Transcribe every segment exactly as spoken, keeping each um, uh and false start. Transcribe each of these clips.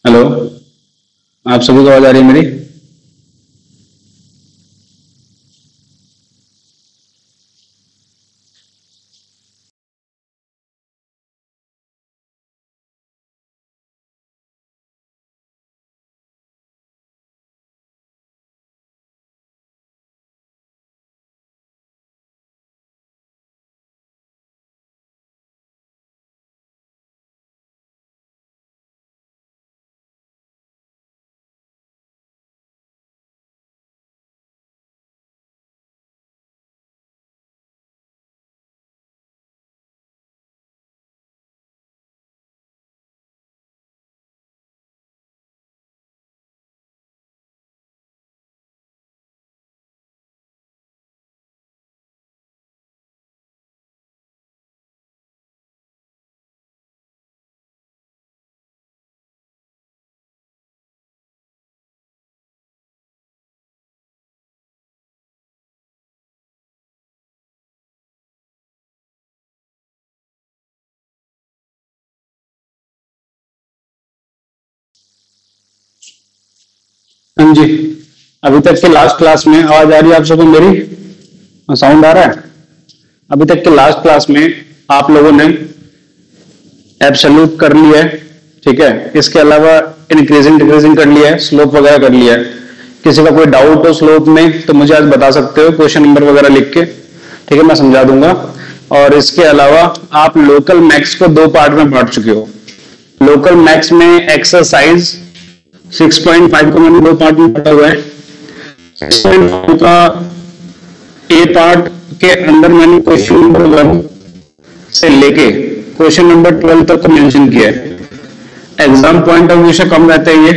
Hello, आप सभी को आवाज आ रही है मेरी? हाँ जी। अभी तक के लास्ट क्लास में आवाज आ रही है आप सबको मेरी? साउंड आ रहा है? अभी तक के लास्ट क्लास में आप लोगों ने एब्सोल्यूट कर लिया है, ठीक है। इसके अलावा इंक्रीजिंग डिक्रीजिंग कर लिया है, स्लोप वगैरह कर लिया है। किसी का कोई डाउट हो स्लोप में तो मुझे आज बता सकते हो, क्वेश्चन नंबर वगैरह लिख के, ठीक है, मैं समझा दूंगा। और इसके अलावा आप लोकल मैक्स को दो पार्ट में बांट चुके हो। लोकल मैक्स में एक्सरसाइज सिक्स पॉइंट फाइव को मैंने दो पार्ट में बांटा हुआ है। सिक्स पॉइंट फाइव का ए पार्ट के अंदर मैंने क्वेश्चन नंबर वन से लेके क्वेश्चन नंबर ट्वेल्व तक को मेंशन किया है। एग्जाम पॉइंट ऑफ व्यू से कम रहता है ये,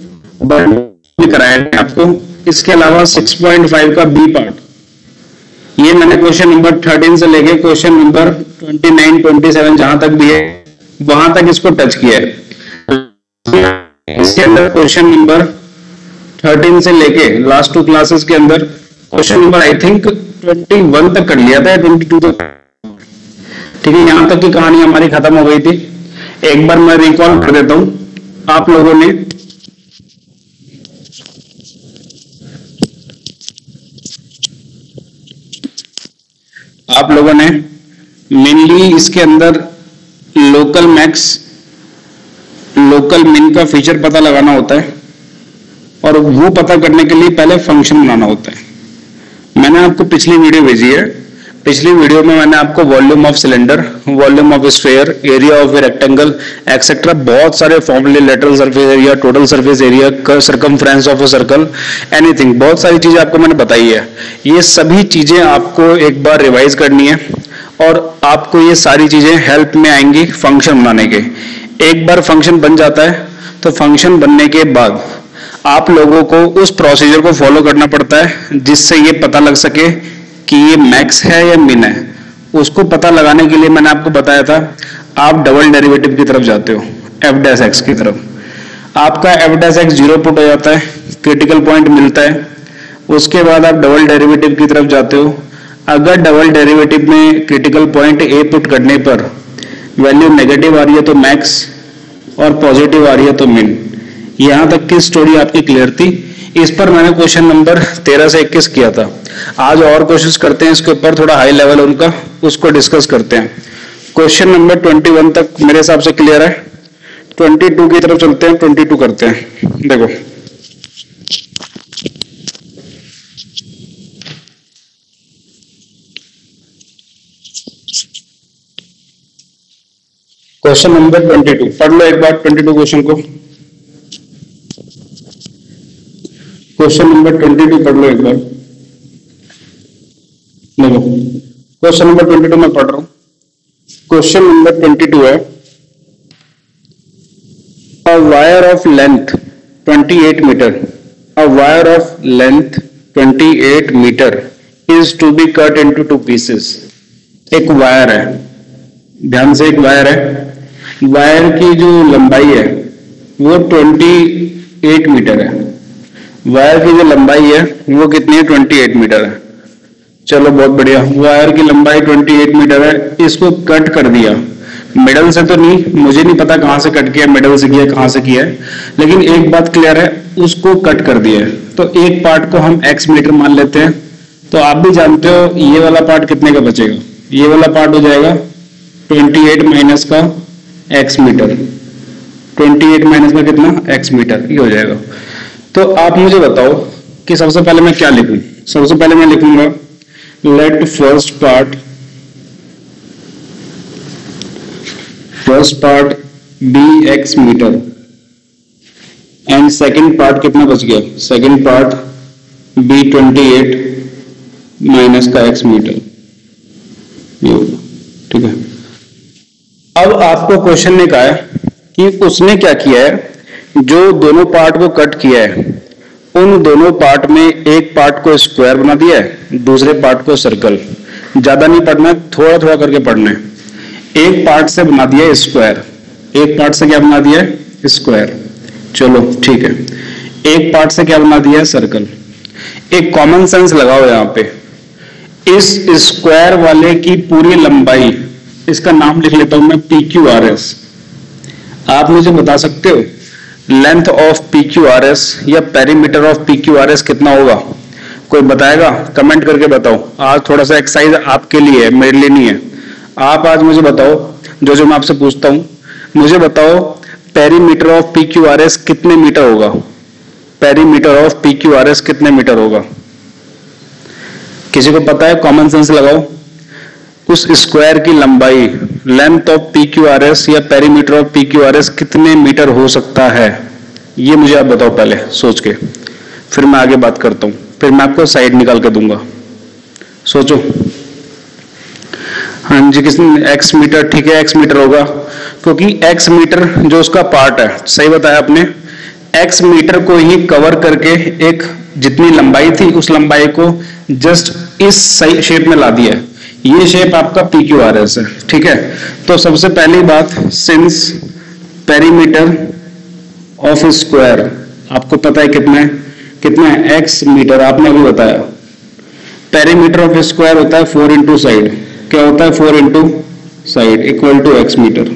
बट कराया है आपको। इसके अलावा सिक्स पॉइंट फाइव का बी पार्ट, ये मैंने क्वेश्चन नंबर थर्टीन से लेके question number twenty nine twenty seven जहां तक भी है वहां तक इसको टच किया है। इसके अंदर क्वेश्चन नंबर थर्टीन से लेके लास्ट टू क्लासेस के अंदर question number I think twenty one तक कर लिया था, ट्वेंटी टू तक, ठीक है। यहां तक की कहानी हमारी खत्म हो गई थी। एक बार मैं रिकॉल कर देता हूं। आप लोगों ने आप लोगों ने मेनली इसके अंदर लोकल मैक्स लोकल मिन का फीचर पता लगाना होता है, और वो पता करने के लिए पहले फंक्शन बनाना होता है। मैंने आपको पिछली वीडियो भेजी है। पिछली वीडियो में मैंने आपको volume of cylinder, volume of sphere, area of rectangle etcetera बहुत सारे फॉर्मूले, lateral surface area, total surface area, circumference of a circle, anything, बहुत सारी चीजें आपको मैंने बताई है। ये सभी चीजें आपको एक बार रिवाइज करनी है, और आपको ये सारी चीजें हेल्प में आएंगी फंक्शन बनाने के। एक बार फंक्शन बन जाता है तो फंक्शन बनने के बाद आप लोगों को उस प्रोसीजर को फॉलो करना पड़ता है जिससे ये पता लग सके कि ये मैक्स है या मिन है। उसको पता लगाने के लिए मैंने आपको बताया था, आप डबल डेरिवेटिव की तरफ जाते हो, एफ डैश एक्स की तरफ। आपका f dash x zero put हो जाता है, क्रिटिकल पॉइंट मिलता है। उसके बाद आप डबल डेरिवेटिव की तरफ जाते हो। अगर डबल डेरिवेटिव में क्रिटिकल पॉइंट ए पुट करने पर वैल्यू नेगेटिव आ रही है तो मैक्स, और पॉजिटिव आ रही है तो मिन। यहां तक की स्टोरी आपकी क्लियर थी। इस पर मैंने क्वेश्चन नंबर तेरह से इक्कीस किया था। आज और कोशिश करते हैं इसके ऊपर, थोड़ा हाई लेवल उनका, उसको डिस्कस करते हैं। क्वेश्चन नंबर ट्वेंटी वन तक मेरे हिसाब से क्लियर है। ट्वेंटी टू की तरफ चलते हैं, ट्वेंटी टू करते हैं। देखो, क्वेश्चन नंबर ट्वेंटी टू पढ़ लो एक बार, ट्वेंटी टू क्वेश्चन को। क्वेश्चन नंबर ट्वेंटी टू पढ़ लो एक बार। देखो, क्वेश्चन नंबर ट्वेंटी टू मैं पढ़ रहा हूं। क्वेश्चन नंबर ट्वेंटी टू है, a wire of length twenty eight metre, a wire of length twenty eight metre is to be cut into two pieces. एक वायर है, ध्यान से, एक वायर है। वायर की जो लंबाई है वो अट्ठाईस मीटर है। वायर की जो लंबाई है वो कितनी है? अट्ठाईस मीटर है। चलो बहुत बढ़िया, वायर की लंबाई अट्ठाईस मीटर है। इसको कट कर दिया। मिडल से तो नहीं, मुझे नहीं पता कहां से कट किया, मिडल से किया कहां से किया है, लेकिन एक बात क्लियर है, उसको कट कर दिया है। तो एक पार्ट को हम एक्स मीटर मान लेते हैं। तो आप भी जानते हो ये वाला पार्ट कितने का बचेगा, ये वाला पार्ट हो जाएगा अट्ठाईस माइनस का एक्स मीटर, अट्ठाईस माइनस का कितना एक्स मीटर, ये हो जाएगा। तो आप मुझे बताओ कि सबसे पहले मैं क्या लिखूं। सबसे पहले मैं लिखूंगा let first part first part be x metre and second part कितना बच गया, सेकंड पार्ट बी अट्ठाईस माइनस का एक्स मीटर, ये होगा। ठीक है, अब आपको क्वेश्चन ने कहा है कि उसने क्या किया है, जो दोनों पार्ट को कट किया है उन दोनों पार्ट में एक पार्ट को स्क्वायर बना दिया है, दूसरे पार्ट को सर्कल। ज्यादा नहीं पढ़ना, थोड़ा थोड़ा करके पढ़ना है। एक पार्ट से बना दिया स्क्वायर, एक पार्ट से क्या बना दिया स्क्वायर, चलो ठीक है। एक पार्ट से क्या बना दिया सर्कल। एक कॉमन सेंस लगाओ यहां पे, इस स्क्वायर वाले की पूरी लंबाई, इसका नाम लिख लेता हूं मैं पी क्यू आर एस। आप मुझे बता सकते हो length of P Q R S या perimeter of P Q R S कितना होगा? कोई बताएगा? कमेंट करके बताओ। आज थोड़ा सा एक्सरसाइज आपके लिए है, मेरे लिए नहीं है। आप आज मुझे बताओ, जो जो मैं आपसे पूछता हूं, मुझे बताओ perimeter of P Q R S कितने मीटर होगा? Perimeter of P Q R S कितने मीटर होगा? किसी को पता है? कॉमन सेंस लगाओ। उस स्क्वायर की लंबाई, length of P Q R S या perimeter of P Q R S कितने मीटर हो सकता है? ये मुझे आप बताओ पहले सोच के, फिर मैं आगे बात करता हूं, फिर मैं आपको साइड निकाल के दूंगा। सोचो। हाँ जी, किसने? X metre. ठीक है, एक्स मीटर होगा, क्योंकि एक्स मीटर जो उसका पार्ट है, सही बताया आपने, एक्स मीटर को ही कवर करके एक जितनी लंबाई थी उस लंबाई को जस्ट इस सही शेप में ला दिया है। ये शेप आपका पी क्यू आर एस है। ठीक है, तो सबसे पहली बात, सिंस पेरीमीटर ऑफ स्क्वायर आपको पता है कितना है, कितना है एक्स मीटर, आपने अभी बताया। पेरीमीटर ऑफ स्क्वायर होता है फोर इंटू साइड, क्या होता है? Four into side equal to x metre.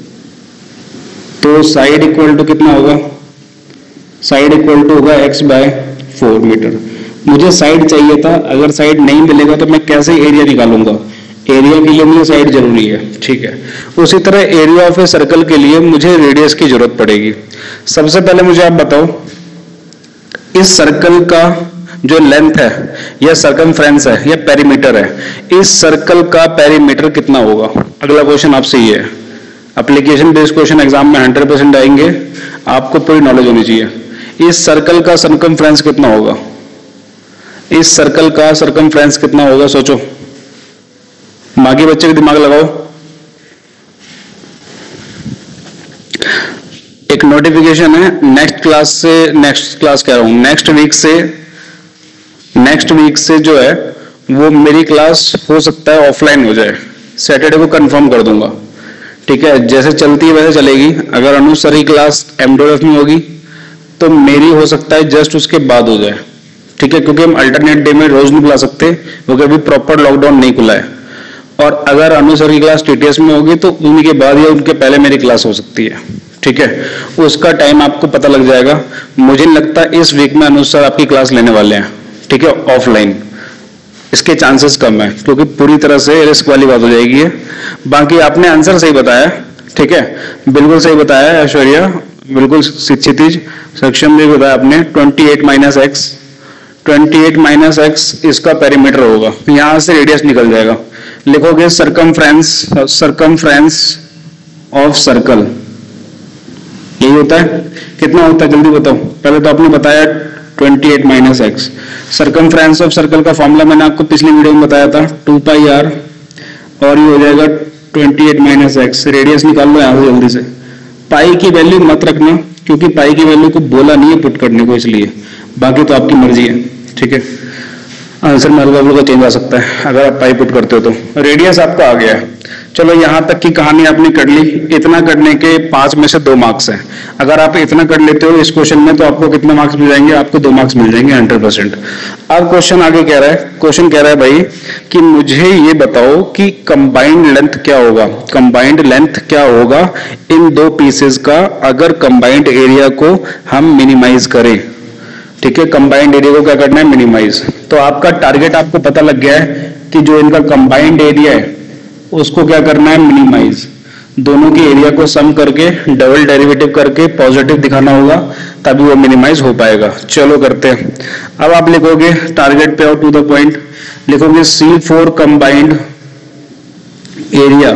तो साइड इक्वल टू कितना होगा? साइड इक्वल टू होगा एक्स बाय फोर मीटर। मुझे साइड चाहिए था, अगर साइड नहीं मिलेगा तो मैं कैसे एरिया निकालूंगा? एरिया के लिए मुझे साइड जरूरी है। ठीक है, उसी तरह एरिया ऑफ ए सर्कल के लिए मुझे रेडियस की जरूरत पड़ेगी। सबसे पहले मुझे आप बताओ, इस सर्कल का जो लेंथ है या सर्कमफ्रेंस है या पेरीमीटर है, इस सर्कल का पेरीमीटर कितना होगा? अगला क्वेश्चन आपसे ये है। एप्लीकेशन बेस्ड क्वेश्चन एग्जाम में हंड्रेड परसेंट आएंगे, आपको पूरी नॉलेज होनी चाहिए। इस सर्कल का सर्कमफ्रेंस कितना होगा? इस सर्कल का सर्कमफ्रेंस कितना होगा? सोचो, बाकी बच्चे का दिमाग लगाओ। एक नोटिफिकेशन है नेक्स्ट क्लास से, नेक्स्ट क्लास कह रहा हूं, नेक्स्ट वीक से, नेक्स्ट वीक से जो है वो मेरी क्लास हो सकता है ऑफलाइन हो जाए। सैटरडे को कंफर्म कर दूंगा। ठीक है, जैसे चलती है वैसे चलेगी। अगर अनुसरी क्लास एमडोएफ में होगी तो मेरी हो सकता है जस्ट उसके बाद हो जाए। ठीक है, क्योंकि हम अल्टरनेट डे में रोज नहीं बुला सकते, क्योंकि अभी प्रॉपर लॉकडाउन नहीं खुला है। और अगर अनुसरी क्लास टीटीएस में होगी तो उन्हीं के बाद या उनके पहले मेरी क्लास हो सकती है। ठीक है, उसका टाइम आपको पता लग जाएगा। मुझे लगता है इस वीक में अनुसर आपकी क्लास लेने वाले हैं। ठीक है, ऑफलाइन। इसके चांसेस कम है, क्योंकि पूरी तरह से रिस्क वाली बात हो जाएगी। बाकी आपने आंसर सही बताया। ठीक है, बिल्कुल सही बताया ऐश्वर्या, बिल्कुल शिक्षित सक्षम भी बताया आपने। अट्ठाईस माइनस एक्स, अट्ठाईस माइनस एक्स इसका पेरीमीटर होगा। यहां से रेडियस निकल जाएगा। लिखोगे सर्कमफ्रेंस, सर्कमफ्रेंस ऑफ सर्कल, यही होता है। कितना होता है जल्दी बताओ। पहले तो आपने बताया अट्ठाईस minus x. Circumference of circle का फॉर्मूला मैंने आपको पिछली वीडियो में बताया था, टू पाई आर, और ये हो जाएगा अट्ठाईस माइनस एक्स। रेडियस निकाल लो यहां से जल्दी से। पाई की वैल्यू मत रखना, क्योंकि पाई की वैल्यू को बोला नहीं है पुट करने को, इसलिए। बाकी तो आपकी मर्जी है। ठीक है, आंसर में हल्का हल्का चेंज आ सकता है अगर आप पाई पुट करते हो तो। रेडियस आपका आ गया है। चलो यहां तक की कहानी आपने कर ली। इतना करने के पांच में से दो मार्क्स हैं। अगर आप इतना कर लेते हो इस क्वेश्चन में तो आपको कितने मार्क्स मिल जाएंगे? आपको दो मार्क्स मिल जाएंगे हंड्रेड परसेंट। अब क्वेश्चन आगे कह रहा है, क्वेश्चन कह रहा है भाई कि मुझे ये बताओ कि कंबाइंड लेंथ क्या होगा। कंबाइंड लेंथ क्या होगा इन दो पीसेस का अगर कंबाइंड एरिया को हम मिनिमाइज करें। ठीक है, कंबाइंड एरिया को क्या करना है? मिनिमाइज। तो आपका टारगेट आपको पता लग गया है कि जो इनका कंबाइंड एरिया है उसको क्या करना है? मिनिमाइज। दोनों के एरिया को सम करके डबल डेरिवेटिव करके पॉजिटिव दिखाना होगा, तभी वो मिनिमाइज हो पाएगा। चलो करते हैं। अब आप लिखोगे टारगेट पे आओ टू द पॉइंट, लिखोगे C four combined area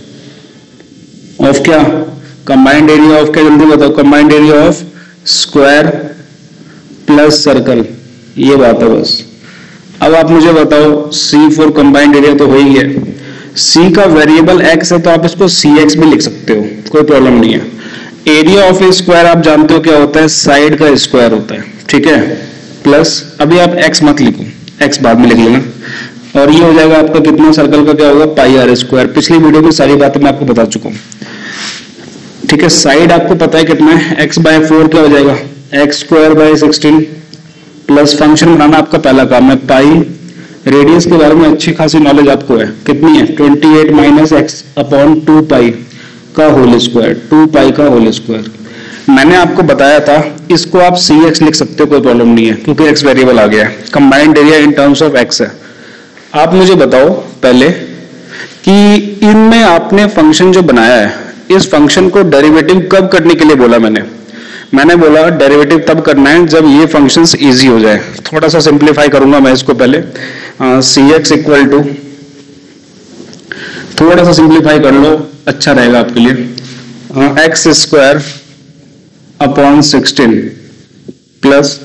of क्या? कंबाइंड एरिया ऑफ क्या? जल्दी बताओ। Combined area of square plus circle, ये बात है बस। अब आप मुझे बताओ सी फोर कंबाइंड एरिया तो हो ही है। सी का वेरिएबल एक्स है तो आप इसको सी एक्स भी लिख सकते हो, कोई प्रॉब्लम नहीं है। एरिया ऑफ ए स्क्वायर आप जानते हो क्या होता है? साइड का स्क्वायर होता है। ठीक है, प्लस अभी आप एक्स मत लिखो, एक्स बाद में लिख लेना। और ये हो जाएगा आपका कितना? सर्कल का क्या होगा? Pi are square. पिछली वीडियो में सारी बातें मैं आपको बता चुका हूँ। ठीक है, साइड आपको पता है कितना है? एक्स बाय फोर क्या हो जाएगा? X square by sixteen plus function बनाना आपका पहला काम है पाई। रेडियस के बारे में अच्छी खासी नॉलेज आपको है। कितनी है? Twenty eight minus x upon two pi का होल स्क्वायर, टू पाई का होल स्क्वायर। मैंने आपको बताया था इसको आप सी एक्स लिख सकते हो, कोई प्रॉब्लम नहीं है क्योंकि एक्स वेरिएबल आ गया है। Combined area in terms of x है। आप मुझे बताओ पहले कि इनमें आपने फंक्शन जो बनाया है, इस फंक्शन को डेरिवेटिव कब करने के लिए बोला मैंने? मैंने बोला डेरिवेटिव तब करना है जब ये फंक्शंस इजी हो जाए। थोड़ा सा सिंप्लीफाई करूंगा मैं इसको पहले। सी एक्स इक्वल टू, थोड़ा सा सिंप्लीफाई कर लो, अच्छा रहेगा आपके लिए। X square upon sixteen plus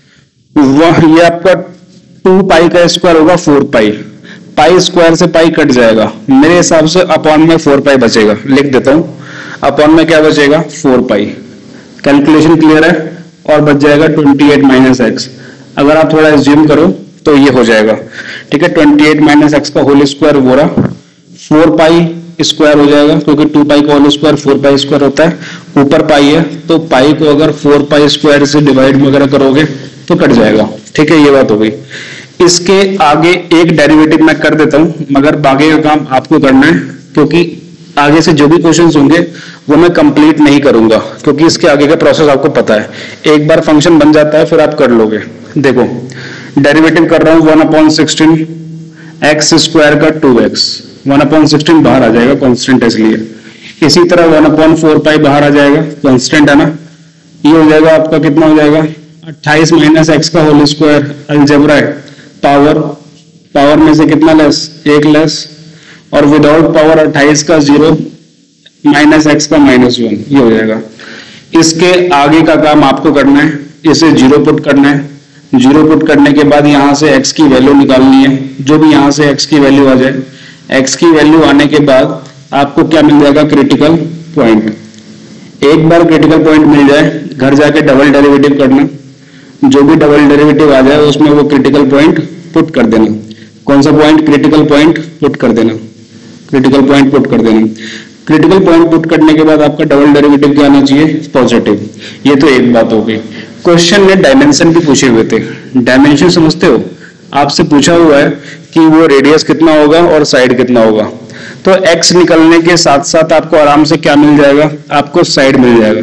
ये आपका टू पाई का स्क्वायर होगा फोर पाई। पाई स्क्वायर से पाई कट जाएगा, मेरे हिसाब से अपॉन में फोर पाई बचेगा। लिख देता हूं, अपॉन में क्या बचेगा? Four pi. कैलकुलेशन क्लियर है? और बच जाएगा ट्वेंटी एट माइनस एक्स। अगर आप थोड़ा एज्यूम करो तो ये हो जाएगा। ठीक है, ट्वेंटी एट माइनस एक्स का होल स्क्वायर हो रहा, फोर पाई स्क्वायर हो जाएगा क्योंकि टू पाई का whole square four pi square होता है। ऊपर पाई है तो पाई को अगर फोर पाई स्क्वायर से डिवाइड वगैरह करोगे तो कट जाएगा। ठीक है, ये बात हो गई। इसके आगे एक डेरिवेटिव मैं कर देता हूं, मगर बाकी का काम आपको करना है क्योंकि आगे से जो भी क्वेश्चंस होंगे वो मैं कंप्लीट नहीं करूंगा क्योंकि इसके आगे का प्रोसेस आपको पता है। एक बार फंक्शन बन जाता है फिर आप कर लोगे। देखो डेरिवेटिव कर रहा हूं one upon sixteen x square का two x. One upon sixteen बाहर आ जाएगा, कॉन्स्टेंट है इसलिए। इसी तरह वन अपॉन फोर पाई बाहर आ जाएगा, कॉन्स्टेंट है ना। ये हो जाएगा आपका कितना हो जाएगा? अट्ठाईस माइनस एक्स का होल स्क्वायर। अलजेब्रा है, पावर पावर में से कितना लेस? एक लेस। और विदाउट पावर अट्ठाईस का जीरो माइनस एक्स का माइनस वन, ये हो जाएगा। इसके आगे का काम आपको करना है, इसे जीरो पुट करना है। जीरो पुट करने के बाद यहां से एक्स की वैल्यू निकालनी है, जो भी यहां से एक्स की वैल्यू आ जाए। एक्स की वैल्यू आने के बाद आपको क्या मिल जाएगा? Critical point. एक बार क्रिटिकल पॉइंट मिल जाए, घर जाके डबल डेरिवेटिव करना, जो भी डबल डेरिवेटिव आ जाए उसमें वो क्रिटिकल पॉइंट पुट कर देना। कौन सा पॉइंट? क्रिटिकल पॉइंट पुट कर देना। क्रिटिकल पॉइंट पुट कर देना। क्रिटिकल पॉइंट पुट करने के बाद आपका डबल डेरिवेटिव क्या आना चाहिए? पॉजिटिव। ये तो एक बात हो गई। क्वेश्चन ने डायमेंशन भी पूछे हुए थे। डायमेंशन समझते हो? आपसे पूछा हुआ है कि वो रेडियस कितना होगा और साइड कितना होगा। तो एक्स निकलने के साथ साथ आपको आराम से क्या मिल जाएगा? आपको साइड मिल जाएगा।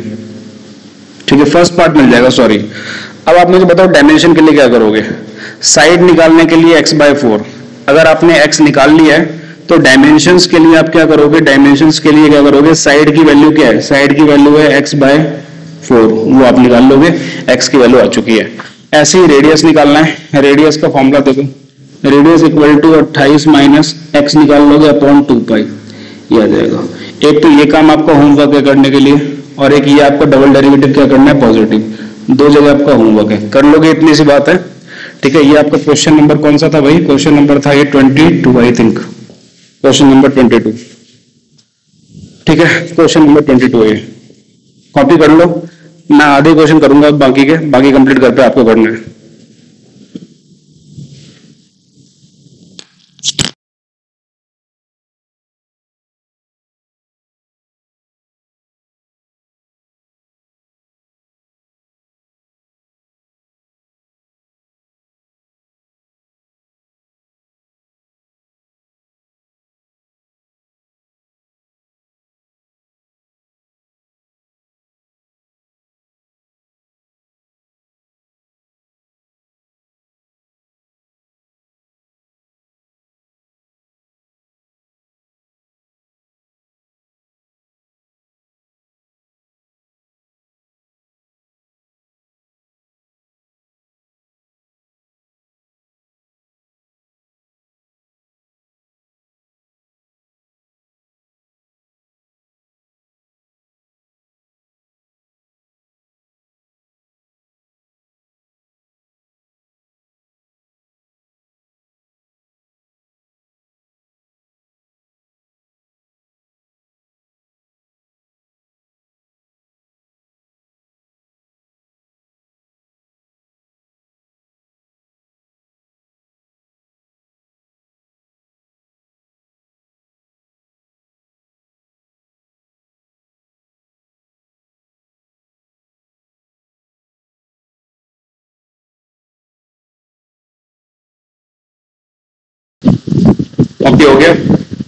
ठीक है, फर्स्ट पार्ट मिल जाएगा, सॉरी। अब आप मुझे बताओ डायमेंशन के लिए क्या करोगे? साइड निकालने के लिए एक्स बाय फोर। अगर आपने एक्स निकाल लिया है तो डायमेंशंस के लिए आप क्या करोगे? डायमेंशंस के लिए क्या करोगे? साइड की वैल्यू क्या है? साइड की वैल्यू है एक्स बाय फोर, वो आप निकाल लोगे। एक्स की वैल्यू आ चुकी है। ऐसे ही रेडियस निकालना है। रेडियस का फॉर्मूला देखो, रेडियस इक्वल टू अट्ठाईस माइनस एक्स निकाल लोगे अपॉन टू पाई, ये आ जाएगा। एक तो ये काम आपका होमवर्क है करने के लिए, और एक ये आपको डबल डेरिवेटिव क्या करना है? पॉजिटिव। दो जगह आपका होमवर्क है, कर लोगे, इतनी सी बात है। ठीक है, ये आपका क्वेश्चन नंबर कौन सा था भाई? क्वेश्चन नंबर था ये twenty two I think, question number twenty two. ठीक है, क्वेश्चन नंबर ट्वेंटी टू है। कॉपी कर लो, मैं आधे क्वेश्चन करूंगा, बाकी के बाकी कंप्लीट कर पे आपको करना है। कॉपी हो गया।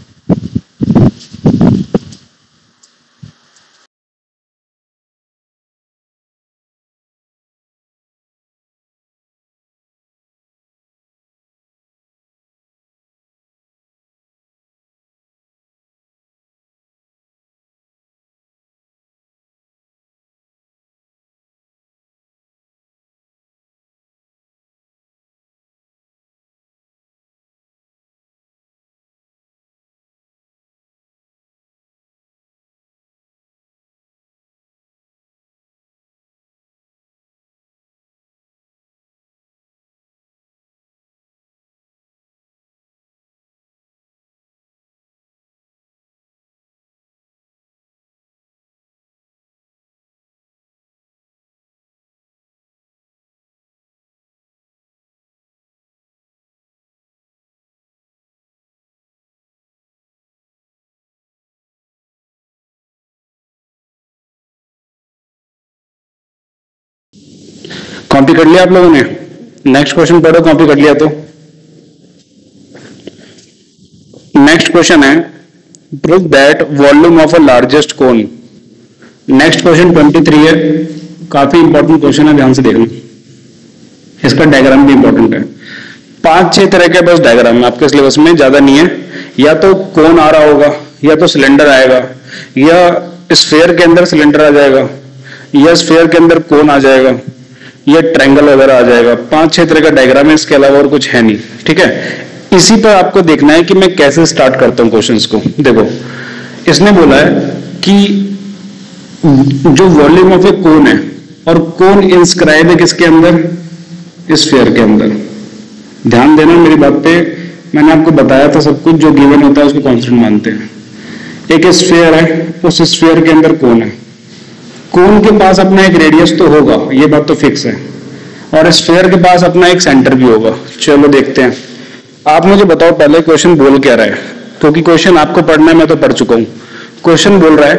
कॉपी कर लिया आप लोगों ने? नेक्स्ट क्वेश्चन पढ़ो, कॉपी कर लिया तो। नेक्स्ट क्वेश्चन है prove that volume of a largest cone. Next question तेईस है, काफी इंपॉर्टेंट क्वेश्चन है, ध्यान से देखना। इसका डायग्राम भी इंपॉर्टेंट है। पांच छह तरह के बस डायग्राम है आपके सिलेबस में, ज्यादा नहीं है। या तो कोन आ रहा होगा, या तो सिलेंडर आएगा, या स्फीयर के अंदर सिलेंडर आ जाएगा, या स्फीयर के अंदर कोन आ जाएगा, ये ट्रायंगल वगैरह आ जाएगा। पांच छह तरह का डायग्राम है, इसके अलावा और कुछ है नहीं। ठीक है, इसी पर आपको देखना है कि मैं कैसे स्टार्ट करता हूं क्वेश्चंस को। देखो, इसने बोला है कि जो वॉल्यूम ऑफ ए कोन है, और कोन इंस्क्राइब है किसके अंदर? स्फीयर के अंदर। ध्यान देना मेरी बात पे, मैंने आपको बताया था सब कुछ जो गिवन होता है उसको कांस्टेंट मानते हैं। एक स्फीयर है, उस स्फीयर के अंदर कोन है। कोन के पास अपना एक रेडियस तो होगा, ये बात तो फिक्स है, और स्फीयर के पास अपना एक सेंटर भी होगा। चलो देखते हैं। आप मुझे बताओ पहले क्वेश्चन बोल क्या रहा है, क्योंकि क्वेश्चन आपको पढ़ना है, मैं तो पढ़ चुका हूं। क्वेश्चन बोल रहा है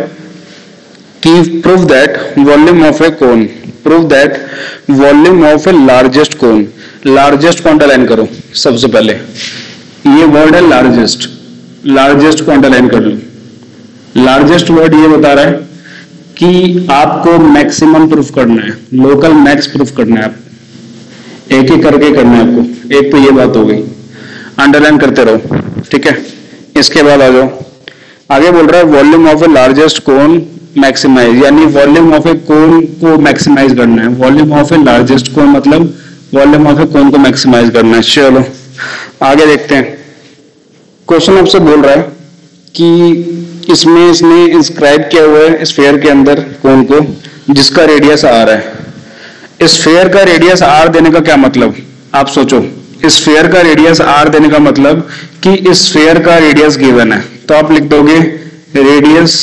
कि prove that volume of a cone, prove that volume of a largest cone. Largest को अंडरलाइन करो सबसे पहले, ये वर्ड है लार्जेस्ट। लार्जेस्ट को अंडरलाइन कर लो। लार्जेस्ट वर्ड ये बता रहा है कि आपको मैक्सिमम प्रूफ करना है, लोकल मैक्स प्रूफ करना है आपको, एक एक करके करना है आपको। एक तो ये बात हो गई, अंडरलाइन करते रहो। ठीक है, इसके बाद आ जाओ, आगे बोल रहा है volume of a largest cone maximize, यानी वॉल्यूम ऑफ ए कोन को मैक्सिमाइज करना है। Volume of a largest cone मतलब वॉल्यूम ऑफ ए कोन को मैक्सिमाइज करना है। चलो आगे देखते हैं। क्वेश्चन आपसे बोल रहा है कि इसमें इसने इंस्क्राइब किया हुआ है स्फीयर के अंदर कोन को, जिसका रेडियस आर है। स्फीयर का रेडियस आर देने का क्या मतलब, आप सोचो। स्फीयर का रेडियस आर देने का मतलब कि स्फीयर का रेडियस गिवन है, तो आप लिख दोगे radius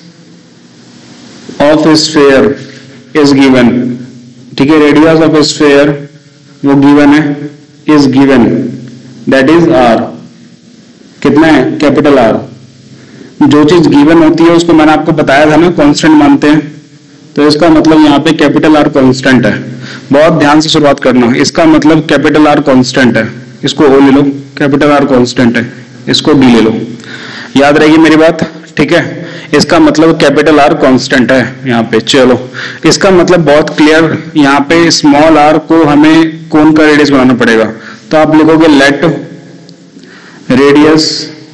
of sphere is given. ठीक है, रेडियस ऑफ स्फीयर वो गिवन है, is given, that is R. कितना है? Capital R. जो चीज गिवन होती है उसको मैंने आपको बताया था ना, कांस्टेंट मानते हैं, तो इसका मतलब यहाँ पे कैपिटल आर कांस्टेंट है। बहुत ध्यान से शुरुआत करना, इसका मतलब कैपिटल आर कांस्टेंट है। इसको ओ ले लो, कैपिटल आर कांस्टेंट है, इसको डी ले लो। याद रहेगी मेरी बात? ठीक है, इसका मतलब कैपिटल आर कांस्टेंट है यहाँ पे। चलो, इसका मतलब बहुत क्लियर, यहाँ पे स्मॉल आर को हमें कोन का रेडियस बनाना पड़ेगा, तो आप लिखोगे let radius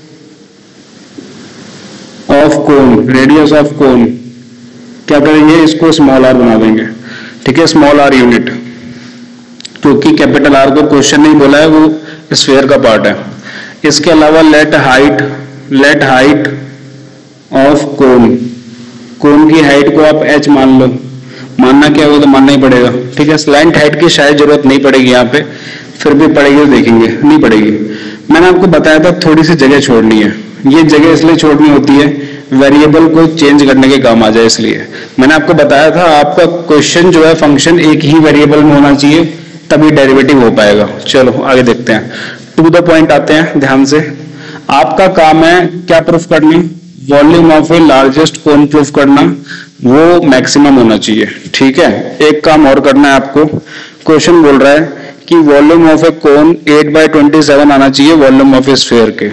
of cone, radius of cone. क्या करेंगे? इसको स्मॉल आर बना देंगे। ठीक है, स्मॉल आर यूनिट, क्योंकि कैपिटल आर को क्वेश्चन नहीं बोला है, वो स्फीयर का पार्ट है। इसके अलावा let height, let height of cone, cone की हाइट को आप h मान लो। मानना क्या होगा, तो मानना ही पड़ेगा। ठीक है, स्लैंट हाइट की शायद जरूरत नहीं पड़ेगी यहाँ पे, फिर भी पड़ेगी तो देखेंगे, नहीं पड़ेगी। मैंने आपको बताया था थोड़ी सी जगह छोड़नी है। ये जगह इसलिए छोड़नी होती है वेरिएबल को चेंज करने के काम आ जाए, इसलिए मैंने आपको बताया था आपका क्वेश्चन जो है फंक्शन एक ही वेरिएबल में होना चाहिए, तभी डेरिवेटिव हो पाएगा। चलो आगे देखते हैं, टू द पॉइंट आते हैं ध्यान से। आपका काम है क्या प्रूफ करनी? Volume of a largest cone proof करना, वो मैक्सिमम होना चाहिए। ठीक है, एक काम और करना है आपको। क्वेश्चन बोल रहा है कि volume of a cone eight by twenty seven आना चाहिए वॉल्यूम ऑफ ए स्फीयर के।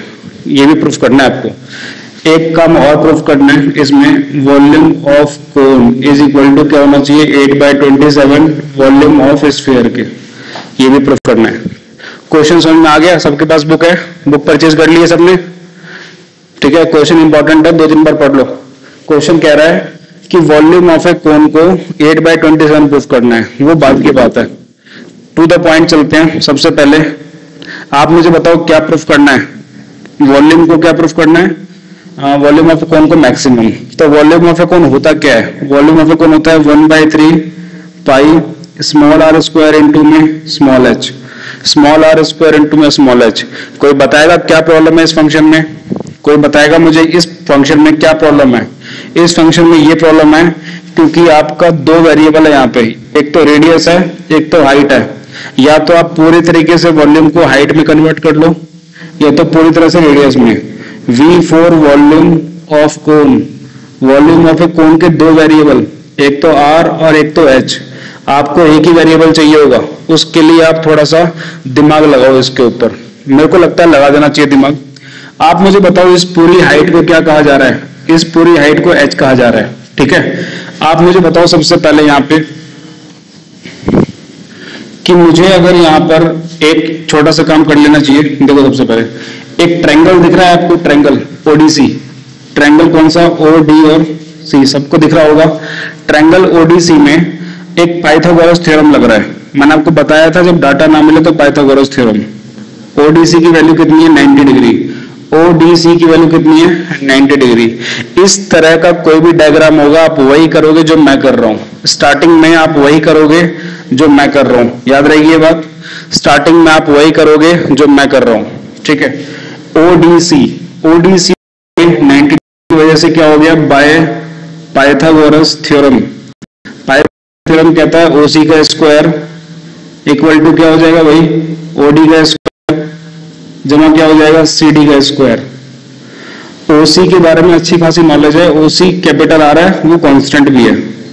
ये भी प्रूफ करना है आपको। एक काम और प्रूफ करना है इसमें, volume of cone is equal to क्या होना चाहिए, eight by twenty seven volume of sphere के, ये भी प्रूफ करना है। क्वेश्चन समझ में आ गया? सबके पास बुक है, बुक परचेज कर ली है सबने? ठीक है, क्वेश्चन इंपॉर्टेंट है, दो तीन बार पढ़ लो। क्वेश्चन कह रहा है कि वॉल्यूम ऑफ ए कोन को eight by twenty seven proof करना है, वो बात की बात है। टू द पॉइंट चलते हैं। सबसे पहले आप मुझे बताओ क्या प्रूफ करना है, वॉल्यूम को क्या प्रूफ करना है, वॉल्यूम ऑफ ए कोन को मैक्सिमम। तो वॉल्यूम ऑफ ए कोन होता क्या है, वॉल्यूम ऑफ ए कोन होता है one by three pi small R square into में small H, small R square into में स्मॉल एच। कोई बताएगा क्या प्रॉब्लम है इस फंक्शन में? कोई बताएगा मुझे इस फंक्शन में क्या प्रॉब्लम है? इस फंक्शन में ये प्रॉब्लम है क्योंकि आपका दो वेरिएबल है यहाँ पे, एक तो रेडियस है, एक तो हाइट है। या तो आप पूरी तरीके से वॉल्यूम को हाइट में कन्वर्ट कर लो, या तो पूरी तरह से रेडियस में। V four volume of cone, volume of a cone के दो वेरिएबल, एक तो आर और एक तो एच। आपको एक ही वेरिएबल चाहिए होगा, उसके लिए आप थोड़ा सा दिमाग लगाओ इसके ऊपर, मेरे को लगता है लगा देना चाहिए दिमाग। आप मुझे बताओ इस पूरी हाइट को क्या कहा जा रहा है? इस पूरी हाइट को एच कहा जा रहा है, ठीक है। आप मुझे बताओ सबसे पहले यहाँ पे कि मुझे अगर यहाँ पर एक छोटा सा काम कर लेना चाहिए। देखो सबसे पहले एक ट्रायंगल दिख रहा है आपको, ट्रायंगल ओडीसी, ट्रायंगल कौन सा, ओ डी और सी, सबको दिख रहा होगा। ट्रायंगल ओडीसी में एक पाइथागोरस थ्योरम लग रहा है, मैंने आपको बताया था जब डाटा ना मिले तो पाइथागोरस थ्योरम। ओडीसी की वैल्यू कितनी है, नाइंटी डिग्री। ओडीसी की वैल्यू कितनी है, नाइंटी डिग्री। इस तरह का कोई भी डायग्राम होगा आप वही करोगे जो मैं कर रहा हूं, स्टार्टिंग में आप वही करोगे जो मैं कर रहा हूं, याद रहेगी ये बात। स्टार्टिंग में आप वही करोगे जो मैं कर रहा हूं, ठीक है। ओडीसी, ओडीसी नाइंटी की वजह से क्या हो गया, by Pythagoras theorem. Pythagoras theorem कहता है ओसी का स्क्वायर इक्वल टू क्या हो जाएगा भाई, ओडी का स्क्वायर जमा क्या हो जाएगा, सीडी का स्क्वायर। ओसी के बारे में अच्छी खासी नॉलेज है, ओसी कैपिटल आ रहा है, वो कांस्टेंट भी है।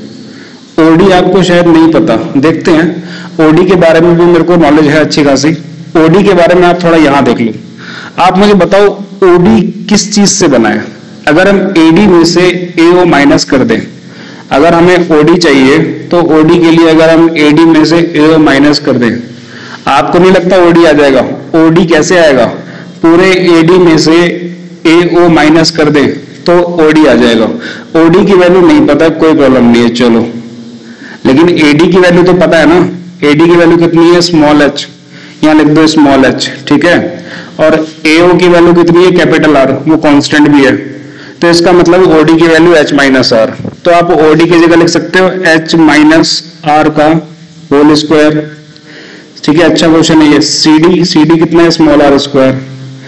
ओडी आपको शायद नहीं पता, देखते हैं। ओडी के बारे में भी मेरे को नॉलेज है अच्छी खासी। ओडी के बारे में आप थोड़ा यहां देख लो। आप मुझे बताओ ओडी किस चीज से बना है? अगर हम एडी में से एओ माइनस कर दें, अगर हमें ओडी चाहिए तो ओडी के लिए अगर हम एडी में से एओ माइनस कर दें, आपको नहीं लगता ओडी आ जाएगा? ओडी कैसे आएगा, पूरे एडी में से एओ माइनस कर दें तो ओडी आ जाएगा। ओडी की वैल्यू नहीं पता, कोई प्रॉब्लम नहीं है, चलो। लेकिन एडी की वैल्यू तो पता है ना, एडी की वैल्यू कितनी है, स्मॉल एच, यहाँ लिख दो स्मॉल एच, ठीक है। और एओ की वैल्यू कितनी है, कैपिटल आर, वो कांस्टेंट भी है। तो इसका मतलब ओडी की वैल्यू एच माइनस आर, तो आप ओडी की जगह लिख सकते हो एच माइनस आर का होल स्क्वायर, ठीक है। अच्छा क्वेश्चन है ये। सीडी, सीडी कितना है, स्मॉल आर स्क्वायर।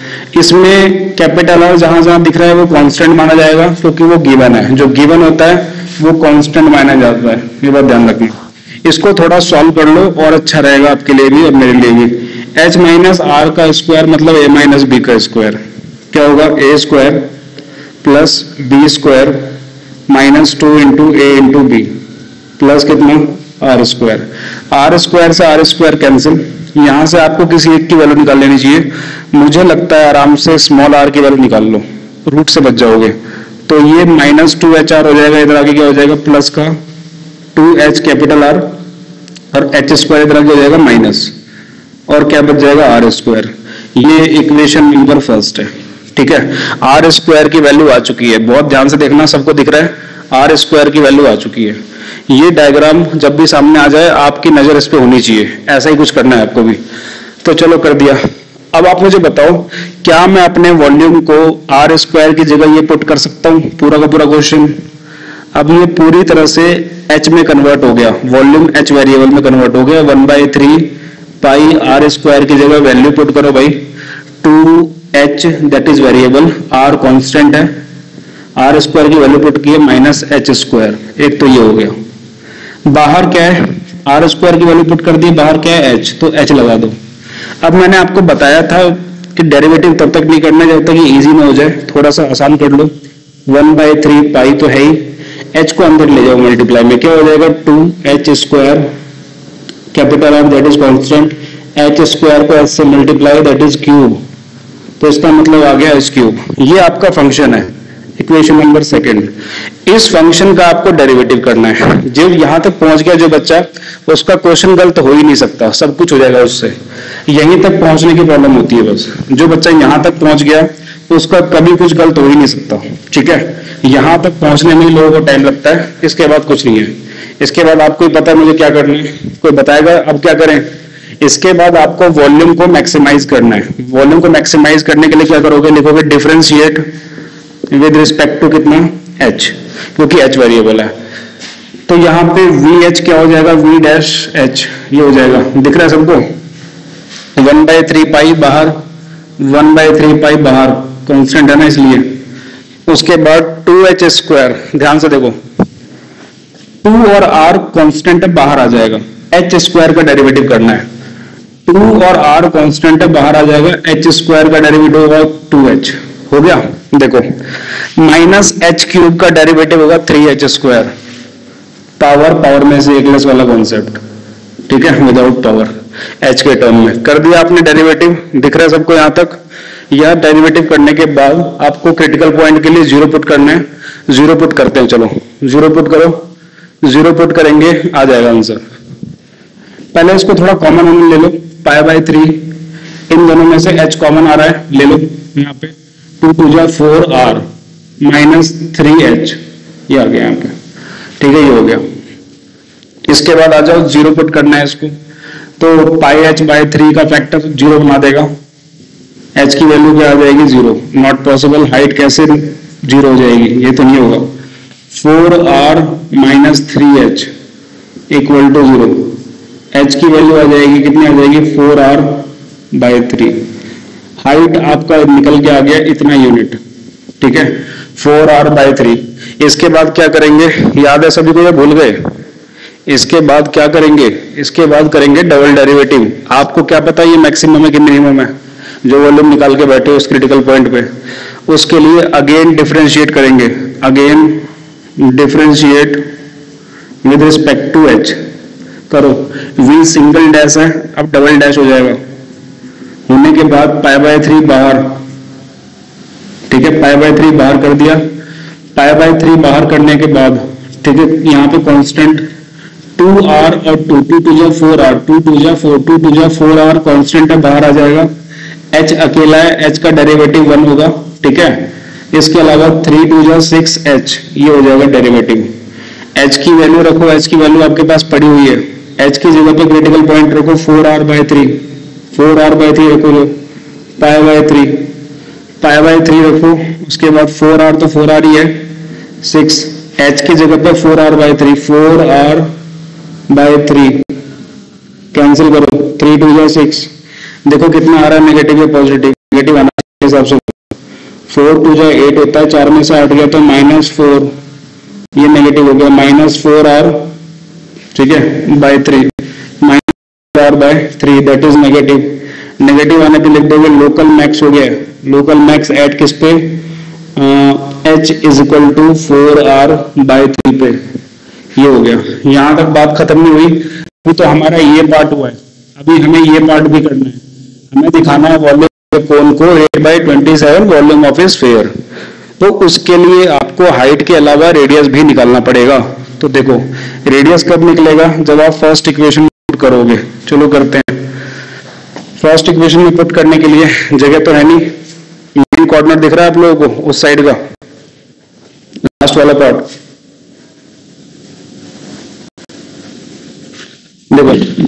इसमें कैपिटल आर जहां जहां दिख रहा है वो कांस्टेंट माना जाएगा क्योंकि वो गिवन है, जो गिवन होता है वो कांस्टेंट माना जाता है, ये बात ध्यान रखना। इसको थोड़ा सॉल्व कर लो और अच्छा रहेगा आपके लिए भी और मेरे लिए भी। एच माइनस आर का स्क्वायर मतलब ए माइनस बी का स्क्वायर, क्या होगा, A square plus B square minus two into A into B plus कितना, आर स्क्वायर। आर स्क्वायर से आर स्क्वायर कैंसिल, यहां से आपको किसी एक की वैल्यू निकाल लेनी चाहिए। मुझे लगता है आराम से स्मॉल आर की वैल्यू निकाल लो, रूट से बच जाओगे। तो ये माइनस टू एच आर हो जाएगा, इधर आगे क्या हो जाएगा, प्लस का टू एच कैपिटल आर और एच स्क्वायर इधर आगे हो जाएगा माइनस, और क्या बच जाएगा, आर स्क्वायर। ये इक्वेशन नंबर फर्स्ट है, ठीक है। आर स्क्वायर की वैल्यू आ चुकी है, बहुत ध्यान से देखना, सबको दिख रहा है, आर स्क्वायर की वैल्यू आ चुकी है। ये डायग्राम जब भी सामने आ जाए आपकी नजर इस पे होनी चाहिए, ऐसा ही कुछ करना है आपको भी। तो चलो कर दिया। अब आप मुझे बताओ क्या मैं अपने वॉल्यूम को आर स्क्वायर की जगह ये पुट कर सकता हूँ, पूरा का पूरा क्वेश्चन। अब ये पूरी तरह से एच में कन्वर्ट हो गया, वॉल्यूम एच वेरिएबल में कन्वर्ट हो गया। One by three pi are square की जगह वैल्यू पुट करो भाई, two H that is variable, R constant है, आर स्क्वायर की वैल्यू पुट की है माइनस एच स्क्वायर। एक तो ये हो गया। बाहर क्या है, आर स्क्वायर की वैल्यू पुट कर दी, बाहर क्या है, एच, तो एच लगा दो। अब मैंने आपको बताया था कि डेरिवेटिव तब तक नहीं करना जब तक ये इजी ना हो जाए, थोड़ा सा आसान कर लो। वन बाई थ्री पाई तो है ही, एच को अंदर ले जाओ मल्टीप्लाई में, क्या हो जाएगा, two H square capital R that is constant, H square को एच से मल्टीप्लाई दैट इज क्यूब, तो इसका मतलब आ गया एच क्यूब। ये आपका फंक्शन है, इक्वेशन नंबर सेकंड। इस फंक्शन का आपको डेरिवेटिव करना है। जब यहां तक पहुंच गया जो बच्चा, उसका क्वेश्चन गलत हो ही नहीं सकता, सब कुछ हो जाएगा उससे। यहीं तक पहुंचने की प्रॉब्लम होती है बस। जो बच्चा यहां तक पहुंच गया तो उसका कभी कुछ गलत हो ही नहीं सकता, ठीक है। यहां तक पहुंचने में लोगों को टाइम लगता है, इसके बाद कुछ नहीं है। इसके बाद आपको ही पता है मुझे क्या करना है, कोई बताएगा अब क्या करें। इसके बाद आपको वॉल्यूम को मैक्सिमाइज करना है। वॉल्यूम को मैक्सिमाइज करने के लिए क्या करोगे, लिखोगे डिफरेंशिएट विद रिस्पेक्ट टू कितना, h, क्योंकि h वेरिएबल है। तो यहाँ पे वी एच क्या हो जाएगा, v डैश h, ये हो जाएगा। दिख रहा है सबको, वन बाई थ्री पाई बाहर, वन बाई थ्री पाई बाहर, कॉन्स्टेंट है ना इसलिए। उसके बाद टू एच स्क्वायर, ध्यान से देखो, टू और r कॉन्स्टेंट है, बाहर आ जाएगा। h स्क्वायर का डेरिवेटिव करना है। टू और r कॉन्स्टेंट है, बाहर आ जाएगा। h स्क्वायर का डेरिवेटिव होगा टू एच, हो गया। देखो माइनस एच क्यूब का डेरिवेटिव होगा three H square, power power में से एक लेस वाला कॉन्सेप्ट, ठीक है, विदाउट पावर, h के टर्म में कर दिया आपने डेरिवेटिव। दिख रहा है सबको यहां तक। यह डेरिवेटिव करने के बाद आपको क्रिटिकल पॉइंट के लिए जीरो पुट करना है। जीरो पुट करते हैं, चलो जीरो पुट करो। जीरो पुट करेंगे, आ जाएगा आंसर। पहले इसको थोड़ा कॉमन होने ले लो, पाई बाई थ्री, इन दोनों में से h कॉमन आ रहा है, ले लो। यहाँ पे टू टू जा four R minus three H, ये आ गया यहाँ पे, ठीक है, ये हो गया। इसके बाद आ जाओ, जीरो पुट करना है इसको, तो पाई एच बाई थ्री का फैक्टर जीरो बना देगा। एच की वैल्यू क्या आ जाएगी, जीरो। नॉट पॉसिबल, हाइट कैसे जीरो हो जाएगी, ये तो नहीं होगा। Four R minus three H equal to zero. H की वैल्यू आ जाएगी कितनी, आ जाएगी four R by three. Height आपका निकल के आ गया इतना यूनिट, ठीक है, फोर आर बाई थ्री। इसके बाद क्या करेंगे, याद है सभी को या भूल गए। इसके बाद क्या करेंगे, इसके बाद करेंगे डबल डेरिवेटिव। आपको क्या पता ये मैक्सिमम है कि मिनिमम है, जो वॉल्यूम निकाल के बैठे हो उस क्रिटिकल पॉइंट पे। उसके लिए अगेन डिफरेंशिएट करेंगे, again differentiate with respect to H करो। v सिंगल डैश है, अब डबल डैश हो जाएगा। होने के बाद पाई बाय थ्री बाहर, ठीक है, पाई बाय थ्री बाहर कर दिया। पाई बाय थ्री बाहर करने के बाद, ठीक है, यहाँ पे कांस्टेंट टू आर और टू टू टू जा फोर आर, टू टू जा फोर, टू टू जा फोर आर कांस्टेंट है, बाहर आ जाएगा। h अकेला है, h का डेरिवेटिव वन होगा, ठीक है। इसके अलावा थ्री टू जा सिक्स एच, ये हो जाएगा डेरिवेटिव। h की वैल्यू रखो, h की वैल्यू आपके पास पड़ी हुई है। h की जगह पे क्रिटिकल पॉइंट रखो four R by three, four R by three रखो, जो pi by three, pi by three रखो। उसके बाद फोर आर तो फोर आर ही है, सिक्स, h की जगह पे four R by three, four R by three cancel करो, थ्री टू जा सिक्स। देखो कितना आ रहा है, नेगेटिव या पॉजिटिव, नेगेटिव आना चाहिए हिसाब से। फोर टू जा एट होता है, चार में से आठ गया तो माइनस फोर, ये नेगेटिव हो गया, माइनस फोर आर, ठीक है, by three, minus R by three, that is negative. Negative आने पे लिख दोगे लोकल मैक्स हो गया। लोकल मैक्स एट किस पे, H is equal to four R by three पे, ये हो गया। यहां तक बात खत्म नहीं हुई, अभी तो हमारा ये पार्ट हुआ है, अभी हमें ये पार्ट भी करना है। हमें दिखाना है वॉल्यूम कोन को eight by twenty seven volume of a sphere. तो उसके लिए आपको हाइट के अलावा रेडियस भी निकालना पड़ेगा। तो देखो रेडियस कब निकलेगा, जब आप फर्स्ट इक्वेशन पुट करोगे। चलो करते हैं। फर्स्ट इक्वेशन में पुट करने के लिए जगह तो है नहीं, मेन कोऑर्डिनेट दिख रहा है आप लोगों को उस साइड का, लास्ट वाला पार्ट देखो।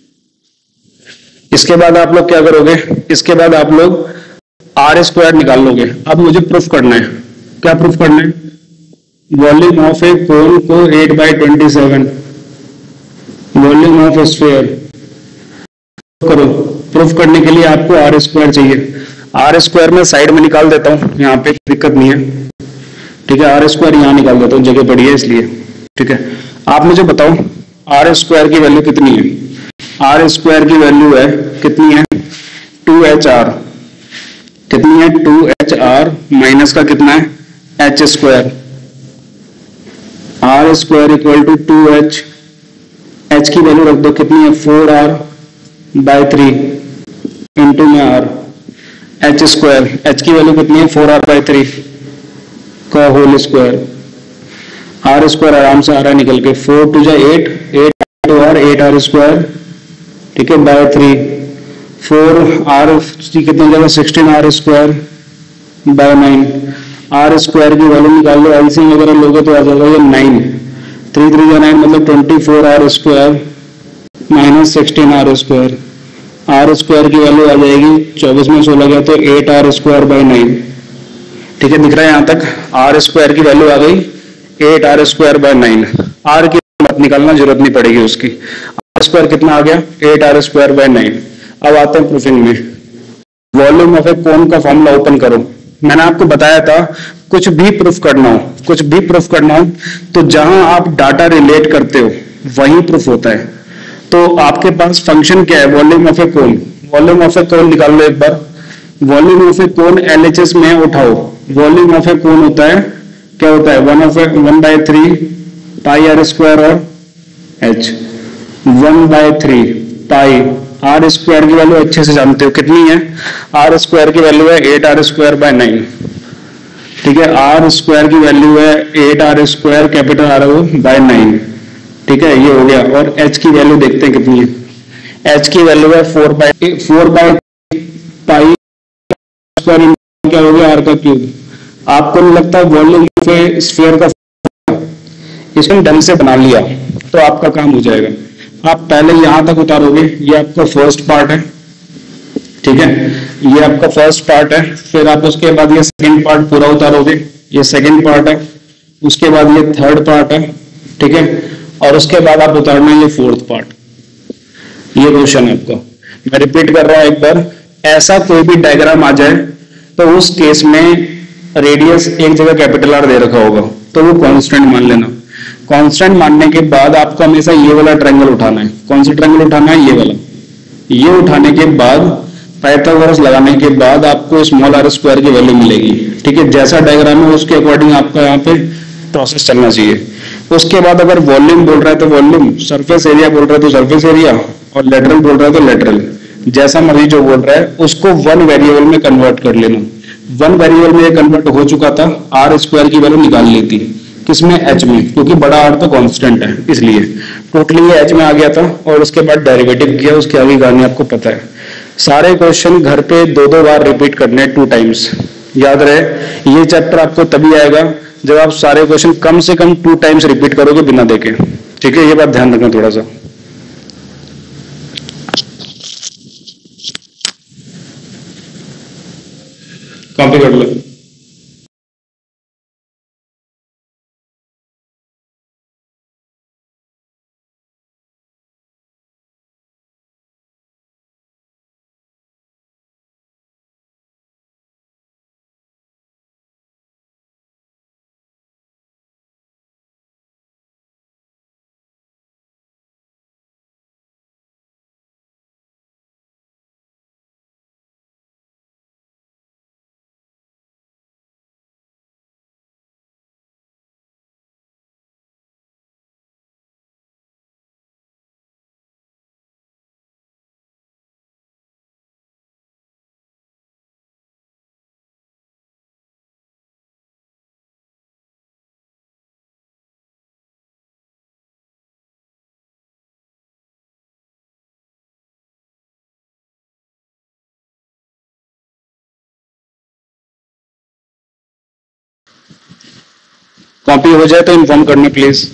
इसके बाद आप लोग क्या करोगे, इसके बाद आप लोग आर स्क्वायर निकाल लोगे। अब मुझे प्रूफ करना है, क्या प्रूफ करना है, वॉल्यूम ऑफ ए कोन को eight by twenty seven, volume of a sphere करो। प्रूफ करने के लिए आपको आर स्क्वायर चाहिए। आर स्क्वायर में साइड में निकाल देता हूं, यहाँ पे दिक्कत नहीं है, ठीक है। आर स्क्वायर यहाँ निकाल देता हूँ, जगह पड़ी है इसलिए, ठीक है। आप मुझे बताओ आर स्क्वायर की वैल्यू कितनी है। आर स्क्वायर की वैल्यू है कितनी है, टू एच आर, कितनी है, टू एच आर माइनस का कितना है, H square. R square equal to two H, H की वैल्यू रख दो कितनी है, four R by three into में आर, एच स्क्वायर, एच की वैल्यू कितनी है, फोर आर बाई थ्री का होल स्क्वायर, आर स्क्वायर आराम से आ रहा है निकल के, फोर टू जा eight, eight two R, eight R square, ठीक है, बाय थ्री, फोर आर कितनी जगह, sixteen R square by nine, R square की वैल्यू निकाल लो, एलसीएम वगैरह लोगे तो आ जाएगा ये नाइन, थ्री थ्री जा नाइन मतलब twenty four R square minus sixteen R square, R square की वैल्यू आ जाएगी, चौबीस में सोलह गया तो eight R square by nine, ठीक है, दिख रहा है यहां तक, आर स्क्वायर की वैल्यू आ गई eight R square by nine, R की मत निकालना, जरूरत नहीं पड़ेगी उसकी, आर स्क्वायर कितना आ गया, eight R square by nine. अब आते हैं प्रूफिंग में, वॉल्यूम ऑफ ए कोन का फॉर्मूला ओपन करो, मैंने आपको बताया था कुछ भी प्रूफ करना हो, कुछ भी प्रूफ करना हो तो जहां आप डाटा रिलेट करते हो वही प्रूफ होता है। तो आपके पास फंक्शन क्या है, volume of a cone, volume of a cone निकाल लो एक बार, volume of a cone LHS में उठाओ, वॉल्यूम ऑफ ए कोन होता है, क्या होता है, one of a one by three pi are square और H, one by three pi, are square की वैल्यू अच्छे से जानते हो कितनी है, आर स्क्वायर की वैल्यू है eight R square by nine, ठीक है, आर स्क्वायर की वैल्यू है eight R square capital R by nine, ठीक है, ये हो गया, और एच की वैल्यू देखते हैं कितनी है, एच की वैल्यू है four by four by pi square, क्या हो गया आर का क्यूब, आपको नहीं लगता वॉल्यूम ऑफ ए स्फीयर का इसको ढंग से बना लिया तो आपका काम हो जाएगा, आप पहले यहां तक उतारोगे, ये आपका फर्स्ट पार्ट है, ठीक है, ये आपका फर्स्ट पार्ट है, फिर आप उसके बाद ये सेकंड पार्ट पूरा उतारोगे, ये सेकंड पार्ट है, उसके बाद ये थर्ड पार्ट है, ठीक है, और उसके बाद आप उतारना ये फोर्थ पार्ट, ये क्वेश्चन है आपका। मैं रिपीट कर रहा हूं एक बार, ऐसा कोई भी डायग्राम आ जाए तो उस केस में रेडियस एक जगह कैपिटल आर दे रखा होगा तो वो कांस्टेंट मान लेना, कांस्टेंट मानने के बाद आपको हमेशा ये वाला ट्रायंगल उठाना है, कौन सा ट्रायंगल उठाना है, ये वाला, ये उठाने के बाद पाइथागोरस लगाने के बाद आपको स्मॉल आर स्क्वायर की वैल्यू मिलेगी, ठीक है, जैसा डायग्राम है उसके अकॉर्डिंग आपका यहाँ पे प्रोसेस चलना चाहिए। उसके बाद अगर वॉल्यूम बोल रहा है तो वॉल्यूम, सरफेस एरिया बोल रहा है तो सरफेस एरिया, और लेटरल बोल रहा है तो लेटरल, जैसा मर्जी जो बोल रहा है उसको वन वेरिएबल में कन्वर्ट कर लेना, वन वेरिएबल में कन्वर्ट हो चुका था, आर स्क्वायर की वैल्यू निकाल लेती, किसमें, एच में, क्योंकि बड़ा आर तो कांस्टेंट है इसलिए टोटली ये एच में आ गया था, और उसके बाद डेरिवेटिव किया, उसकी आगे कहानी आपको पता है। सारे क्वेश्चन घर पे दो दो बार रिपीट करने हैं, टू टाइम्स, याद रहे, ये चैप्टर आपको तभी आएगा जब आप सारे क्वेश्चन कम से कम टू टाइम्स रिपीट करोगे बिना देखे, ठीक है, ये बात ध्यान रखना थोड़ा सा। कॉपी कर लो। कॉपी हो जाए तो इन्फॉर्म करना प्लीज।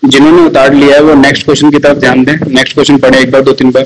जिन्होंने उतार लिया है वो नेक्स्ट क्वेश्चन की तरफ ध्यान दें, नेक्स्ट क्वेश्चन पढ़े एक बार, दो तीन बार।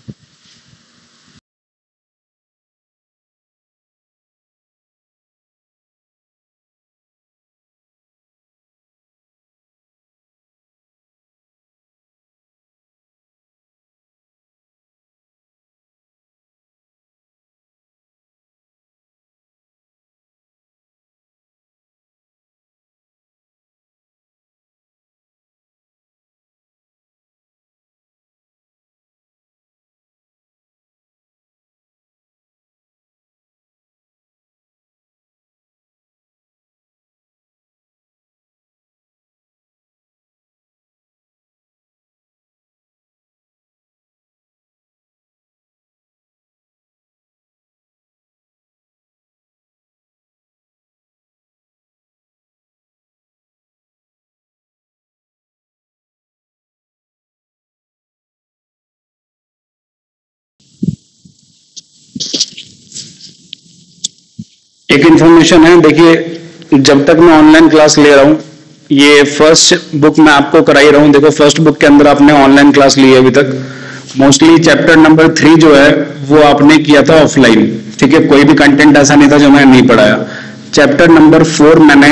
एक इंफॉर्मेशन है, देखिए जब तक मैं ऑनलाइन क्लास ले रहा हूँ, ये फर्स्ट बुक मैं आपको कराई रहा हूँ। देखो फर्स्ट बुक के अंदर आपने ऑनलाइन क्लास ली है अभी तक। मोस्टली चैप्टर नंबर थ्री जो है वो आपने किया था ऑफलाइन, ठीक है, कोई भी कंटेंट ऐसा नहीं था जो मैंने नहीं पढ़ाया। चैप्टर नंबर फोर मैंने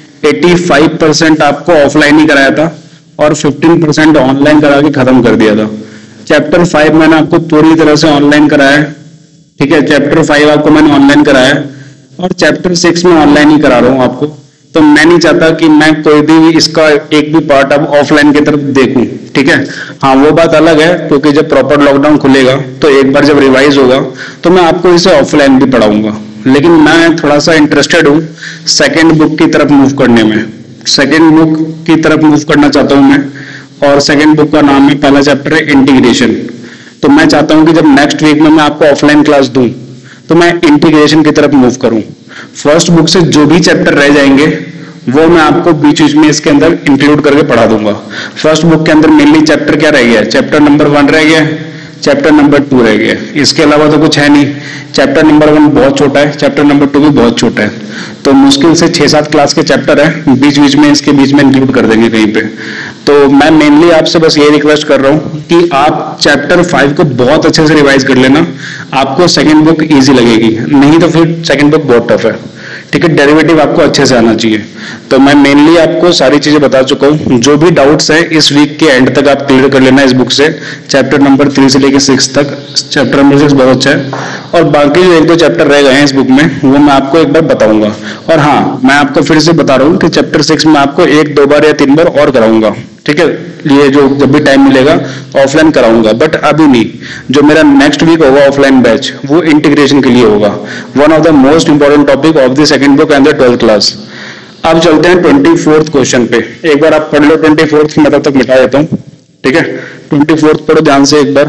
पचासी परसेंट आपको ऑफलाइन ही कराया था और पंद्रह परसेंट ऑनलाइन करा के खत्म कर दिया था। चैप्टर फाइव मैंने आपको पूरी तरह से ऑनलाइन कराया, ठीक है, चैप्टर फाइव आपको मैंने ऑनलाइन कराया और चैप्टर सिक्स में ऑनलाइन ही करा रहा हूँ आपको। तो मैं नहीं चाहता कि मैं कोई भी इसका एक भी पार्ट अब ऑफलाइन की तरफ देखूं, ठीक है। हाँ वो बात अलग है, क्योंकि जब प्रॉपर लॉकडाउन खुलेगा तो एक बार जब रिवाइज होगा तो मैं आपको इसे ऑफलाइन भी पढ़ाऊंगा। लेकिन मैं थोड़ा सा इंटरेस्टेड हूँ सेकेंड बुक की तरफ मूव करने में, सेकेंड बुक की तरफ मूव करना चाहता हूँ मैं। और सेकेंड बुक का नाम है, पहला चैप्टर है इंटीग्रेशन। तो मैं चाहता हूँ कि जब नेक्स्ट वीक में मैं आपको ऑफलाइन क्लास दूं तो मैं इंटीग्रेशन की तरफ मूव करूं। फर्स्ट बुक से जो भी चैप्टर रह जाएंगे वो मैं आपको बीच बीच में इसके अंदर इंक्लूड करके पढ़ा दूंगा। फर्स्ट बुक के अंदर मेनली चैप्टर क्या रह गया, चैप्टर नंबर वन रह गया, चैप्टर नंबर टू रह गया, इसके अलावा तो कुछ है नहीं। चैप्टर नंबर वन बहुत छोटा है, चैप्टर नंबर टू भी बहुत छोटा है, तो मुश्किल से छह सात क्लास के चैप्टर है, बीच बीच में इसके बीच में इंक्लूड कर देंगे कहीं पे। तो मैं मेनली आपसे बस ये रिक्वेस्ट कर रहा हूँ कि आप चैप्टर फाइव को बहुत अच्छे से रिवाइज कर लेना, आपको सेकंड बुक इजी लगेगी, नहीं तो फिर सेकंड बुक बहुत टफ है, ठीक है। डेरिवेटिव आपको अच्छे से आना चाहिए। तो मैं मेनली आपको सारी चीजें बता चुका हूँ, जो भी डाउट्स है इस वीक के एंड तक आप क्लियर कर लेना इस बुक से, चैप्टर नंबर थ्री से लेकर सिक्स तक। चैप्टर नंबर सिक्स बहुत अच्छा है और बाकी जो एक दो चैप्टर रह गए हैं इस बुक में वो मैं आपको एक बार बताऊंगा। और हाँ मैं आपको फिर से बता रहा हूँ कि चैप्टर सिक्स में आपको एक दो बार या तीन बार और कराऊंगा, ठीक है। ये जो जब भी टाइम मिलेगा ऑफलाइन कराऊंगा, बट अभी नहीं। जो मेरा नेक्स्ट वीक होगा ऑफलाइन बैच वो इंटीग्रेशन के लिए होगा, one of the most important topic of the second book and the twelfth class. अब चलते हैं ट्वेंटी फोर्थ क्वेश्चन पे, एक बार आप पढ़ लो ट्वेंटी फोर्थ, मैं तब तक मिटा देता हूँ, ठीक है। ट्वेंटी फोर्थ पढ़ो ध्यान से एक बार।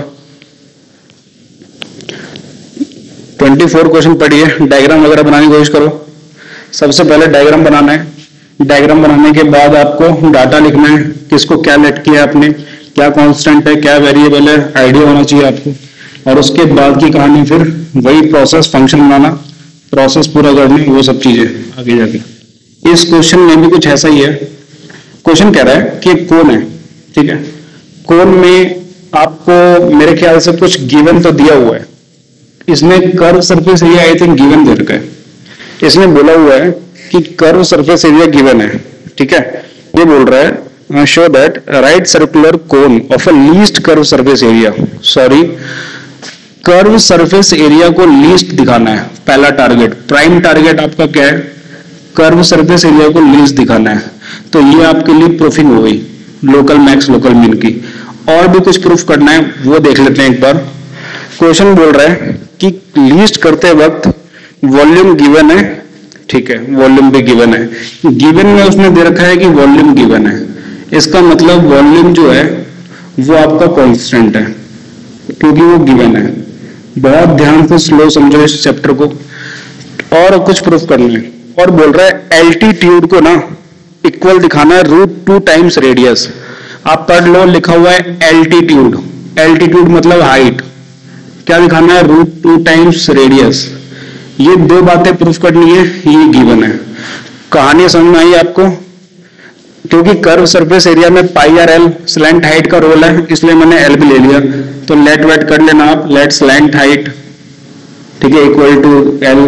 ट्वेंटी फोर क्वेश्चन पढ़िए, डायग्राम वगैरह बनाने की कोशिश करो। सबसे पहले डायग्राम बनाना है, डायग्राम बनाने के बाद आपको डाटा लिखना है, किसको क्या लेट किया आपने, क्या कांस्टेंट है, क्या वेरिएबल है, आइडिया होना चाहिए आपको। और उसके बाद की कहानी फिर वही प्रोसेस, फंक्शन बनाना, प्रोसेस पूरा करनी, वो सब चीजें आगे जाके। इस क्वेश्चन में भी कुछ ऐसा ही है। क्वेश्चन कह रहा है कि कोन है, ठीक है। कोन में आपको मेरे ख्याल से कुछ गिवन तो दिया हुआ है, इसमें curve surface area I think given दे रखा है। इसमें बोला हुआ है कि कर्व सरफेस एरिया गिवन है, ठीक है। ये बोल रहा है show that right circular cone of a least curve surface area, sorry curve surface area को लीस्ट दिखाना है पहला टारगेट। प्राइम टारगेट आपका क्या है, कर्व सरफेस एरिया को लीस्ट दिखाना है। तो ये आपके लिए प्रूफिंग हो गई लोकल मैक्स लोकल मिन की। और भी कुछ प्रूफ करना है वो देख लेते हैं एक बार। क्वेश्चन बोल रहा है कि लीस्ट करते वक्त वॉल्यूम गिवन है, ठीक है, वॉल्यूम भी गिवन है। गिवन में उसने दे रखा है कि वॉल्यूम गिवन है, इसका मतलब वॉल्यूम जो है वो आपका कांस्टेंट है क्योंकि वो गिवन है। बहुत ध्यान से स्लो समझो इस चैप्टर को। और कुछ प्रूफ करना है और बोल रहा है एल्टीट्यूड को ना इक्वल दिखाना है रूट टू टाइम्स रेडियस। आप पढ़ लो, लिखा हुआ है एल्टीट्यूड, एल्टीट्यूड मतलब हाइट, क्या दिखाना है, रूट टू टाइम्स रेडियस। ये दो बातें प्रूफ करनी है, ये गिवन है। कहानी समझ में आई आपको। क्योंकि कर्व सरफेस एरिया में pi R L slant height का रोल है, इसलिए मैंने एल भी ले लिया। तो लेट वेट कर लेना आप, लेट स्लैंट हाइट, ठीक है, इक्वल टू एल,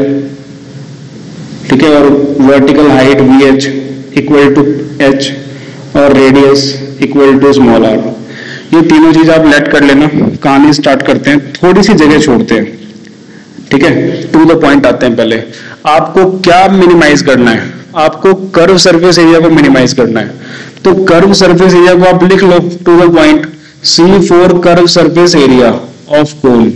ठीक है, और vertical height V H equal to H, और radius equal to small R. ये तीनों चीज आप लेट कर लेना। कहानी स्टार्ट करते हैं, थोड़ी सी जगह छोड़ते हैं, ठीक है, टू द पॉइंट आते हैं। पहले आपको क्या मिनिमाइज करना है? आपको कर्व सरफेस एरिया को मिनिमाइज करना है। तो कर्व सरफेस एरिया को आप लिख लो, to the point, C for curve surface area of cone.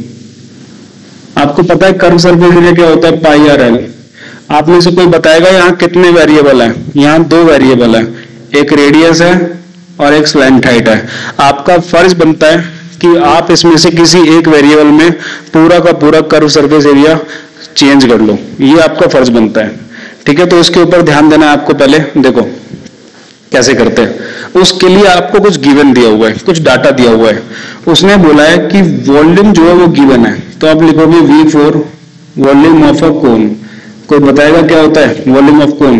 आपको पता है कर्व सरफेस एरिया क्या होता है? Pi R L. आप में से कोई बताएगा यहाँ कितने वेरिएबल है? यहाँ दो वेरिएबल है, एक रेडियस है और एक स्लैंट हाइट है। आपका फर्ज बनता है कि आप इसमें से किसी एक वेरिएबल में पूरा का पूरा कर्व सरफेस एरिया चेंज कर लो, ये आपका फर्ज बनता है, ठीक है। तो इसके ऊपर ध्यान देना है आपको। पहले देखो कैसे करते हैं। उसके लिए आपको कुछ गिवन दिया हुआ है, कुछ डाटा दिया हुआ है। उसने बोला है कि वॉल्यूम जो है वो गिवन है, तो आप लिखोगे V for volume of a cone. कोई बताएगा क्या होता है वॉल्यूम ऑफ कोन?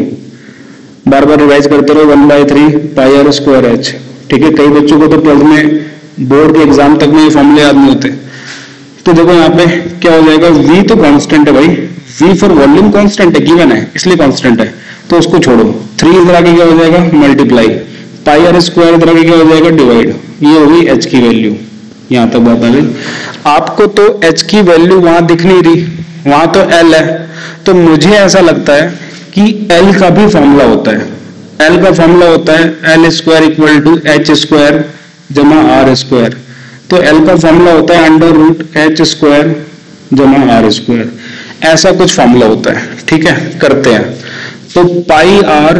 बार बार रिवाइज करते रहो, one by three pi are square H, ठीक है। कई बच्चों को तो ट्वेल्थ में बोर्ड के एग्जाम तक में ये फॉर्मूले याद नहीं होते। तो देखो यहाँ पे क्या हो जाएगा, v तो कांस्टेंट है भाई, v फॉर वॉल्यूम कांस्टेंट है, गिवन है, इसलिए कांस्टेंट है, तो उसको छोड़ो। थ्री इधर आके क्या हो जाएगा, मल्टीप्लाई, पाई आर स्क्वायर इधर आके क्या हो जाएगा, डिवाइड। ये होगी h की वैल्यू। यहाँ तक बात आ गई। आपको तो h की वैल्यू वहां दिख नहीं रही, वहां तो l है। तो मुझे ऐसा लगता है कि l का भी फॉर्मूला होता है। l का फॉर्मूला होता है L square equal to H square जमा आर स्क्वायर। तो L का फॉर्मूला होता है अंडर रूट एच स्क्वायर जमा आर स्क्वायर, ऐसा कुछ फॉर्मूला होता है, ठीक है। करते हैं तो पाई आर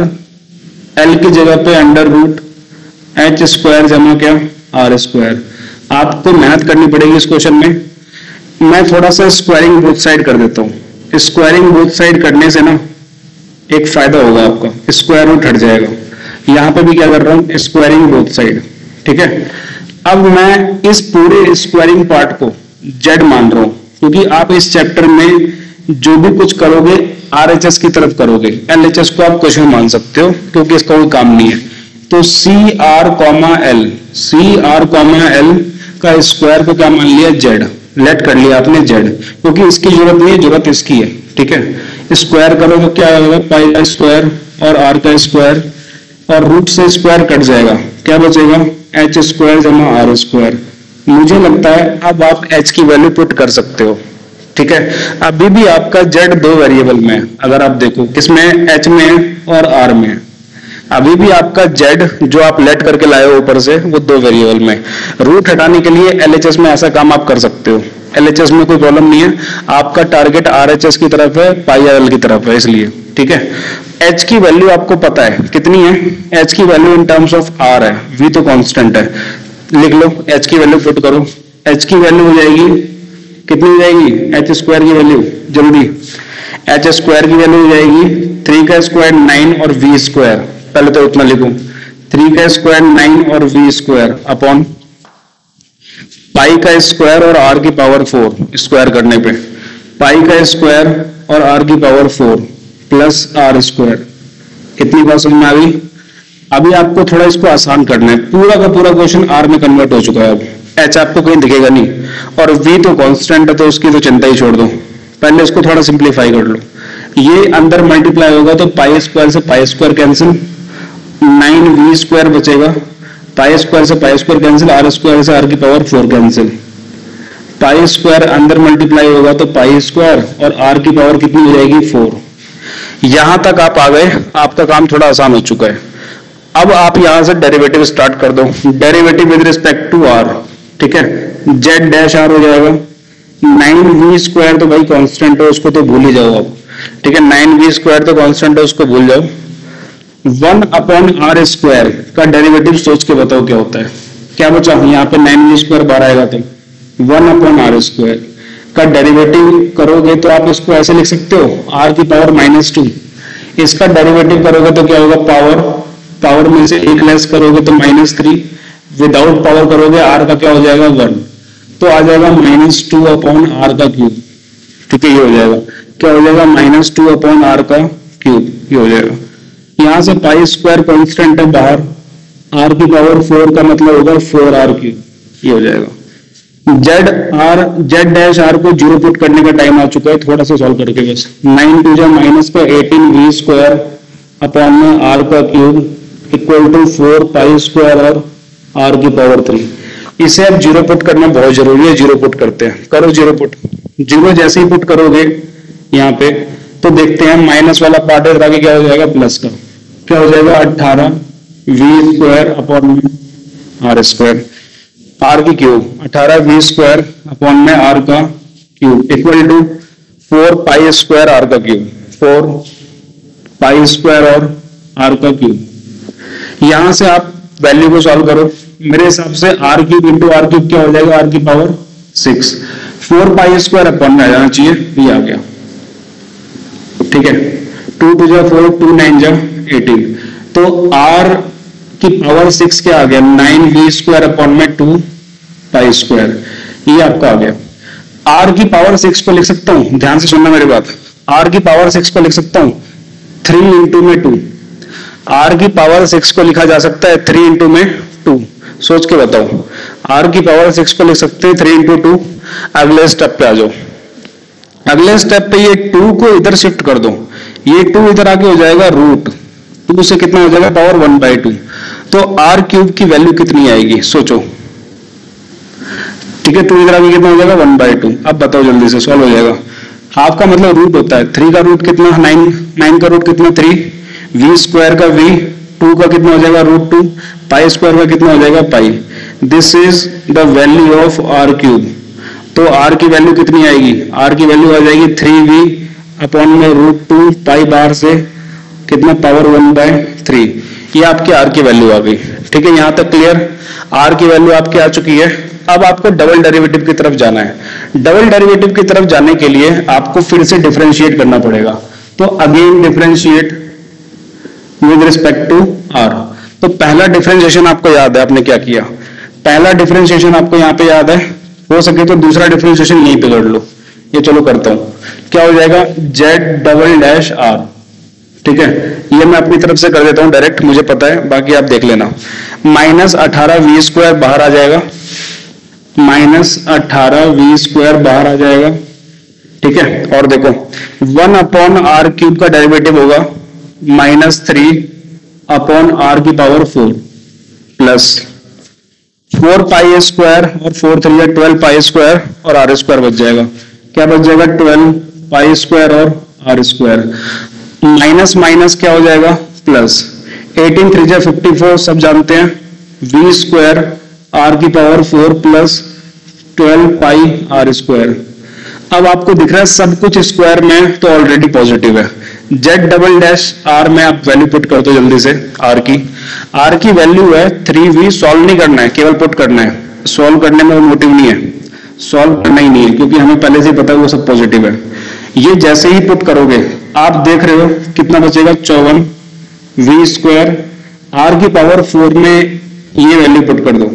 L की जगह पे अंडर रूट एच स्क्वायर जमा क्या आर स्क्वायर। आपको मेहनत करनी पड़ेगी इस क्वेश्चन में। मैं थोड़ा सा स्क्वायरिंग बोथ साइड कर देता हूँ। स्क्वायरिंग बोथ साइड करने से ना एक फायदा होगा आपका, स्क्वायर रूट हट जाएगा। यहाँ पे भी क्या कर रहा हूँ, स्क्वायरिंग बोथ साइड, ठीक है। अब मैं इस पूरे स्क्वायरिंग पार्ट को जेड मान रहा हूं, क्योंकि आप इस चैप्टर में जो भी कुछ करोगे आरएचएस की तरफ करोगे। एलएचएस को आप कुछ भी मान सकते हो, क्योंकि इसका कोई काम नहीं है। तो C R comma L, C R comma L का स्क्वायर को क्या मान लिया, जेड। लेट कर लिया आपने जेड, क्योंकि इसकी जरूरत नहीं है, जरूरत इसकी है, ठीक है। स्क्वायर करोगे क्या होगा, पाई का स्क्वायर और आर का स्क्वायर, और रूट से स्क्वायर कट जाएगा, क्या बचेगा, एच स्क्वायर जमा आर स्क्वायर। मुझे लगता है अब आप एच की वैल्यू पुट कर सकते हो, ठीक है। अभी भी आपका जेड दो वेरिएबल में है, अगर आप देखो किसमें, एच में और आर में। अभी भी आपका जेड जो आप लेट करके लाए हो ऊपर से, वो दो वेरिएबल में। रूट हटाने के लिए एलएचएस में ऐसा काम आप कर सकते हो, एलएचएस में कोई प्रॉब्लम नहीं है। आपका टारगेट आरएचएस की तरफ है, पाई आर एल की तरफ है, इसलिए, ठीक है। एच की वैल्यू आपको पता है कितनी है, एच की value in terms of R है, वी तो कांस्टेंट है। लिख लो, एच की वैल्यू पुट करो। एच की वैल्यू हो जाएगी कितनी हो जाएगी, एच स्क्वायर की वैल्यू, जल्दी। एच स्क्वायर की वैल्यू हो जाएगी थ्री का स्क्वायर नाइन और वी स्क्वायर। पहले तो उतना लिखूं, थ्री का स्क्वायर नाइन और वी स्क्वायर अपॉन पाई का स्क्वायर और आर की पावर फोर, स्क्वायर करने पे पाई का स्क्वायर और आर की power four plus R square. इतनी बात समझ में आ गई। अभी आपको थोड़ा इसको आसान करना है। पूरा का पूरा क्वेश्चन आर में कन्वर्ट हो चुका है। अब एच आपको कहीं दिखेगा नहीं, और वी तो कांस्टेंट है, तो उसकी तो चिंता ही छोड़ दो। पहले इसको थोड़ा सिंप्लीफाई कर लो। ये अंदर मल्टीप्लाई होगा तो पाई स्क्वायर से pi square cancel, nine V square बचेगा, पाई स्क्वायर से pi square cancel, R square से आर की power four cancel. Pi square अंदर मल्टीप्लाई होगा तो पाई स्क्वायर, और आर की पावर कितनी हो जाएगी, फोर। यहां तक आप आ गए, आपका काम थोड़ा आसान हो चुका है। अब आप यहां से डेरिवेटिव स्टार्ट कर दो। Derivative with respect to R, ठीक है। जेड डैश आर हो जाएगा, नाइन वी स्क्वायर तो भाई कांस्टेंट है, उसको तो भूल ही जाओ आप, ठीक है। नाइन वी स्क्वायर तो कांस्टेंट है, उसको भूल जाओ। वन अपॉन आर स्क्वायर का डेरिवेटिव सोच के बताओ क्या होता है। क्या बचा, यहाँ पे नाइन वी स्क्वायर बाहर आएगा तो वन अपॉन आर स्क्वायर का डेरिवेटिव करोगे तो आप इसको ऐसे लिख सकते हो, आर की पावर माइनस टू। इसका डेरिवेटिव करोगे तो क्या होगा, पावर पावर में से एक लेस करोगे तो माइनस थ्री, विदाउट पावर करोगे आर का क्या हो जाएगा, वन। तो आ जाएगा माइनस टू अपॉन आर का क्यूब, ठीक है। ये हो जाएगा, क्या हो जाएगा, माइनस टू अपॉन आर का क्यूब, ये हो जाएगा। यहां से पाई स्क्वायर कॉन्स्टेंट है बाहर, आर की पावर फोर का मतलब होगा फोर आर क्यूब, ये हो जाएगा। Z R Z dash R को जीरो पुट करने का टाइम आ चुका है, थोड़ा सा सॉल्व करके बस। नाइन टू जा माइनस का एटीन वी स्क्वायर अपॉन में आर का cube equal to four pi square और आर की पावर थ्री। इसे अब जीरो पुट करना बहुत जरूरी है, जीरो पुट करते हैं, करो जीरो पुट। जीरो जैसे ही पुट करोगे यहाँ पे तो देखते हैं माइनस वाला पार्ट है, आगे क्या हो जाएगा प्लस का, क्या हो जाएगा अट्ठारह वी स्क्वायर अपॉन में आर स्क्वायर, आर की क्यूब अठारह वी स्क्वायर अपॉन में आर का cube equal to four pi square R का क्यूब, फोर पाई स्क्वायर और आर का क्यूब। यहां से आप वैल्यू को सॉल्व करो, मेरे हिसाब से R cube into R cube क्या हो जाएगा, आर की power six, four pi square upon में आ जाना चाहिए, ये आ गया, ठीक है। टू टू जा फोर, टू नाइन जा एटीन, तो आर की पावर सिक्स क्या आ गया, नाइन वी स्क्वायर अपॉन में टू पाई स्क्वायर, ये आपका आ गया। आर की पावर सिक्स को लिख सकता हूं, ध्यान से सुनना मेरी बात, आर की पावर सिक्स को लिख सकता हूं थ्री इंटू में टू, आर की पावर सिक्स को लिखा जा सकता है थ्री इंटू में टू, सोच के बताओ, आर की पावर सिक्स को लिख सकते हैं थ्री इंटू टू। अगले स्टेप पे आ जाओ, अगले स्टेप पे ये टू को इधर शिफ्ट कर दो, ये टू इधर आके हो जाएगा रूट टू से कितना हो जाएगा पावर वन बाई टू, तो आर क्यूब की वैल्यू कितनी आएगी सोचो, ठीक है। टू इधर आगे कितना हो जाएगा वन बाई टू, अब बताओ जल्दी से, सॉल्व हो जाएगा। हाफ का मतलब रूट होता है, थ्री का रूट कितना नाइन, नाइन का रूट कितना थ्री, वी स्क्वायर का वी, टू का कितना हो जाएगा रूट टू, पाई स्क्वायर का कितना हो जाएगा pi. This is the value of R cube, तो आर की वैल्यू कितनी आएगी, आर की वैल्यू आ जाएगी थ्री वी अपॉन में रूट टू पाई बाहर से कितना पावर वन बाय थ्री, ये आपकी आर की वैल्यू आ गई, ठीक है। यहां तक क्लियर, आर की वैल्यू आपकी आ चुकी है। अब आपको डबल डेरिवेटिव की तरफ जाना है। डबल डेरिवेटिव की तरफ जाने के लिए आपको फिर से डिफरेंशिएट करना पड़ेगा, तो again differentiate with respect to R. तो पहला डिफरेंशिएशन आपको याद है, आपने क्या किया, पहला डिफरेंशिएशन आपको यहाँ पे याद है, हो सके तो दूसरा डिफरेंशिएशन यहीं पे कर लो, ये चलो करता हूं, क्या हो जाएगा जेड डबल डैश आर, ठीक है। ये मैं अपनी तरफ से कर देता हूं डायरेक्ट, मुझे पता है, बाकी आप देख लेना। माइनस अठारह वी स्क्वायर बाहर आ जाएगा, माइनस अठारह वी स्क्वायर बाहर आ जाएगा, ठीक है। और देखो वन अपॉन आर क्यूब का डेरिवेटिव होगा माइनस थ्री अपॉन आर की power four plus four pi square और फोर थ्री या ट्वेल्व पाई स्क्वायर और आर स्क्वायर बच जाएगा, क्या बच जाएगा ट्वेल्व पाई स्क्वायर और आर स्क्वायर। माइनस माइनस क्या हो जाएगा प्लस, एटीन थ्री जा फिफ्टी फोर सब जानते हैं, वी स्क्वायर आर की power four plus twelve pi are square. अब आपको दिख रहा है सब कुछ स्क्वायर में तो ऑलरेडी पॉजिटिव है। जेड डबल डैश आर में आप वैल्यू पुट कर दो जल्दी से, आर की आर की वैल्यू है थ्री वी, सॉल्व नहीं करना है, केवल पुट करना है, सॉल्व करने में मोटिव नहीं है, सॉल्व करना ही नहीं है क्योंकि हमें पहले से पता है वो सब पॉजिटिव है। ये जैसे ही पुट करोगे आप देख रहे हो कितना बचेगा चौवन वी स्क्वायर, आर की पावर फोर में ये वैल्यू पुट कर दो।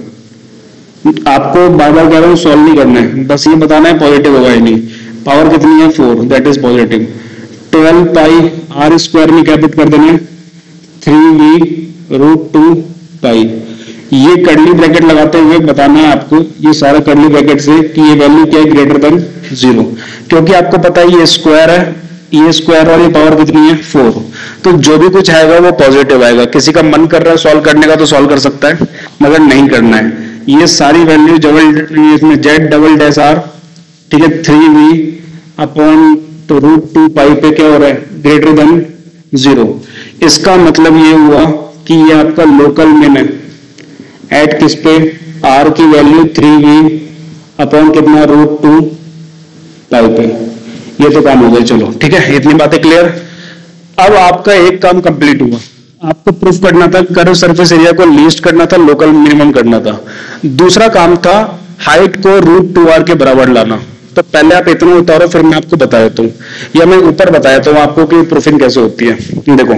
आपको बार बार कह रहा हूं सॉल्व नहीं करना है, बस ये बताना है पॉजिटिव होगा ही नहीं। पावर कितनी है four, that is positive. Twelve pi are square में क्या पुट कर देना है three V root two pi. ये कर्ली ब्रैकेट लगाते हुए बताना है आपको ये सारा कर्ली ब्रैकेट से कि ये वैल्यू क्या है ग्रेटर देन जीरो, क्योंकि आपको पता है ये स्क्वायर है, ये स्क्वायर और ये पावर कितनी है फोर, तो जो भी कुछ आएगा वो पॉजिटिव आएगा। किसी का मन कर रहा है सॉल्व करने का तो सॉल्व कर सकता है, मगर नहीं करना है। ये सारी वैल्यू डबल इसमें जेड डबल डैश आर, ठीक है, थ्री वी अपॉन तो रूट टू पाई पे क्या हो रहा है ग्रेटर देन जीरो। इसका मतलब ये हुआ कि ये आपका लोकल मिन है एट किस पे, आर की वैल्यू थ्री वी अपॉन कितना रूट टू पाई पे। ये तो काम हो गया, चलो ठीक है, इतनी बातें क्लियर। अब आपका एक काम कंप्लीट हुआ, आपको प्रूफ करना था कर्व सरफेस एरिया को लीस्ट करना था, लोकल मिनिमम करना था। दूसरा काम था हाइट को रूट टू आर के बराबर लाना। तो पहले आप इतना उतारो फिर मैं आपको बता देता हूँ, या मैं ऊपर बता देता हूँ आपको कि प्रूफिंग कैसे होती है। देखो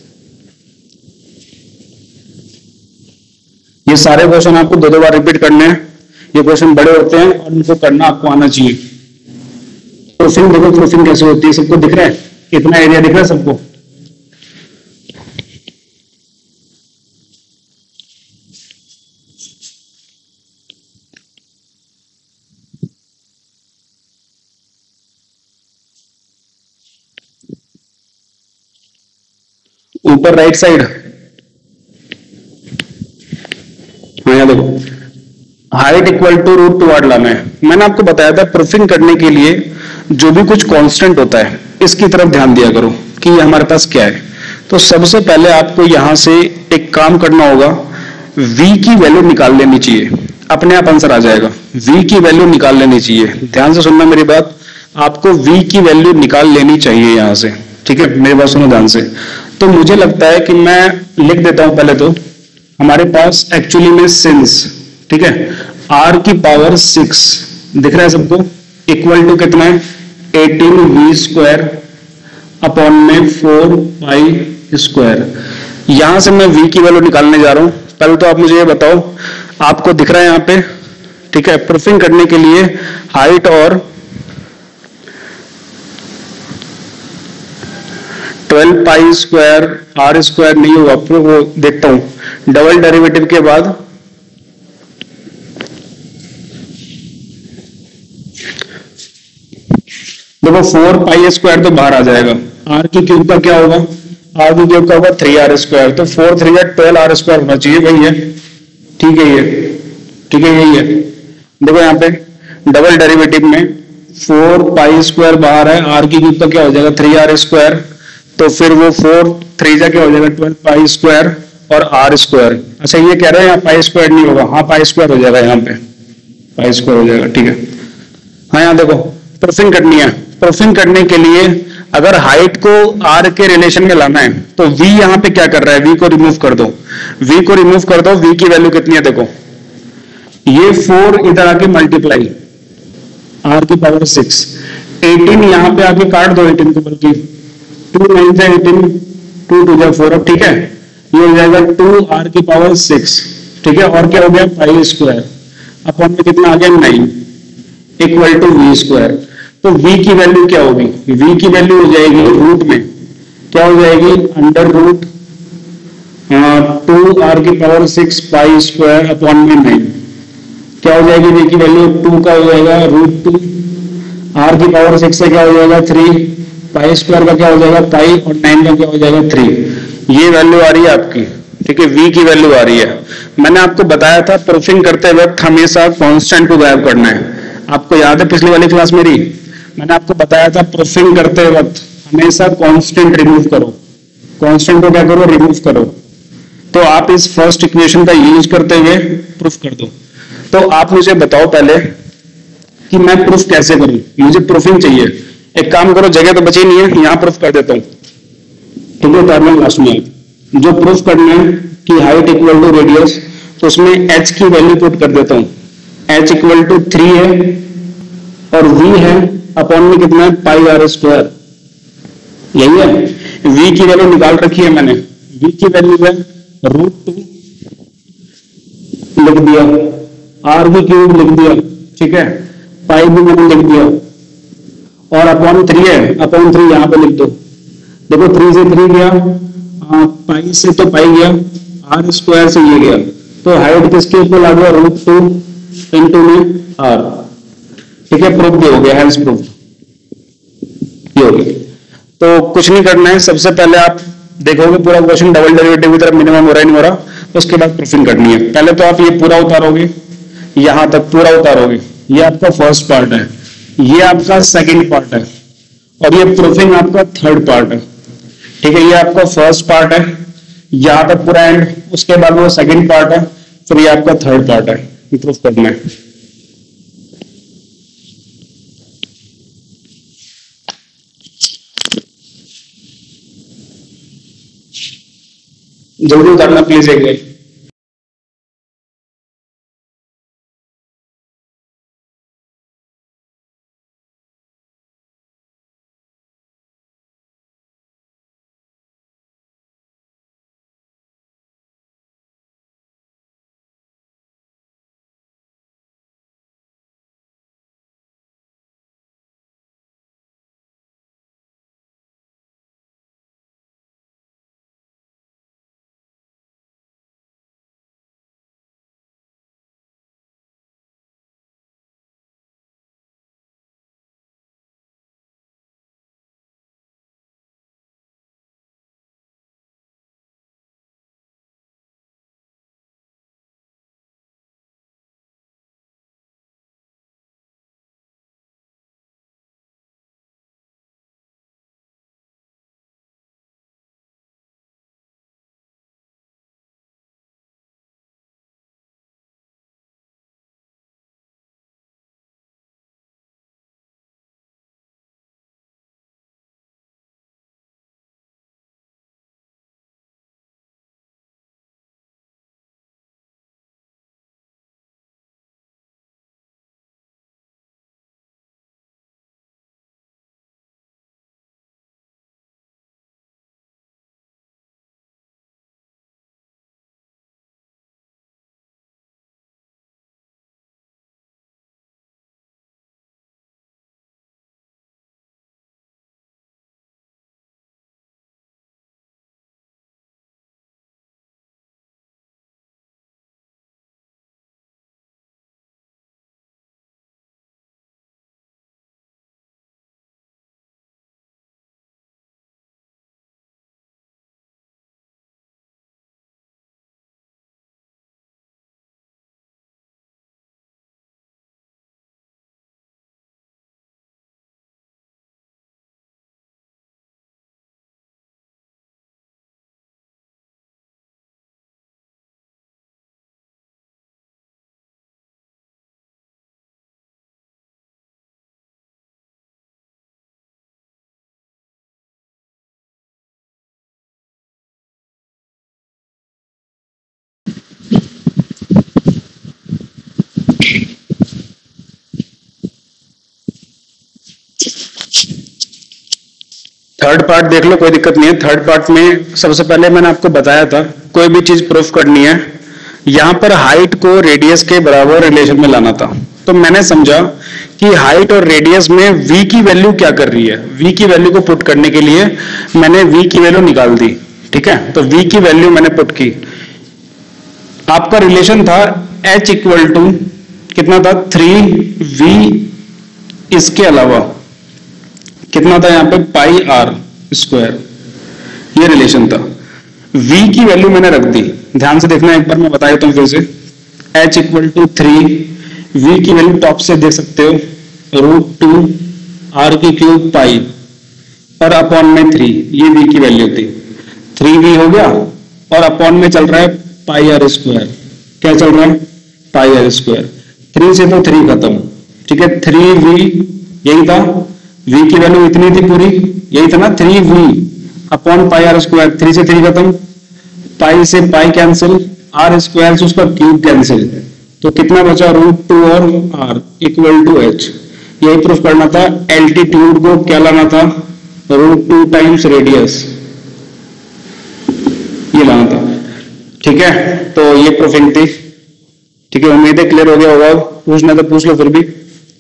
ये सारे क्वेश्चन आपको दो दो बार रिपीट करने हैं, ये क्वेश्चन बड़े होते हैं और इनको करना आपको आना चाहिए। प्रूफिंग देखो, प्रूफिंग कैसे होती है, सबको दिख रहा है, कितना एरिया दिख रहा है सबको। ऊपर राइट साइड, हाँ यहाँ देखो, height equal to root two R लाना है। मैंने आपको बताया था प्रूफिंग करने के लिए जो भी कुछ कांस्टेंट होता है इसकी तरफ ध्यान दिया करो कि ये हमारे पास क्या है। तो सबसे पहले आपको यहां से एक काम करना होगा, v की वैल्यू निकाल लेनी चाहिए, अपने आप आंसर आ जाएगा। v की वैल्यू निकाल लेनी चाहिए, ध्यान से सुनना मेरी बात, आपको v की वैल्यू निकाल लेनी चाहिए यहां से, ठीक है, मेरी बात सुनो ध्यान से। तो मुझे लगता है कि मैं लिख देता हूं पहले तो, हमारे पास एक्चुअली में सिंस, ठीक है, r की पावर सिक्स दिख रहा है सबको, इक्वल टू कितना है, एटीन वी स्क्वायर अपॉन में फोर पाई स्क्वायर। यहां से मैं v की वैल्यू निकालने जा रहा हूं। पहले तो आप मुझे ये बताओ, आपको दिख रहा है यहां पे, ठीक है, प्रूफिंग करने के लिए हाइट और twelve pi square R square नहीं होगा, फिर वो देखता हूं डबल डेरिवेटिव के बाद, देखो फोर पाई स्क्वायर तो बाहर आ जाएगा, आर की क्यूब का क्या होगा, आर की क्यूब का होगा थ्री आर स्क्वायर, तो फोर थ्री या ट्वेल्व आर स्क्वायर होना चाहिए, वही है, ठीक है, ये ठीक है, यही है। देखो यहाँ पे डबल डेरिवेटिव में फोर पाई स्क्वायर बाहर है, आर की क्यूब का क्या हो जाएगा थ्री आर स्क्वायर, तो फिर वो फोर थ्री जा क्या हो जाएगा ट्वेल्व पाई स्क्वायर और आर स्क्वायर। अच्छा ये कह रहे हैं यहाँ पाई स्क्वायर नहीं होगा, हाँ पाई स्क्वायर हो जाएगा, यहाँ पे पाई स्क्वायर हो जाएगा, ठीक है। हाँ यहाँ देखो प्रूफिंग करनी है, प्रूफिंग करने के लिए अगर हाइट को आर के रिलेशन में लाना है तो v यहाँ पे क्या कर रहा है, v को रिमूव कर दो, v को रिमूव कर दो, v की वैल्यू कितनी है देखो, ये फोर इधर आके मल्टीप्लाई आर की पावर सिक्स, एटीन यहाँ पे आके काट दो एटीन को, बल्कि टू नाइन से एटीन, टू टू जा फोर, अब ठीक है, ये हो जाएगा टू आर की पावर सिक्स, ठीक है, और क्या हो गया पाई स्क्वायर अपॉन में कितना आ गया nine equal to V square. तो v की वैल्यू क्या होगी, v की वैल्यू हो जाएगी रूट में क्या हो जाएगी, अंडर रूट टू आर की power six pi square upon में नाइन, क्या हो जाएगी v की वैल्यू, टू का हो जाएगा रूट टू, आर की पावर सिक्स से क्या हो जाएगा थ्री, पाई स्क्वायर का क्या हो जाएगा पाई, और नाइन का क्या हो जाएगा थ्री। ये वैल्यू आ रही है आपकी, ठीक है, v की वैल्यू आ रही है। मैंने आपको बताया था प्रूफिंग करते वक्त हमेशा कांस्टेंट को गायब करना है, आपको याद है पिछली वाली क्लास मेरी, मैंने आपको बताया था प्रूफिंग करते वक्त हमेशा कांस्टेंट रिमूव करो, कांस्टेंट को क्या करो रिमूव करो। तो आप इस फर्स्ट इक्वेशन का यूज करते हुए प्रूफ कर दो। तो आप मुझे बताओ पहले कि मैं प्रूफ कैसे करूं, मुझे प्रूफिंग चाहिए। एक काम करो, जगह तो बची नहीं है, यहां प्रूफ कर देता हूं, ठीक है, टर्मिनल लास्ट में जो प्रूफ करना है कि हाइट इक्वल टू रेडियस, तो उसमें h की वैल्यू पुट कर देता हूं, h इक्वल टू थ्री है और v है अपॉन में कितना है पाई आर स्क्वायर, यही है। v की वैल्यू निकाल रखी है मैंने, v की वैल्यू है रूट टू लिख दिया, आर की क्यूब लिख दिया, ठीक है, पाई भी मैंने लिख दिया, और अपॉन थ्री है, अपॉन थ्री यहां पे लिख दो। देखो थ्री से थ्री गया, पाई से तो पाई गया, आर स्क्वायर से ये गया, तो हाइट किसके इक्वल आ गया रूट टू इंटू में आर, ठीक है, प्रूफ भी हो गया, हैंस प्रूफ ये हो गया। तो कुछ नहीं करना है, सबसे पहले आप देखोगे पूरा क्वेश्चन डबल डेरिवेटिव की तरफ मिनिमम हो रहा है नहीं हो रहा, उसके बाद प्रूफिंग करनी है। पहले तो आप ये पूरा उतारोगे, यहां तक पूरा उतारोगे, ये आपका फर्स्ट पार्ट है, ये आपका सेकंड पार्ट है, और ये प्रूफिंग आपका थर्ड पार्ट है, ठीक है, ये आपका फर्स्ट पार्ट है यहां तक पूरा एंड, उसके बाद वो सेकंड पार्ट है, फिर ये आपका थर्ड पार्ट है, ये प्रूफ करना है। जल्दी उतारना प्लीज एक बार। थर्ड पार्ट देख लो, कोई दिक्कत नहीं है। थर्ड पार्ट में सबसे पहले मैंने आपको बताया था, कोई भी चीज प्रूफ करनी है, यहां पर हाइट को रेडियस के बराबर रिलेशन में लाना था। तो मैंने समझा कि हाइट और रेडियस में v की वैल्यू क्या कर रही है, v की वैल्यू को पुट करने के लिए मैंने v की वैल्यू निकाल दी। ठीक है, तो v की वैल्यू मैंने पुट की। आपका रिलेशन था h इक्वल टू कितना था, थ्री वी, इसके अलावा कितना था यहाँ पे, पाई आर स्क्वायर, ये रिलेशन था। v की वैल्यू मैंने रख दी, ध्यान से देखना एक बार, मैं बता देता हूँ फिर से। h equal to three, v की वैल्यू टॉप से देख सकते हो, रूट टू आर की क्यूब पाई और अपॉन में थ्री, ये v की वैल्यू थी। थ्री वी हो गया और अपॉन में चल रहा है पाई आर स्क्वायर। क्या चल रहा है, पाई आर स्क्वायर। थ्री से तो थ्री खत्म, ठीक है, थ्री वी यही था, v की वैल्यू इतनी थी पूरी, यही था ना, three V upon pi are square. Three से थ्री खत्म, पाई से पाई कैंसिल, आर स्क्वायर से उसका क्यूब कैंसिल, तो कितना बचा, रूट टू और आर इक्वल टू एच। यही प्रूफ करना था। एल्टीट्यूड को क्या लाना था, रूट टू टाइम्स रेडियस, ये लाना था। ठीक है, तो ये प्रूफिंग थी। ठीक है, उम्मीद है क्लियर हो गया होगा। पूछना तो पूछ लो फिर भी।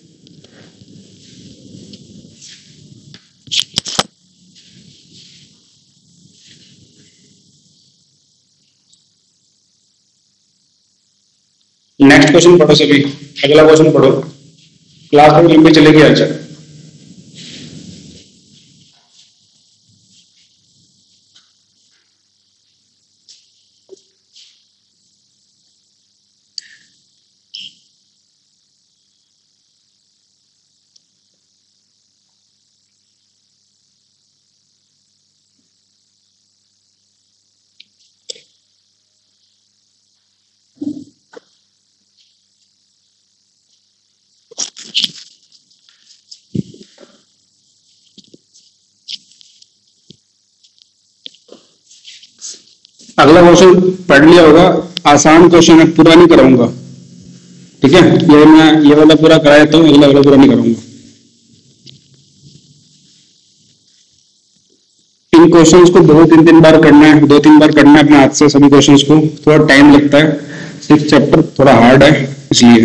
नेक्स्ट क्वेश्चन पढ़ो सभी, अगला क्वेश्चन पढ़ो, क्लास में लंबी चलेगी आज। अगला क्वेश्चन पढ़ लिया होगा, आसान क्वेश्चन है, पूरा नहीं कराऊंगा। ठीक है, ये मैं ये वाला पूरा कराया तो अगला वाला पूरा नहीं कराऊंगा। इन क्वेश्चंस को दो तीन तीन बार करना है, दो तीन बार करना है अपने हाथ से सभी क्वेश्चंस को, थोड़ा टाइम लगता है, सिक्स चैप्टर थोड़ा हार्ड है, इसलिए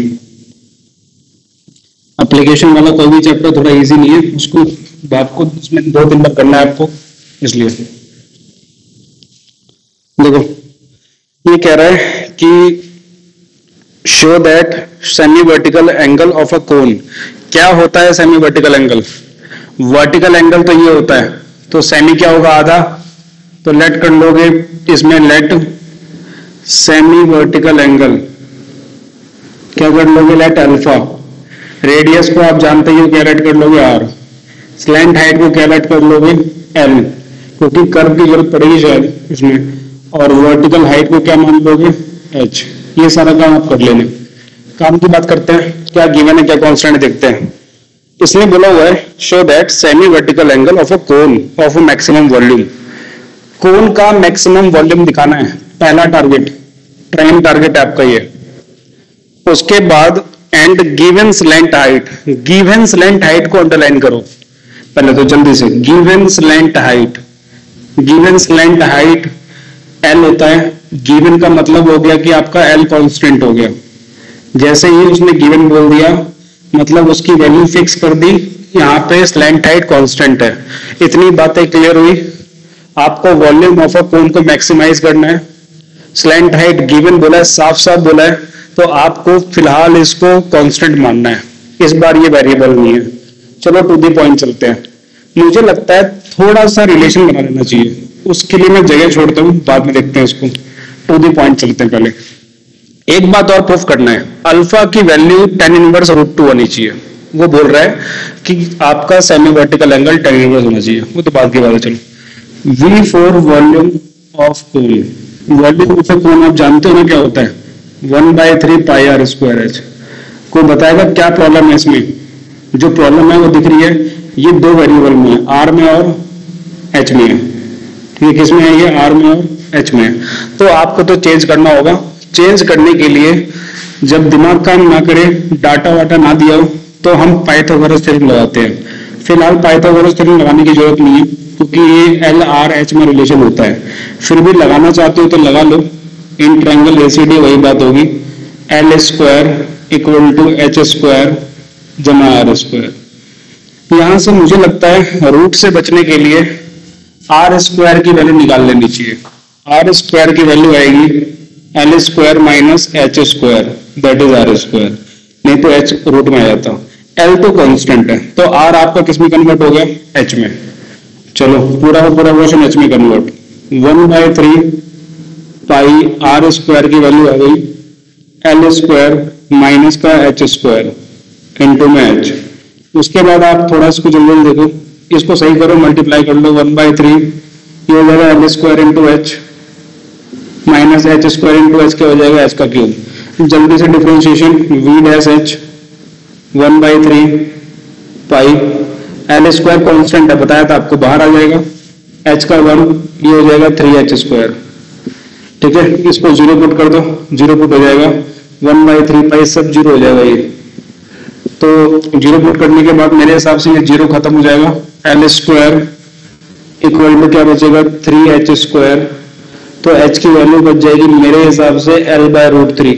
एप्लीकेशन वाला कोई भी चैप्टर थोड़ा इजी नहीं है, उसको आपको इसमें दो तीन बार करना है आपको, इसलिए। देखो ये कह रहा है कि show that semi vertical angle of a cone. क्या होता है semi vertical angle? Vertical angle तो ये होता है, तो सेमी क्या होगा, आधा। तो लेट कर लोगे इसमें, लेट सेमी वर्टिकल एंगल क्या कर लोगे, लेट अल्फा। रेडियस को आप जानते ही हो, क्या लेट कर लोगे, आर। स्लैंट हाइट को क्या लेट कर लोगे, एल, क्योंकि कर्व की जरूरत पड़ेगी शायद इसमें। और वर्टिकल हाइट को क्या मान लोगे, एच। ये सारा काम आप कर लेने। काम की बात करते हैं, क्या गिवन है, क्या कांस्टेंट देखते हैं। इसने बोला हुआ है show that semi vertical angle of a cone of a maximum volume. Cone का मैक्सिमम वॉल्यूम दिखाना है, पहला टारगेट, प्राइम टारगेट है आपका ये। उसके बाद and given slant height, given slant height को अंडरलाइन करो पहले तो जल्दी से। Given slant height, given slant height L होता है। गिवन का मतलब हो गया कि आपका एल कांस्टेंट हो गया। जैसे ही उसने गिवन बोल दिया मतलब उसकी वैल्यू फिक्स कर दी, यहाँ पे स्लैंट हाइट कांस्टेंट है। इतनी बातें क्लियर हुई। आपको वॉल्यूम ऑफ अ कोन को मैक्सिमाइज करना है। स्लैंट हाइट गिवन बोला है, साफ साफ बोला है, तो आपको फिलहाल इसको कांस्टेंट मानना है। इस बार ये वेरिएबल नहीं है। चलो टू दी पॉइंट चलते हैं। मुझे लगता है थोड़ा सा रिलेशन बना लेना चाहिए, उसके लिए मैं जगह छोड़ता हूँ, बाद में देखते हैं इसको। टू दी पॉइंट चलते हैं। पहले एक बात और प्रूफ करना है, अल्फा की value tan inverse root two होनी चाहिए। वो बोल रहा है कि आपका semi vertical angle tan inverse होना चाहिए, वो तो बात की बात है। चलो V for volume of cone. Volume of cone आप जानते हो ना क्या होता है, one by three pi are square H. कोई बताएगा क्या प्रॉब्लम है इसमें? जो प्रॉब्लम है वो दिख रही है, ये दो वेरिएबल में है, आर में और एच में है। ठीक, किसमें है ये, आर में और एच में है। तो आपको तो चेंज करना होगा। चेंज करने के लिए जब दिमाग काम ना करे, डाटा वाटा ना दिया हो, तो हम पाइथागोरस थ्योरम लगाते हैं। फिलहाल पाइथागोरस थ्योरम लगाने की जरूरत नहीं है क्योंकि ये एल आर एच में रिलेशन होता है, फिर भी लगाना चाहते हो तो लगा लो। इन ट्रायंगल एसीडी वही बात होगी, L square equal to H square जमा आर स्क्वायर। यहां से मुझे लगता है रूट से बचने के लिए आर स्क्वायर की वैल्यू निकाल लेनी चाहिए। आर स्क्वायर की वैल्यू आएगी L square minus H square that is R square, नहीं तो एच रूट में आ जाता। एल तो कांस्टेंट है तो आर आपका किस में कन्वर्ट हो गया, एच में। चलो पूरा का पूरा क्वेश्चन एच में convert, one by three pi are square की वैल्यू आ गई एल स्क्वायर माइनस का एच स्क्वायर इंटू में एच। उसके बाद आप थोड़ा इसको जल्दी देखो, इसको सही करो, मल्टीप्लाई कर लो, वन बाय थ्री ये हो जाएगा L square into H minus H square into H क्या हो जाएगा, एच का क्यूब। जल्दी से differentiation V dash H one by three pi L square constant है बताया था आपको, बाहर आ जाएगा एच का वन, ये हो जाएगा थ्री एच स्क्वायर। ठीक है, इसको जीरो पुट कर दो, जीरो पुट हो जाएगा वन बाई थ्री पाई सब जीरो हो जाएगा ये। तो जीरो पुट करने के बाद मेरे हिसाब से ये जीरो खत्म हो जाएगा, एल स्क्वायर इक्वल टू क्या बचेगा थ्री एच स्क्वायर। तो एच की वैल्यू बच जाएगी मेरे हिसाब से L by root three.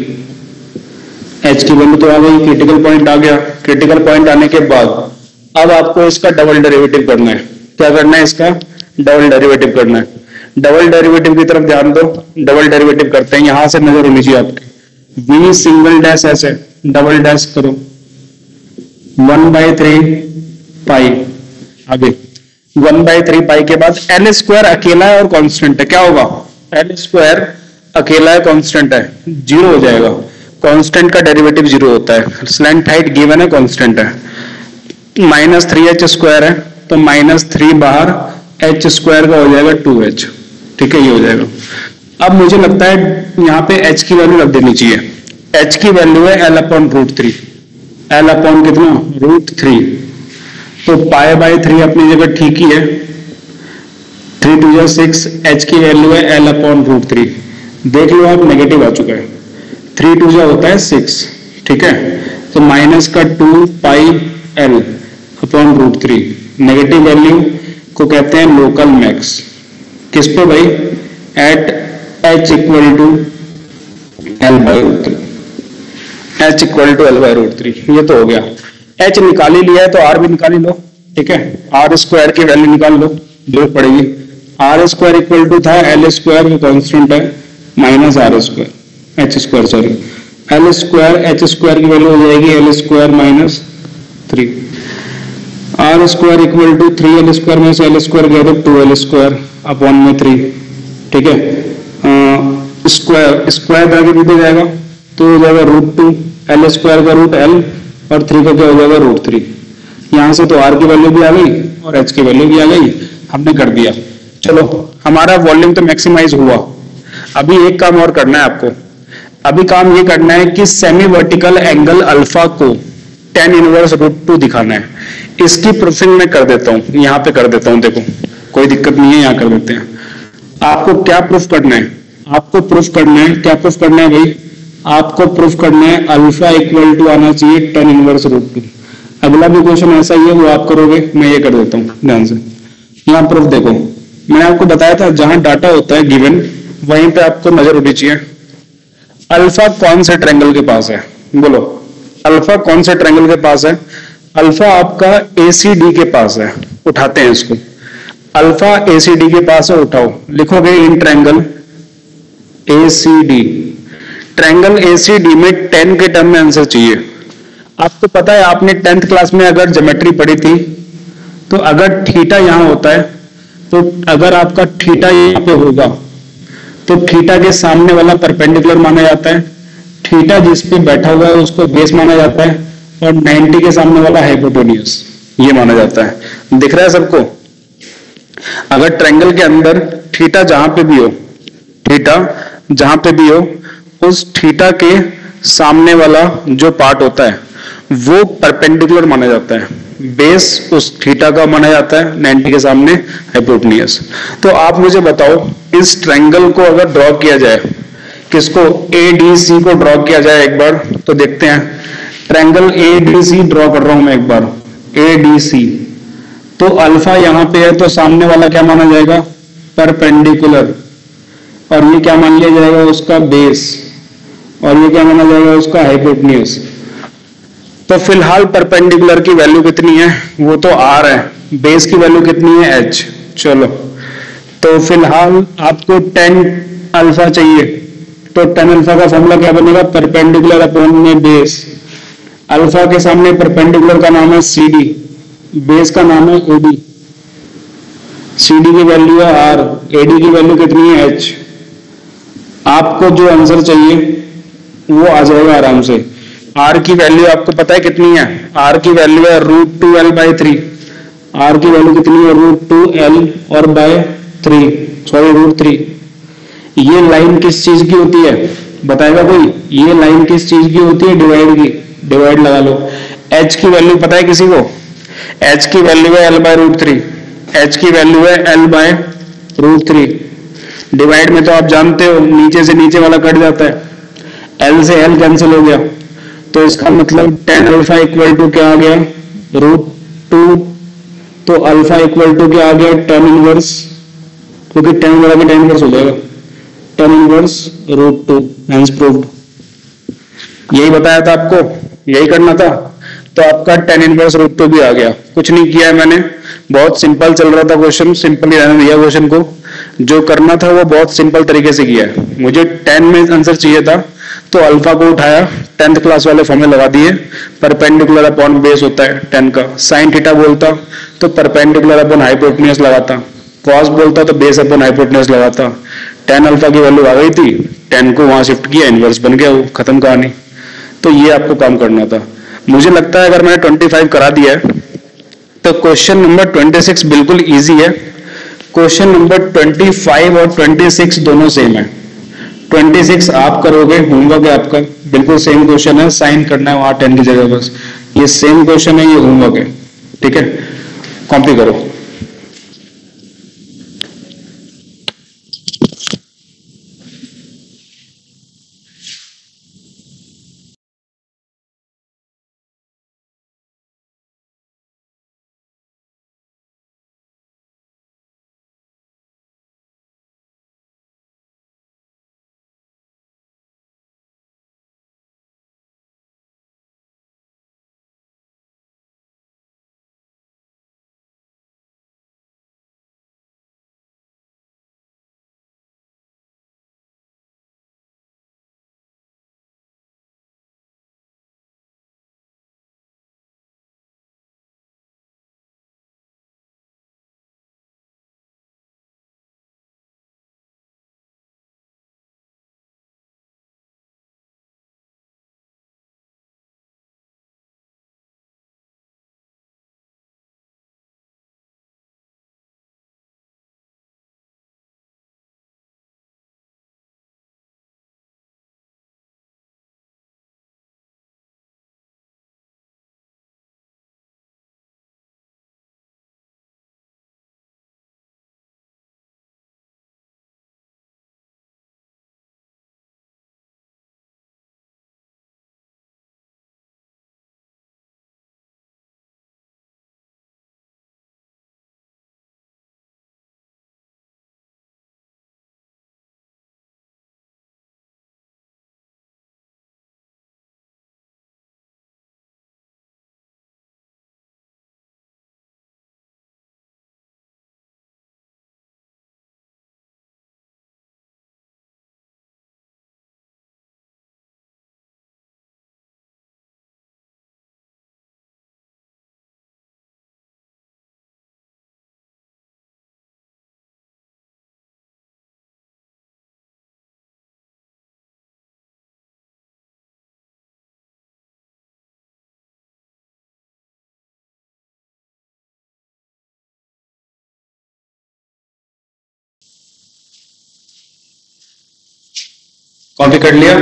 H की वैल्यू तो आ गई, क्रिटिकल पॉइंट आ गया। क्रिटिकल पॉइंट आने के बाद अब आपको इसका डबल डेरिवेटिव करना है। क्या करना है, इसका डबल डेरिवेटिव करना है। डबल डेरिवेटिव की तरफ ध्यान दो, डबल डेरिवेटिव करते हैं, यहां से नजर होनी चाहिए आपकी। वी सिंगल डैश ऐसे डबल डैश करो, वन बाई थ्री पाई, आगे वन बाई थ्री पाई के बाद एल स्क्वायर अकेला है और कांस्टेंट है, क्या होगा, एल स्क्वायर अकेला है कांस्टेंट है, जीरो हो जाएगा। कांस्टेंट का डेरिवेटिव जीरो होता है, स्लैंट हाइट गिवन है, कांस्टेंट है। माइनस थ्री एच स्क्वायर है तो माइनस थ्री बाहर, एच स्क्वायर का हो जाएगा टू एच। ठीक है, ये हो जाएगा। अब मुझे लगता है यहाँ पे एच की वैल्यू रख देनी चाहिए। एच की वैल्यू है L upon root three, L upon कितना, रूट थ्री। तो पाई बाय थ्री अपनी जगह ठीक ही है, थ्री टू या सिक्स, एच की वैल्यू है एल अपॉन रूट थ्री। देख लो आप नेगेटिव आ चुका है, थ्री टू जा होता है सिक्स। ठीक है, तो माइनस का two pi L upon root three. Negative value को कहते हैं लोकल मैक्स। किस पे भाई, at H equal to L by root three, H equal to L by root three. ये तो हो गया, एच निकाल ही लिया है तो आर भी निकाल ही लो। ठीक है, आर स्क्वायर की वैल्यू निकाल लो, जरूरत पड़ेगी। आर स्क्वायर इक्वल टू था एल स्क्वायर में कॉन्स्टेंट है minus R square H square, sorry L square H square की वैल्यू हो जाएगी L square minus three. R square equal to three L square में से एल स्क्वायर गया तो टू एल स्क्वायर अपॉन में थ्री। ठीक है, स्क्वायर स्क्वायर आगे भी दे जाएगा तो हो जाएगा रूट टू, एल स्क्वायर का रूट एल और थ्री का क्या हो जाएगा रूट थ्री। यहां से तो आर की वैल्यू भी आ गई और एच की वैल्यू भी आ गई, हमने कर दिया। चलो हमारा वॉल्यूम तो मैक्सिमाइज हुआ। अभी एक काम और करना है आपको, अभी काम ये करना है कि सेमी वर्टिकल एंगल अल्फा को टेन इनवर्स रूट टू दिखाना है। इसकी प्रूफिंग मैं कर देता हूं, यहां पे कर देता हूं, देखो कोई दिक्कत नहीं है, यहां कर देते हैं। आपको क्या प्रूफ करना है, आपको प्रूफ करना है, क्या प्रूफ करना है भाई, आपको प्रूफ करना है अल्फा इक्वल टू आना चाहिए टेन इनवर्स रूट टू। अगला भी क्वेश्चन ऐसा ही है, वो आप करोगे, मैं ये कर देता हूँ ध्यान से। यहाँ प्रूफ देखो, मैंने आपको बताया था जहां डाटा होता है गिवन वहीं पे आपको नजर होनी चाहिए। अल्फा कौन से ट्रायंगल के पास है, बोलो अल्फा कौन से ट्रायंगल के पास है। अल्फा आपका एसीडी के पास है, उठाते हैं इसको। अल्फा एसीडी के पास है, उठाओ, लिखोगे in triangle ACD. Triangle ACD में टेन के टर्म में आंसर चाहिए। आपको पता है आपने टेंथ क्लास में अगर ज्योमेट्री पढ़ी थी तो अगर थीटा यहां होता है तो अगर आपका थीटा यहां पे होगा तो थीटा के सामने वाला परपेंडिकुलर माना जाता है, थीटा जिस पे बैठा हुआ है उसको बेस माना जाता है और नाइंटी के सामने वाला हाइपोटेन्यूज ये माना जाता है। दिख रहा है सबको। अगर ट्रायंगल के अंदर थीटा जहां पे भी हो, थीटा जहां पे भी हो, उस थीटा के सामने वाला जो पार्ट होता है वो परपेंडिकुलर माना जाता है, बेस उस थीटा का माना जाता है, नाइंटी के सामने हाइपोटेन्यूज। तो आप मुझे बताओ इस ट्रायंगल को अगर ड्रॉ किया जाए, किसको, ए डी सी को ड्रॉ किया जाए एक बार, तो देखते हैं। Triangle A D C draw कर रहा हूं मैं एक बार, ए डी सी। तो अल्फा यहाँ पे है तो सामने वाला क्या माना जाएगा, परपेंडिकुलर, और ये क्या मान लिया जाएगा उसका बेस, और ये क्या माना जाएगा उसका हाइपोटेन्यूज। तो फिलहाल परपेंडिकुलर की वैल्यू कितनी है, वो तो आर है, बेस की वैल्यू कितनी है एच। चलो, तो फिलहाल आपको टेन अल्फा चाहिए, तो टेन अल्फा का फॉर्मूला क्या बनेगा, परपेंडिकुलर अपॉन में बेस। अल्फा के सामने परपेंडिकुलर का नाम है सी डी, बेस का नाम है एडी, सी डी की वैल्यू है आर, एडी की वैल्यू कितनी है एच। आपको जो आंसर चाहिए वो आ जाएगा आराम से। आर की वैल्यू आपको पता है कितनी है, आर की वैल्यू है root two L by three, R की वैल्यू कितनी है रूट टू एल और by three, sorry root three. ये लाइन किस चीज की होती है बताएगा कोई, ये लाइन किस चीज की होती है, डिवाइड की, डिवाइड लगा लो। एच की वैल्यू पता है किसी को, एच की वैल्यू है L by root three, H की वैल्यू है L by root three. Divide में तो आप जानते हो नीचे से नीचे वाला कट जाता है, एल से एल कैंसिल हो गया, तो इसका मतलब टेन अल्फा इक्वल टू क्या आ गया, रूट टू। तो अल्फा इक्वल टू क्या आ गया, टेन इनवर्स, क्योंकि टेन बड़ा के टेन इनवर्स हो जाएगा, tan inverse root two, hence proved. यही बताया था आपको, यही करना था, तो आपका टेन इनवर्स रूट टू भी आ गया। कुछ नहीं किया है मैंने, बहुत सिंपल चल रहा था क्वेश्चन, सिंपल ही रहने दिया क्वेश्चन को, जो करना था वो बहुत सिंपल तरीके से किया है। मुझे टेन में आंसर चाहिए था, तो अल्फा को उठाया, टेंथ क्लास वाले फॉर्मूले लगा दिए, परपेंडिकुलर अपॉन बेस होता है टेन का, साइन थीटा बोलता तो परपेंडिकुलर अपॉन हाइपोटेन्यूज लगाता, कॉस बोलता तो बेस अपॉन हाइपोटेन्यूज लगाता। टेन अल्फा की वैल्यू आ गई थी, टेन को वहां शिफ्ट किया, इनवर्स बन गया, वो खत्म कहानी। तो ये आपको काम करना था। मुझे लगता है अगर मैंने ट्वेंटी फाइव करा दिया है तो क्वेश्चन नंबर ट्वेंटी सिक्स बिल्कुल इजी है। क्वेश्चन नंबर ट्वेंटी फाइव और ट्वेंटी सिक्स दोनों सेम है। ट्वेंटी सिक्स आप करोगे, होमवर्क है आपका, बिल्कुल सेम क्वेश्चन है, साइन करना है वहां टेन की जगह, बस ये सेम क्वेश्चन है, ये होमवर्क है, ठीक है, कॉपी करो। कॉपी कर लिया।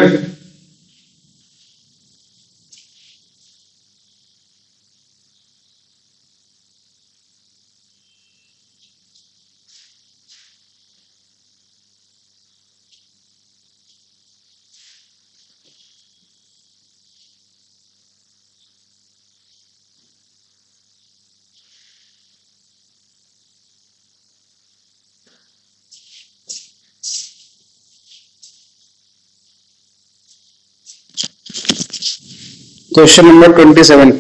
Question number twenty seven.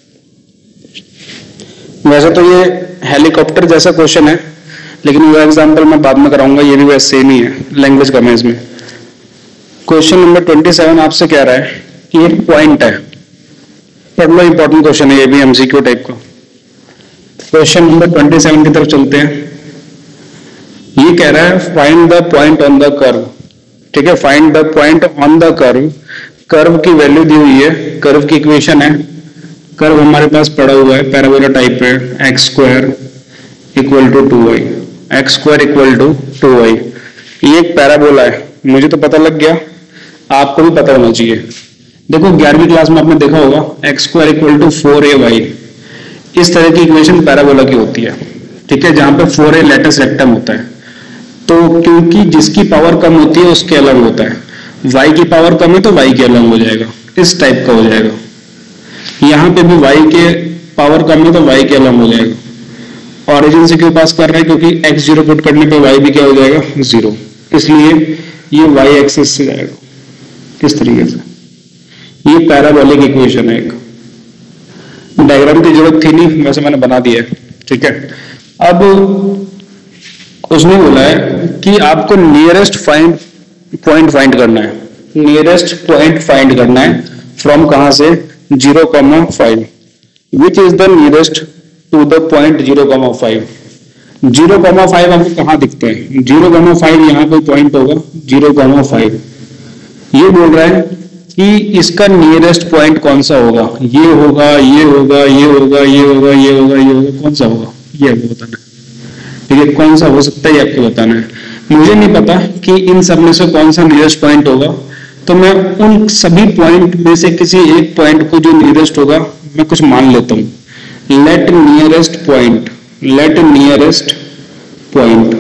वैसे तो ये हेलीकॉप्टर जैसा क्वेश्चन है, लेकिन वो एग्जाम्पल मैं बाद में कराऊंगा, ये भी वैसे सेम ही है, लैंग्वेज कम है इसमें। क्वेश्चन नंबर ट्वेंटी सेवन आपसे कह रहा है कि एक पॉइंट है, पढ़ लो, इंपॉर्टेंट क्वेश्चन है ये भी, एमसीक्यू टाइप का। क्वेश्चन नंबर ट्वेंटी सेवन की तरफ चलते हैं। ये कह रहा है find the point on the curve. ठीक है, find the point on the curve. Curve की वैल्यू दी हुई है, कर्व की इक्वेशन है, कर्व हमारे पास पड़ा हुआ है, पैराबोला टाइप है, X square equal to two Y, X square equal to two Y. ये एक पैराबोला है, मुझे तो पता लग गया, आपको भी पता होना चाहिए। देखो ग्यारहवीं क्लास में आपने देखा होगा X square equal to four A Y, इस तरह की इक्वेशन पैराबोला की होती है। ठीक है, जहां पे फोर ए लेटेस्ट रेक्टम होता है, तो क्योंकि जिसकी पावर कम होती है उसके अलग होता है, y की पावर कम है तो y के अलग हो जाएगा, इस टाइप का हो जाएगा। यहाँ पे भी y के पावर कम है तो y के अलग हो जाएगा। ऑरिजिन से क्यों पास कर रहे हैं, क्योंकि x जीरो पुट करने पे y भी क्या हो जाएगा, जीरो, इसलिए ये y एक्सिस से जाएगा किस तरीके से। ये पैराबोलिक इक्वेशन है, एक डायग्राम की जरूरत थी नहीं, वैसे मैंने बना दिया है। ठीक है, अब उसने बोला है कि आपको नियरेस्ट फाइंड पॉइंट फाइंड करना है, नियरेस्ट पॉइंट फाइंड करना है फ्रॉम कहां से, zero comma five, which is the nearest to the point zero comma five. Zero comma five आपको कहां दिखते हैं, जीरो कॉमा फाइव यहाँ कोई पॉइंट होगा, जीरो कॉमा फाइव। ये बोल रहा है कि इसका नियरेस्ट पॉइंट कौन सा होगा, ये होगा, ये होगा, ये होगा, ये होगा, ये होगा, ये होगा, कौन सा होगा ये आपको बताना है। ठीक है, कौन सा हो सकता है ये आपको बताना है। मुझे नहीं पता कि इन सब में से कौन सा नियरेस्ट पॉइंट होगा, तो मैं उन सभी पॉइंट में से किसी एक पॉइंट को जो नियरेस्ट होगा मैं कुछ मान लेता हूं। Let nearest point, let nearest point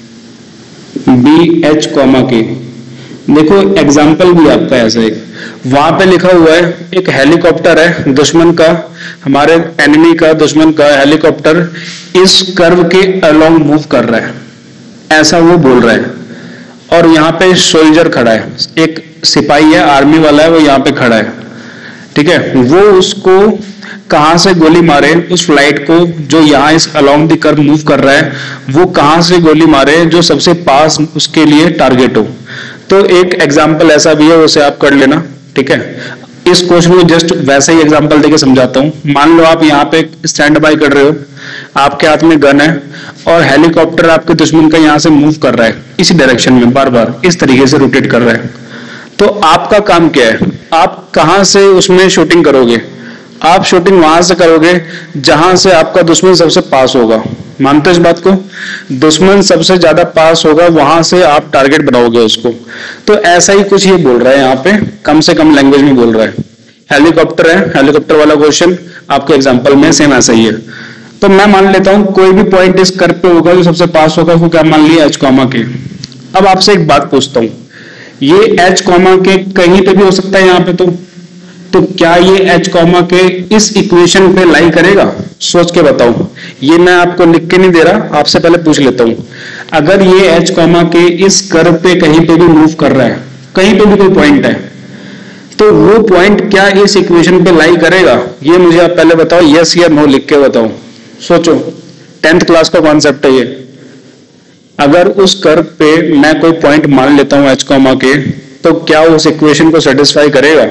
be H comma K. देखो एग्जाम्पल भी आपका ऐसा है, वहां पे लिखा हुआ है एक हेलीकॉप्टर है दुश्मन का, हमारे एनिमी का, दुश्मन का हेलीकॉप्टर इस कर्व के अलोंग मूव कर रहा है, ऐसा वो बोल रहा है। और यहाँ पे सोल्जर खड़ा है, एक सिपाही है, आर्मी वाला है, वो यहाँ पे खड़ा है। ठीक है, वो उसको कहां से गोली मारे, उस फ्लाइट को जो यहाँ इस अलोंग द कर्व मूव कर रहा है, वो कहां से गोली मारे जो सबसे पास उसके लिए टारगेट हो। तो एक एग्जाम्पल ऐसा भी है, उसे आप कर लेना। ठीक है, इस क्वेश्चन में जस्ट वैसा ही एग्जांपल देके समझाता हूं। मान लो आप यहाँ पे स्टैंड बाय कर रहे हो, आपके हाथ में गन है और हेलीकॉप्टर आपके दुश्मन का यहाँ से मूव कर रहा है इसी डायरेक्शन में, बार बार इस तरीके से रोटेट कर रहा है। तो आपका काम क्या है, आप कहां से उसमें शूटिंग करोगे, आप शूटिंग वहां से करोगे जहां से आपका दुश्मन सबसे पास होगा। मानते हो इस बात को, दुश्मन सबसे ज्यादा पास होगा वहां से आप टारगेट बनाओगे उसको। तो ऐसा ही कुछ ये बोल रहा है यहाँ पे, कम से कम लैंग्वेज में बोल रहा है। हेलीकॉप्टर है, हेलीकॉप्टर वाला क्वेश्चन आपके एग्जांपल में सेम ऐसा ही है। तो मैं मान लेता हूं कोई भी पॉइंट इस कर्व पे होगा जो सबसे पास होगा, उसको क्या मान लिया, एच कॉमा के। अब आपसे एक बात पूछता हूं, ये एच कॉमा के कहीं पे भी हो सकता है यहाँ पे, तो तो क्या ये एच कॉमा के इस इक्वेशन पे लाई करेगा, सोच के बताओ। ये मैं आपको लिख के नहीं दे रहा, आपसे पहले पूछ लेता हूं। अगर ये एच कॉमा के इस कर्व पे कहीं पे भी मूव कर रहा है, कहीं पे भी कोई पॉइंट है, तो वो पॉइंट क्या इस इक्वेशन पे लाई करेगा, ये मुझे आप पहले बताओ, यस या नो लिख के बताओ। सोचो, टेंथ क्लास का कॉन्सेप्ट है ये। अगर उस कर्व पे मैं कोई पॉइंट मान लेता हूं एच कॉमा के, तो क्या उस इक्वेशन को सेटिस्फाई करेगा।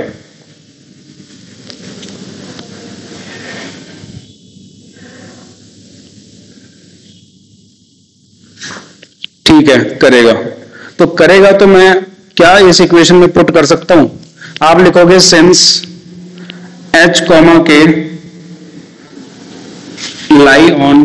ठीक है, करेगा। तो करेगा तो मैं क्या इस इक्वेशन में पुट कर सकता हूं, आप लिखोगे since H comma K lie on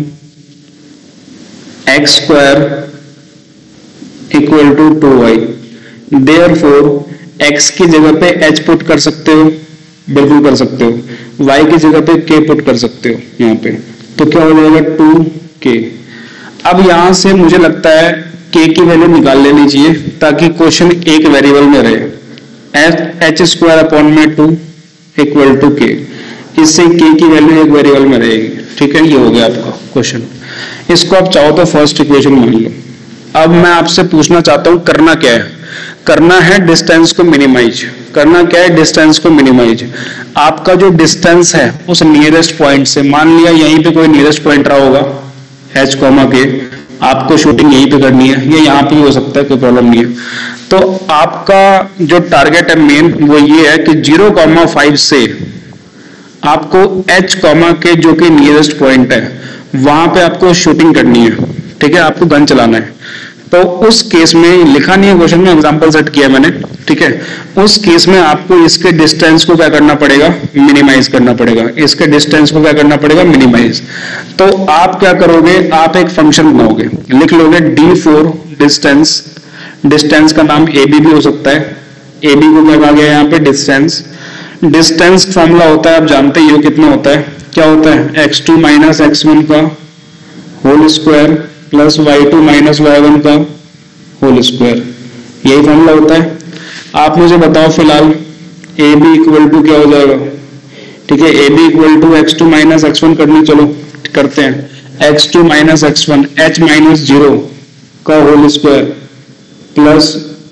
X square equal to two Y, therefore X की जगह पे एच पुट कर सकते हो, बिल्कुल कर सकते हो, वाई की जगह पे के पुट कर सकते हो यहाँ पे, तो क्या हो जाएगा टू के। अब यहां से मुझे लगता है के की वैल्यू निकाल लेनी चाहिए ताकि क्वेश्चन एक वेरिएबल में रहे। एच स्क्वायर अपॉन में टू इक्वल टू के, इससे के की वैल्यू एक वेरिएबल में रहेगी। ठीक है, ये हो गया आपका क्वेश्चन। इसको आप चाहो तो फर्स्ट इक्वेशन मान लो। अब मैं आपसे पूछना चाहता हूं करना क्या है, करना है डिस्टेंस को मिनिमाइज। करना क्या है, डिस्टेंस को मिनिमाइज। आपका जो डिस्टेंस है उस नियरेस्ट पॉइंट से, मान लिया यहीं पे कोई नियरेस्ट पॉइंट रहा होगा एच कॉमा के, आपको शूटिंग यहीं पे करनी है, ये यहाँ पे भी हो सकता है, कोई प्रॉब्लम नहीं है। तो आपका जो टारगेट है मेन वो ये है कि जीरो कॉमा फाइव से आपको एच कॉमा के जो कि नियरेस्ट पॉइंट है वहां पे आपको शूटिंग करनी है, ठीक है, आपको गन चलाना है। तो उस केस में लिखा नहीं है क्वेश्चन में, एग्जांपल सेट किया मैंने, ठीक है, उस केस में आपको इसके डिस्टेंस को क्या करना पड़ेगा, मिनिमाइज करना पड़ेगा। इसके डिस्टेंस को क्या करना पड़ेगा, मिनिमाइज। तो आप क्या करोगे, आप एक फंक्शन बनाओगे, लिख लोगे डी फोर डिस्टेंस, डिस्टेंस का नाम ए बी भी हो सकता है, ए बी को क्या कहा गया यहाँ पे, डिस्टेंस। डिस्टेंस फॉर्मूला होता है, आप जानते ही हो कितना होता है, क्या होता है, X two minus x one का whole square plus Y two minus Y one का होल स्क्वायर, यही फॉर्मूला होता है। आप मुझे बताओ फिलहाल ए बी इक्वल टू क्या हो जाएगा, ठीक है, A B equal to X two minus x one करनी, चलो करते हैं, X two minus x one H minus zero का whole square plus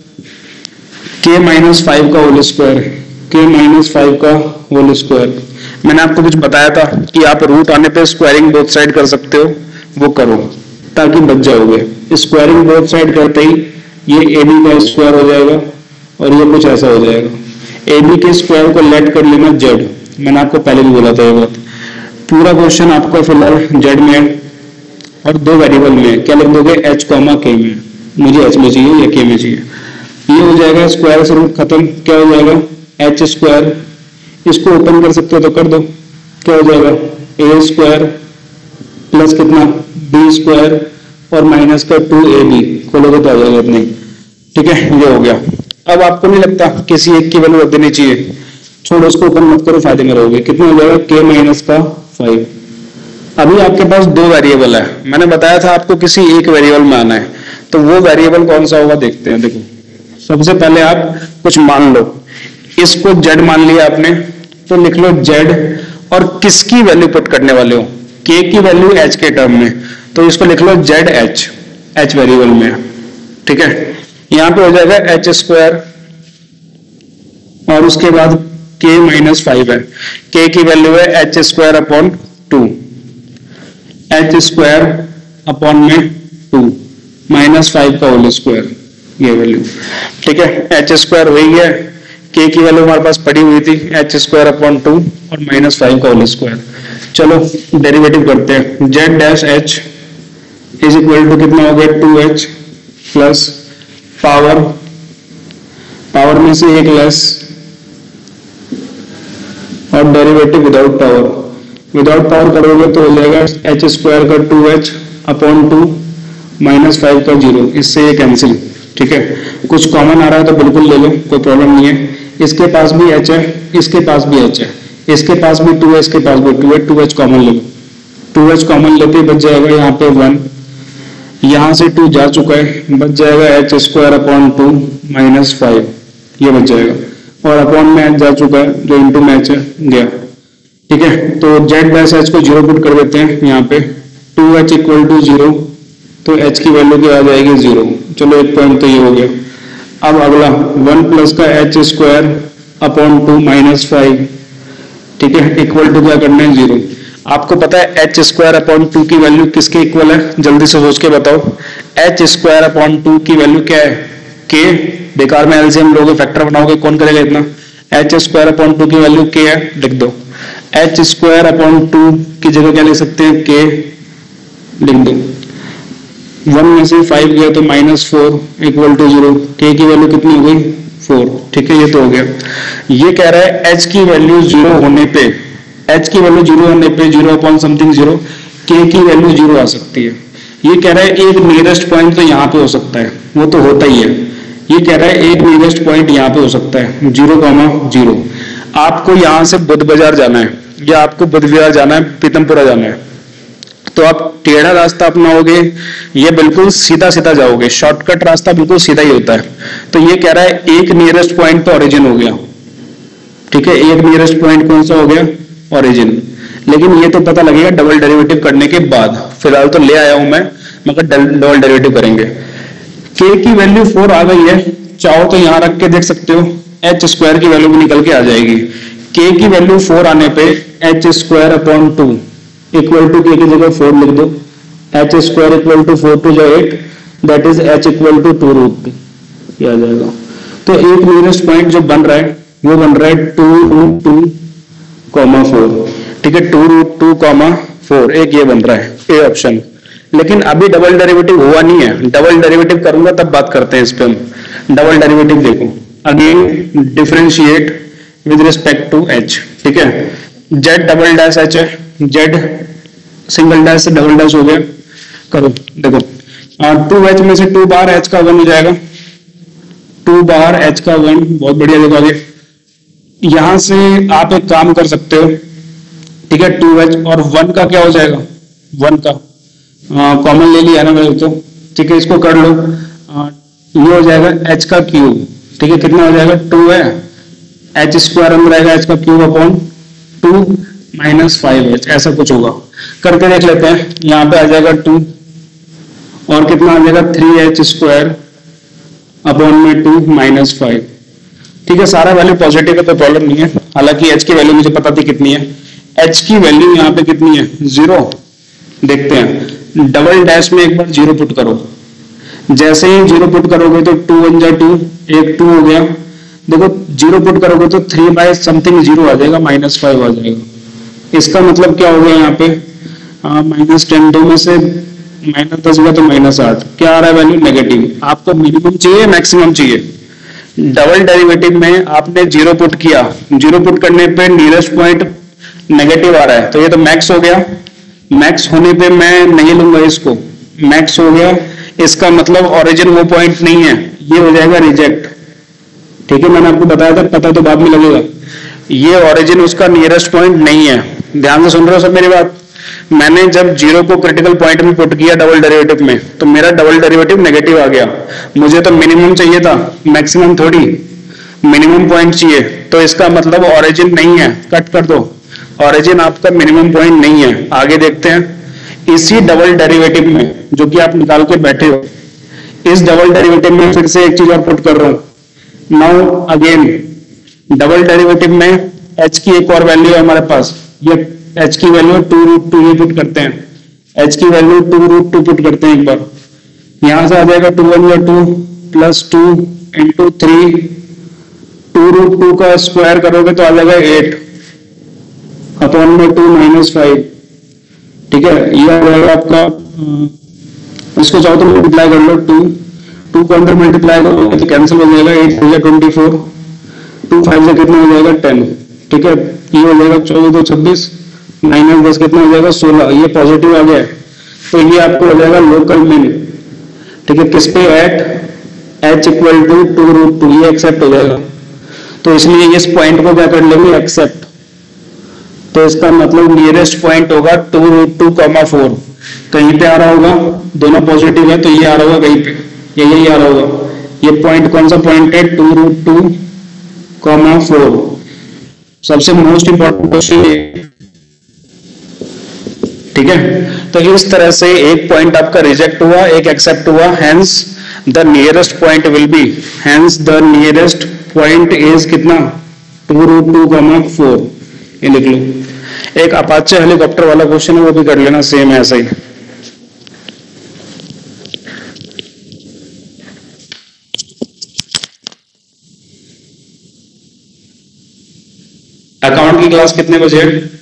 K minus five का whole square, K minus five का होल स्क्वायर। मैंने आपको कुछ बताया था कि आप रूट आने पे स्क्वायरिंग बोथ साइड कर सकते हो, वो करो ताकि बच जाओगे। स्क्वायरिंग बोथ साइड करते ही ये ए बी का स्क्वायर हो जाएगा और ये कुछ ऐसा हो जाएगा। ए बी के स्क्वायर को लेट कर लेना जेड, मैंने आपको पहले भी बोला था ये बात। पूरा क्वेश्चन आपका फिलहाल जेड में है और दो वेरिएबल में, क्या लिख दोगे, एच कॉमा के में, मुझे एच में चाहिए या के में चाहिए, ये हो जाएगा। स्क्वायर से रूट खत्म, क्या हो जाएगा, एच स्क्वायर, इसको ओपन कर सकते हो तो कर दो, क्या हो जाएगा, ए स्क्वायर प्लस कितना, बी स्क्वायर और माइनस का टू ए बी, खोलोगे तो आ जाएगा इतने, ठीक है, ये हो गया। अब आपको नहीं लगता किसी एक की वैल्यू रख देनी चाहिए, छोड़ो उसको, ओपन मत करो, फायदे में रहोगे। कितना हो जाएगा, के माइनस का फाइव। अभी आपके पास दो वेरिएबल है, मैंने बताया था आपको किसी एक वेरिएबल में आना है, तो वो वेरिएबल कौन सा होगा देखते हैं। देखो सबसे पहले आप कुछ मान लो, इसको जेड मान लिया आपने, तो लिख लो जेड, और किसकी वैल्यू पुट करने वाले हो, के की वैल्यू एच के टर्म में, तो इसको लिख लो जेड एच, एच वेरिएबल में, ठीक है। यहां पे हो जाएगा एच स्क्वायर और उसके बाद के माइनस फाइव है, के की वैल्यू है H square upon two, H square upon में टू माइनस फाइव का होल स्क्वायर, ये वैल्यू, ठीक है। एच स्क्वायर हो गया, के की वैल्यू हमारे पास पड़ी हुई थी एच स्क्वायर अपॉन टू और माइनस फाइव का होल स्क्वायर। चलो डेरिवेटिव करते हैं, Z dash H is equal to कितना हो गया, two H plus power, power में से एक लेस और derivative without power, without power करोगे तो हो जाएगा एच स्क्वायर का two H upon two minus five का जीरो, इससे ये कैंसिल, ठीक है। कुछ कॉमन आ रहा है तो बिल्कुल ले लो, कोई प्रॉब्लम नहीं है। इसके पास भी एच है, इसके पास भी एच है, इसके पास भी टू है, इसके पास भी टू है, टू एच कॉमन ले लो, टू एच कॉमन लेते बच जाएगा यहाँ पे वन, यहाँ से टू जा चुका है, बच जाएगा H square upon two minus five, ये बच जाएगा, और अपॉन में एच जा चुका है जो इंटू में एच है गया, ठीक है। तो जेड डैश एच को जीरो पुट कर देते हैं यहाँ पे, two H equal to zero, तो एच की वैल्यू क्या आ जाएगी, जीरो। चलो एक पॉइंट तो ये हो गया। अब अगला वन प्लस का H square upon two minus five, ठीक है, इक्वल टू क्या करना है, जीरो। आपको पता है एच स्क्वायर अपॉन टू की वैल्यू किसके इक्वल है, जल्दी से सोच के बताओ। एच स्क्वायर अपॉन टू की वैल्यू क्या है, के, बेकार में एलसीएम लोगे, फैक्टर बनाओगे, कौन करेगा इतना। एच स्क्वायर अपॉन टू की वैल्यू के है, लिख दो। एच स्क्वायर अपॉन टू की जगह क्या लिख सकते हैं, के लिख दो। वन में से फाइव गया तो minus four equal to zero, K की वैल्यू कितनी हो गई, फोर, ठीक है, ये तो हो गया। ये कह रहा है एच की वैल्यू जीरो होने पे, एच की वैल्यू जीरो होने पे zero upon something zero, K की वैल्यू जीरो आ सकती है। ये कह रहा है एक नियरेस्ट पॉइंट तो यहाँ पे हो सकता है, वो तो होता ही है। ये कह रहा है एक नियरेस्ट पॉइंट यहाँ पे हो सकता है, जीरो कॉमा जीरो। आपको यहाँ से बुद्ध बाजार जाना है या आपको बुद्ध विहार जाना है, पीतमपुरा जाना है, तो आप टेढ़ा रास्ता अपनाओगे, ये बिल्कुल सीधा सीधा जाओगे, शॉर्टकट रास्ता बिल्कुल सीधा ही होता है। तो ये कह रहा है एक नियरेस्ट पॉइंट तो ओरिजिन हो गया, ठीक है, एक नियरेस्ट पॉइंट कौन सा हो गया, ओरिजिन। लेकिन ये तो पता लगेगा डबल डेरिवेटिव करने के बाद, फिलहाल तो ले आया हूं मैं, मगर डबल डेरिवेटिव करेंगे। के की वैल्यू फोर आ गई है, चाहो तो यहां रख के देख सकते हो, एच स्क्वायर की वैल्यू भी निकल के आ जाएगी। के की वैल्यू फोर आने पे H square upon two equal to K की जगह फोर लिख दो, H square equal to four two जो eight, that is H equal to two root two, ये आ जाएगा। तो एक नियरेस्ट पॉइंट जो बन रहा है वो बन रहा है two root two comma four, ठीक है, two root two comma four, एक ये बन रहा है ए ऑप्शन। लेकिन अभी डबल डेरिवेटिव हुआ नहीं है, डबल डेरिवेटिव करूंगा तब बात करते हैं इस पे हम। डबल डेरिवेटिव देखो, again differentiate with respect to H, ठीक है, जेड डबल डैश एच है, जेड सिंगल डैश से डबल डैश हो गया, करो देखो, टू एच में से टू बार एच का वन हो जाएगा, टू बार एच का वन, बहुत बढ़िया देखो आगे। यहां से आप एक काम कर सकते हो, ठीक है, टू एच और वन का क्या हो जाएगा, वन का कॉमन ले लिया ना मैंने तो, ठीक है, इसको कर लो, आ, ये हो जाएगा एच का क्यूब, ठीक है, कितना हो जाएगा, टू है, एच स्क्वायर अंदर आएगा एच का cube upon two minus five H, ऐसा कुछ होगा, करके देख लेते हैं। यहाँ पे आ जाएगा टू और कितना आ जाएगा थ्री एच स्क्वायर अपॉन में टू माइनस फाइव, ठीक है, सारा वैल्यू पॉजिटिव है तो प्रॉब्लम नहीं है। हालांकि एच की वैल्यू मुझे पता थी कितनी है, एच की वैल्यू यहाँ पे कितनी है, जीरो, देखते हैं, डबल डैश में एक बार जीरो पुट करो, जैसे ही जीरो पुट करोगे तो टू वन जा टू, एक टू हो गया, देखो जीरो पुट करोगे तो थ्री बाय समथिंग जीरो आ जाएगा, माइनस फाइव आ जाएगा। इसका मतलब क्या हो गया यहाँ पे, माइनस टेन, दो में से माइनस दस हुआ तो माइनस आठ, क्या आ रहा है वैल्यू, नेगेटिव। आपको मिनिमम चाहिए मैक्सिमम चाहिए, डबल डेरिवेटिव में आपने जीरो पुट किया, जीरो पुट करने पे नियरेस्ट पॉइंट नेगेटिव आ रहा है, तो ये तो मैक्स हो गया, मैक्स होने पे मैं नहीं लूंगा इसको, मैक्स हो गया, इसका मतलब ओरिजिन वो पॉइंट नहीं है, ये हो जाएगा रिजेक्ट, ठीक है, मैंने आपको बताया था, पता तो बाद में लगेगा, ये ओरिजिन उसका नियरेस्ट पॉइंट नहीं है। ध्यान से सुन रहे हो सब मेरी बात, मैंने जब जीरो को क्रिटिकल पॉइंट में पुट किया डबल डेरिवेटिव में, तो मेरा डबल डेरिवेटिव नेगेटिव आ गया, मुझे तो मिनिमम चाहिए था, मैक्सिमम थोड़ी, मिनिमम पॉइंट चाहिए, तो इसका मतलब ओरिजिन नहीं है, कट कर दो, ओरिजिन आपका मिनिमम पॉइंट नहीं है। आगे देखते हैं, इसी डबल डेरिवेटिव में जो कि आप निकाल के बैठे हो, इस डबल डेरिवेटिव में फिर से एक चीज और पुट कर रहा हूं, नाउ अगेन डबल डेरिवेटिव में h की एक और वैल्यू है हमारे पास, ये h की वैल्यू टू रूट टू, ये पुट करते हैं, h की value two root two put करते हैं एक बार, यहां से आ जाएगा टू वन या two plus two into three, two root two का स्क्वायर करोगे तो आ जाएगा एट अपॉन में टू माइनस फाइव, ठीक है, ये आ जाएगा आपका, इसको चाहो तो मल्टीप्लाई कर लो, टू टू को अंदर मल्टीप्लाई करोगे तो कैंसिल हो जाएगा, एट हो जाएगा ट्वेंटी फोर, टू फाइव से कितना हो जाएगा टेन, ठीक है, ये हो जाएगा चौदह दो छब्बीस, माइनस दस कितना हो जाएगा सोलह, ये पॉजिटिव आ गया, तो ये आपको हो जाएगा लोकल मिन, ठीक है, किस पे, at H equal to two root two, ये एक्सेप्ट हो जाएगा, तो इसलिए इस पॉइंट को क्या कर लेंगे, एक्सेप्ट, तो इसका मतलब नियरेस्ट पॉइंट होगा two root two comma four, कहीं पे आ रहा होगा, दोनों पॉजिटिव है तो ये आ रहा होगा कहीं पे, ये यही आ रहा होगा, ये पॉइंट कौन सा पॉइंट है, two root two comma four, सबसे मोस्ट इंपॉर्टेंट क्वेश्चन ये, ठीक है। तो इस तरह से एक पॉइंट आपका रिजेक्ट हुआ, एक एक्सेप्ट हुआ, hence the nearest point will be, hence the nearest point is कितना, two root two comma four, ये लिख लो। एक अपाचे हेलीकॉप्टर वाला क्वेश्चन है, वो भी कर लेना, सेम है ऐसा ही। अकाउंट की क्लास कितने बजे?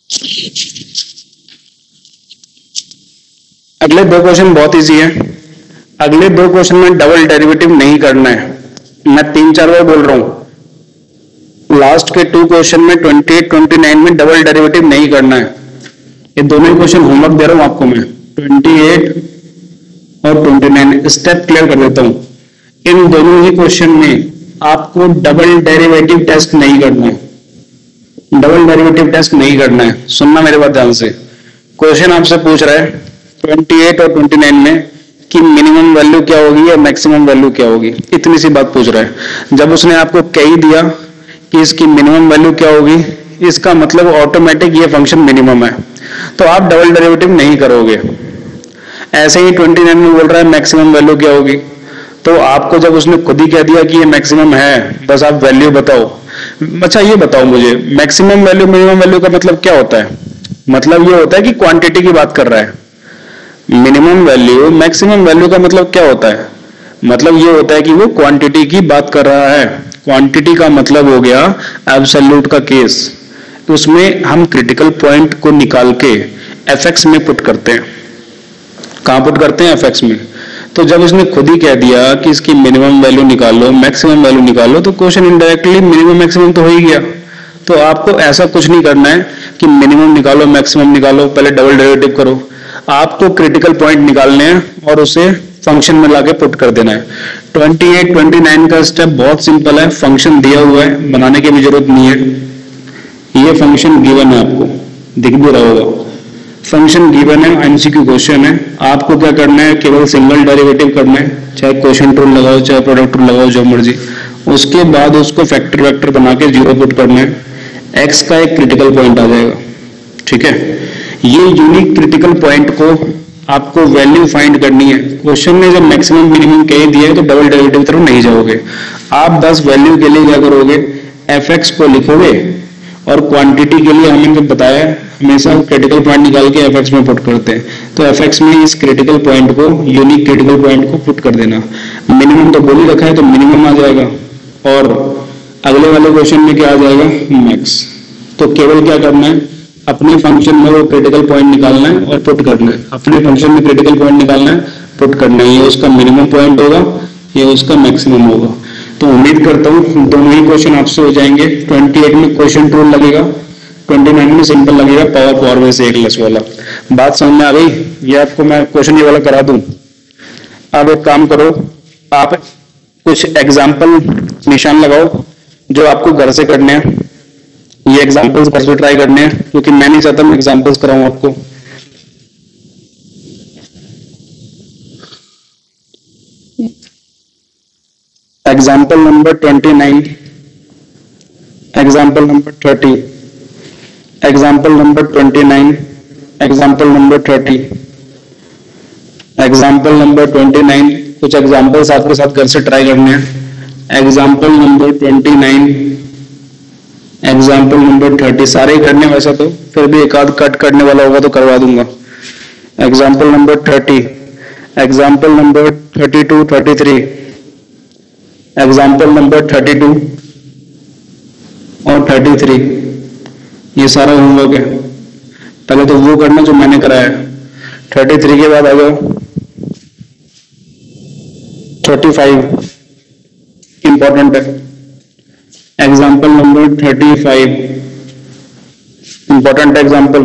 अगले दो क्वेश्चन बहुत इजी है। अगले दो क्वेश्चन में डबल डेरिवेटिव नहीं करना है, मैं तीन चार बार बोल रहा हूं। लास्ट के टू क्वेश्चन में अट्ठाईस, उनतीस में डबल डेरिवेटिव नहीं करना है। ये दोनों ही क्वेश्चन होमवर्क दे रहा हूं आपको मैं, अट्ठाईस और उनतीस स्टेप क्लियर कर देता हूं। इन दोनों ही क्वेश्चन में आपको डबल डेरिवेटिव टेस्ट नहीं करना है, डबल डेरिवेटिव टेस्ट नहीं करना है। सुनना मेरे बात ध्यान से। क्वेश्चन आपसे पूछ रहा है अट्ठाईस और उनतीस में कि मिनिमम वैल्यू क्या होगी या मैक्सिमम वैल्यू क्या होगी, इतनी सी बात पूछ रहा है। जब उसने आपको कह ही दिया कि इसकी मिनिमम वैल्यू क्या होगी, इसका मतलब ऑटोमेटिक ये फंक्शन मिनिमम है, तो आप डबल डेरिवेटिव नहीं करोगे। ऐसे ही उनतीस में बोल रहा है मैक्सिमम वैल्यू क्या होगी, तो आपको जब उसने खुद ही कह दिया कि ये मैक्सिमम है, बस आप वैल्यू बताओ। अच्छा ये बताओ मुझे, मैक्सिमम वैल्यू मिनिमम वैल्यू का मतलब क्या होता है? मतलब ये होता है कि क्वांटिटी की बात कर रहा है। मिनिमम वैल्यू मैक्सिमम वैल्यू का मतलब क्या होता है? मतलब ये होता है कि वो क्वांटिटी की बात कर रहा है। क्वांटिटी का मतलब हो गया एब्सोल्यूट का केस, उसमें हम क्रिटिकल पॉइंट को निकाल के एफएक्स में पुट करते हैं। कहां पुट करते हैं? एफएक्स में। तो जब इसने खुद ही कह दिया कि इसकी मिनिमम वैल्यू निकालो, मैक्सिमम वैल्यू निकालो, तो क्वेश्चन इनडायरेक्टली मिनिमम मैक्सिमम तो हो ही गया। तो आपको ऐसा कुछ नहीं करना है कि मिनिमम निकालो मैक्सिमम निकालो, पहले डबल डेरिवेटिव करो। आपको क्रिटिकल पॉइंट निकालने हैं और उसे फंक्शन में लाके पुट कर देना है। अट्ठाईस, उनतीस का स्टेप बहुत सिंपल है, फंक्शन दिया हुआ है, बनाने की भी जरूरत नहीं है। ये फंक्शन गिवन है, आपको दिख भी रहा होगा। फंक्शन गिवन है, एमसीक्यू क्वेश्चन है। आपको क्या करना है? केवल सिंगल डेरिवेटिव करना है, चाहे क्वोशिएंट रूल लगाओ चाहे प्रोडक्ट रूल लगाओ, जो मर्जी। उसके बाद उसको फैक्टर वेक्टर बना के जीरो पुट करना है, एक्स का एक क्रिटिकल पॉइंट आ जाएगा। ठीक है, ये यूनिक क्रिटिकल पॉइंट को आपको वैल्यू फाइंड करनी है। क्वेश्चन में जब मैक्सिमम मिनिमम कह दिया है तो डबल डेरिवेटिव तरफ नहीं जाओगे आप। बस वैल्यू के लिए क्या करोगे? एफ एक्स को लिखोगे और क्वांटिटी के लिए हमने बताया हमेशा क्रिटिकल पॉइंट निकाल के एफएक्स में पुट करते हैं, तो एफएक्स में इस क्रिटिकल पॉइंट को, यूनिक क्रिटिकल पॉइंट को पुट कर देना। मिनिमम तो बोल ही रखा है तो मिनिमम आ जाएगा, और अगले वाले क्वेश्चन में क्या आ जाएगा? मैक्स। तो केवल क्या करना है? अपने फंक्शन में वो क्रिटिकल पॉइंट निकालना है और पुट करना है। अपने फंक्शन में क्रिटिकल पॉइंट निकालना है, पुट करना है। ये उसका मिनिमम पॉइंट होगा, ये उसका मैक्सिमम होगा। तो उम्मीद करता हूँ दोनों ही क्वेश्चन आपसे हो जाएंगे। अट्ठाईस में क्वेश्चन रूल लगेगा, उनतीस में सिंपल लगेगा पावर पावर में से एक लेस वाला। बात समझ में आ गई? ये आपको मैं क्वेश्चन ये वाला करा दूं। अब एक काम करो, आप कुछ एग्जाम्पल निशान लगाओ जो आपको घर से करने हैं। ये एग्जाम्पल्स घर से ट्राई करने हैं, क्योंकि मैं नहीं चाहता मैं एग्जाम्पल्स कराऊं आपको। एग्जाम्पल नंबर उनतीस, एग्जाम्पल नंबर तीस, एग्जाम्पल नंबर उनतीस, एग्जाम्पल नंबर तीस, एग्जाम्पल नंबर उनतीस। कुछ एग्जाम्पल्स आपके साथ घर से ट्राई करने हैं। एग्जाम्पल नंबर उनतीस, एग्जाम्पल नंबर तीस, सारे ही करने वैसा तो, फिर भी एक आध कट करने वाला होगा तो करवा दूंगा। एग्जाम्पल नंबर तीस, एग्जाम्पल नंबर बत्तीस, तैंतीस, एग्जाम्पल नंबर बत्तीस और तैंतीस। ये सारा होमवर्क है, पहले तो वो करना जो मैंने कराया है। तैंतीस के बाद आ जाओ पैंतीस, इंपॉर्टेंट है। एग्जाम्पल नंबर पैंतीस, इंपॉर्टेंट एग्जाम्पल।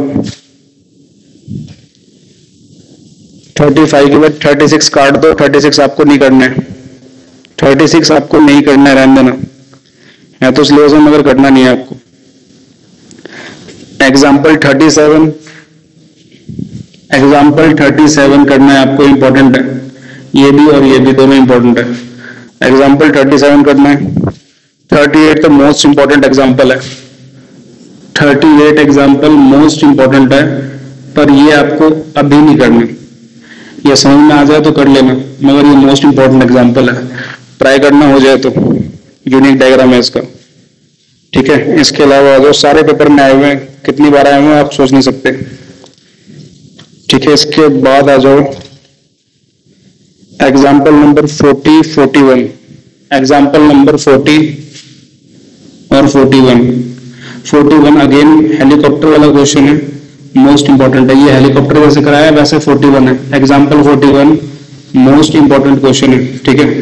पैंतीस के बाद छत्तीस काट दो, छत्तीस आपको नहीं करना है, छत्तीस आपको नहीं करना है, रहने देना है तो सिलेबस में, मगर करना नहीं है आपको। एग्जाम्पल सैंतीस, एग्जाम्पल सैंतीस करना है आपको, इंपॉर्टेंट है। ये भी और ये भी दोनों इंपॉर्टेंट है। एग्जाम्पल सैंतीस करना है। अड़तीस तो मोस्ट इंपॉर्टेंट एग्जाम्पल है, अड़तीस एग्जाम्पल मोस्ट इंपॉर्टेंट है, पर ये आपको अभी नहीं करना। ये समझ में आ जाए तो कर लेना, मगर ये मोस्ट इंपॉर्टेंट एग्जाम्पल है, ट्राई करना हो जाए तो। यूनिक डायग्राम है इसका, ठीक है। इसके अलावा जो सारे पेपर में आए हुए हैं, कितनी बार आए हुए हैं आप सोच नहीं सकते, ठीक है। इसके बाद आ जाओ एग्जाम्पल नंबर चालीस, इकतालीस, एग्जाम्पल नंबर चालीस और इकतालीस। फोर्टी वन अगेन हेलीकॉप्टर वाला क्वेश्चन है, मोस्ट इंपॉर्टेंट है। ये हेलीकॉप्टर जैसे कराया वैसे फोर्टी वन है, example forty one most important question है। ठीक है,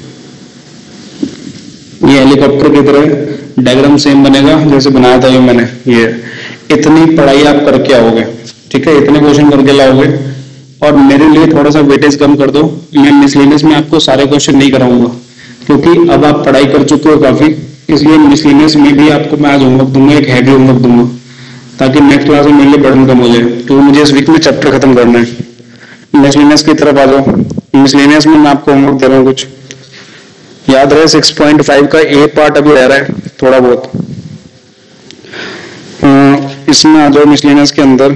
ये हेलीकॉप्टर की तरह डायग्राम सेम बनेगा जैसे बनाया था ये मैंने। ये इतनी पढ़ाई आप करके आओगे, ठीक है, इतने क्वेश्चन करके लाओगे। और मेरे लिए थोड़ा सा वेटेज कम कर दो, मैं मिसलेनियस में आपको सारे क्वेश्चन नहीं कराऊंगा क्योंकि अब आप पढ़ाई कर चुके हो काफी, इसलिए मिसलेनियस में भी आपको मैं आज होमवर्क दूंगा, एक हैवी होमवर्क दूंगा ताकि नेक्स्ट क्लास में मेरे लिए बर्डन कम हो जाए। क्योंकि मुझे इस वीक में चैप्टर खत्म करना है। मिसलेनियस की तरफ आ जाओ। मिसलेनियस में मैं आपको होमवर्क दे रहा हूँ कुछ, याद रहे सिक्स पॉइंट फाइव का ए पार्ट अभी रह रहा है थोड़ा बहुत। इसमें आ जाओ मिसलेनियस के अंदर।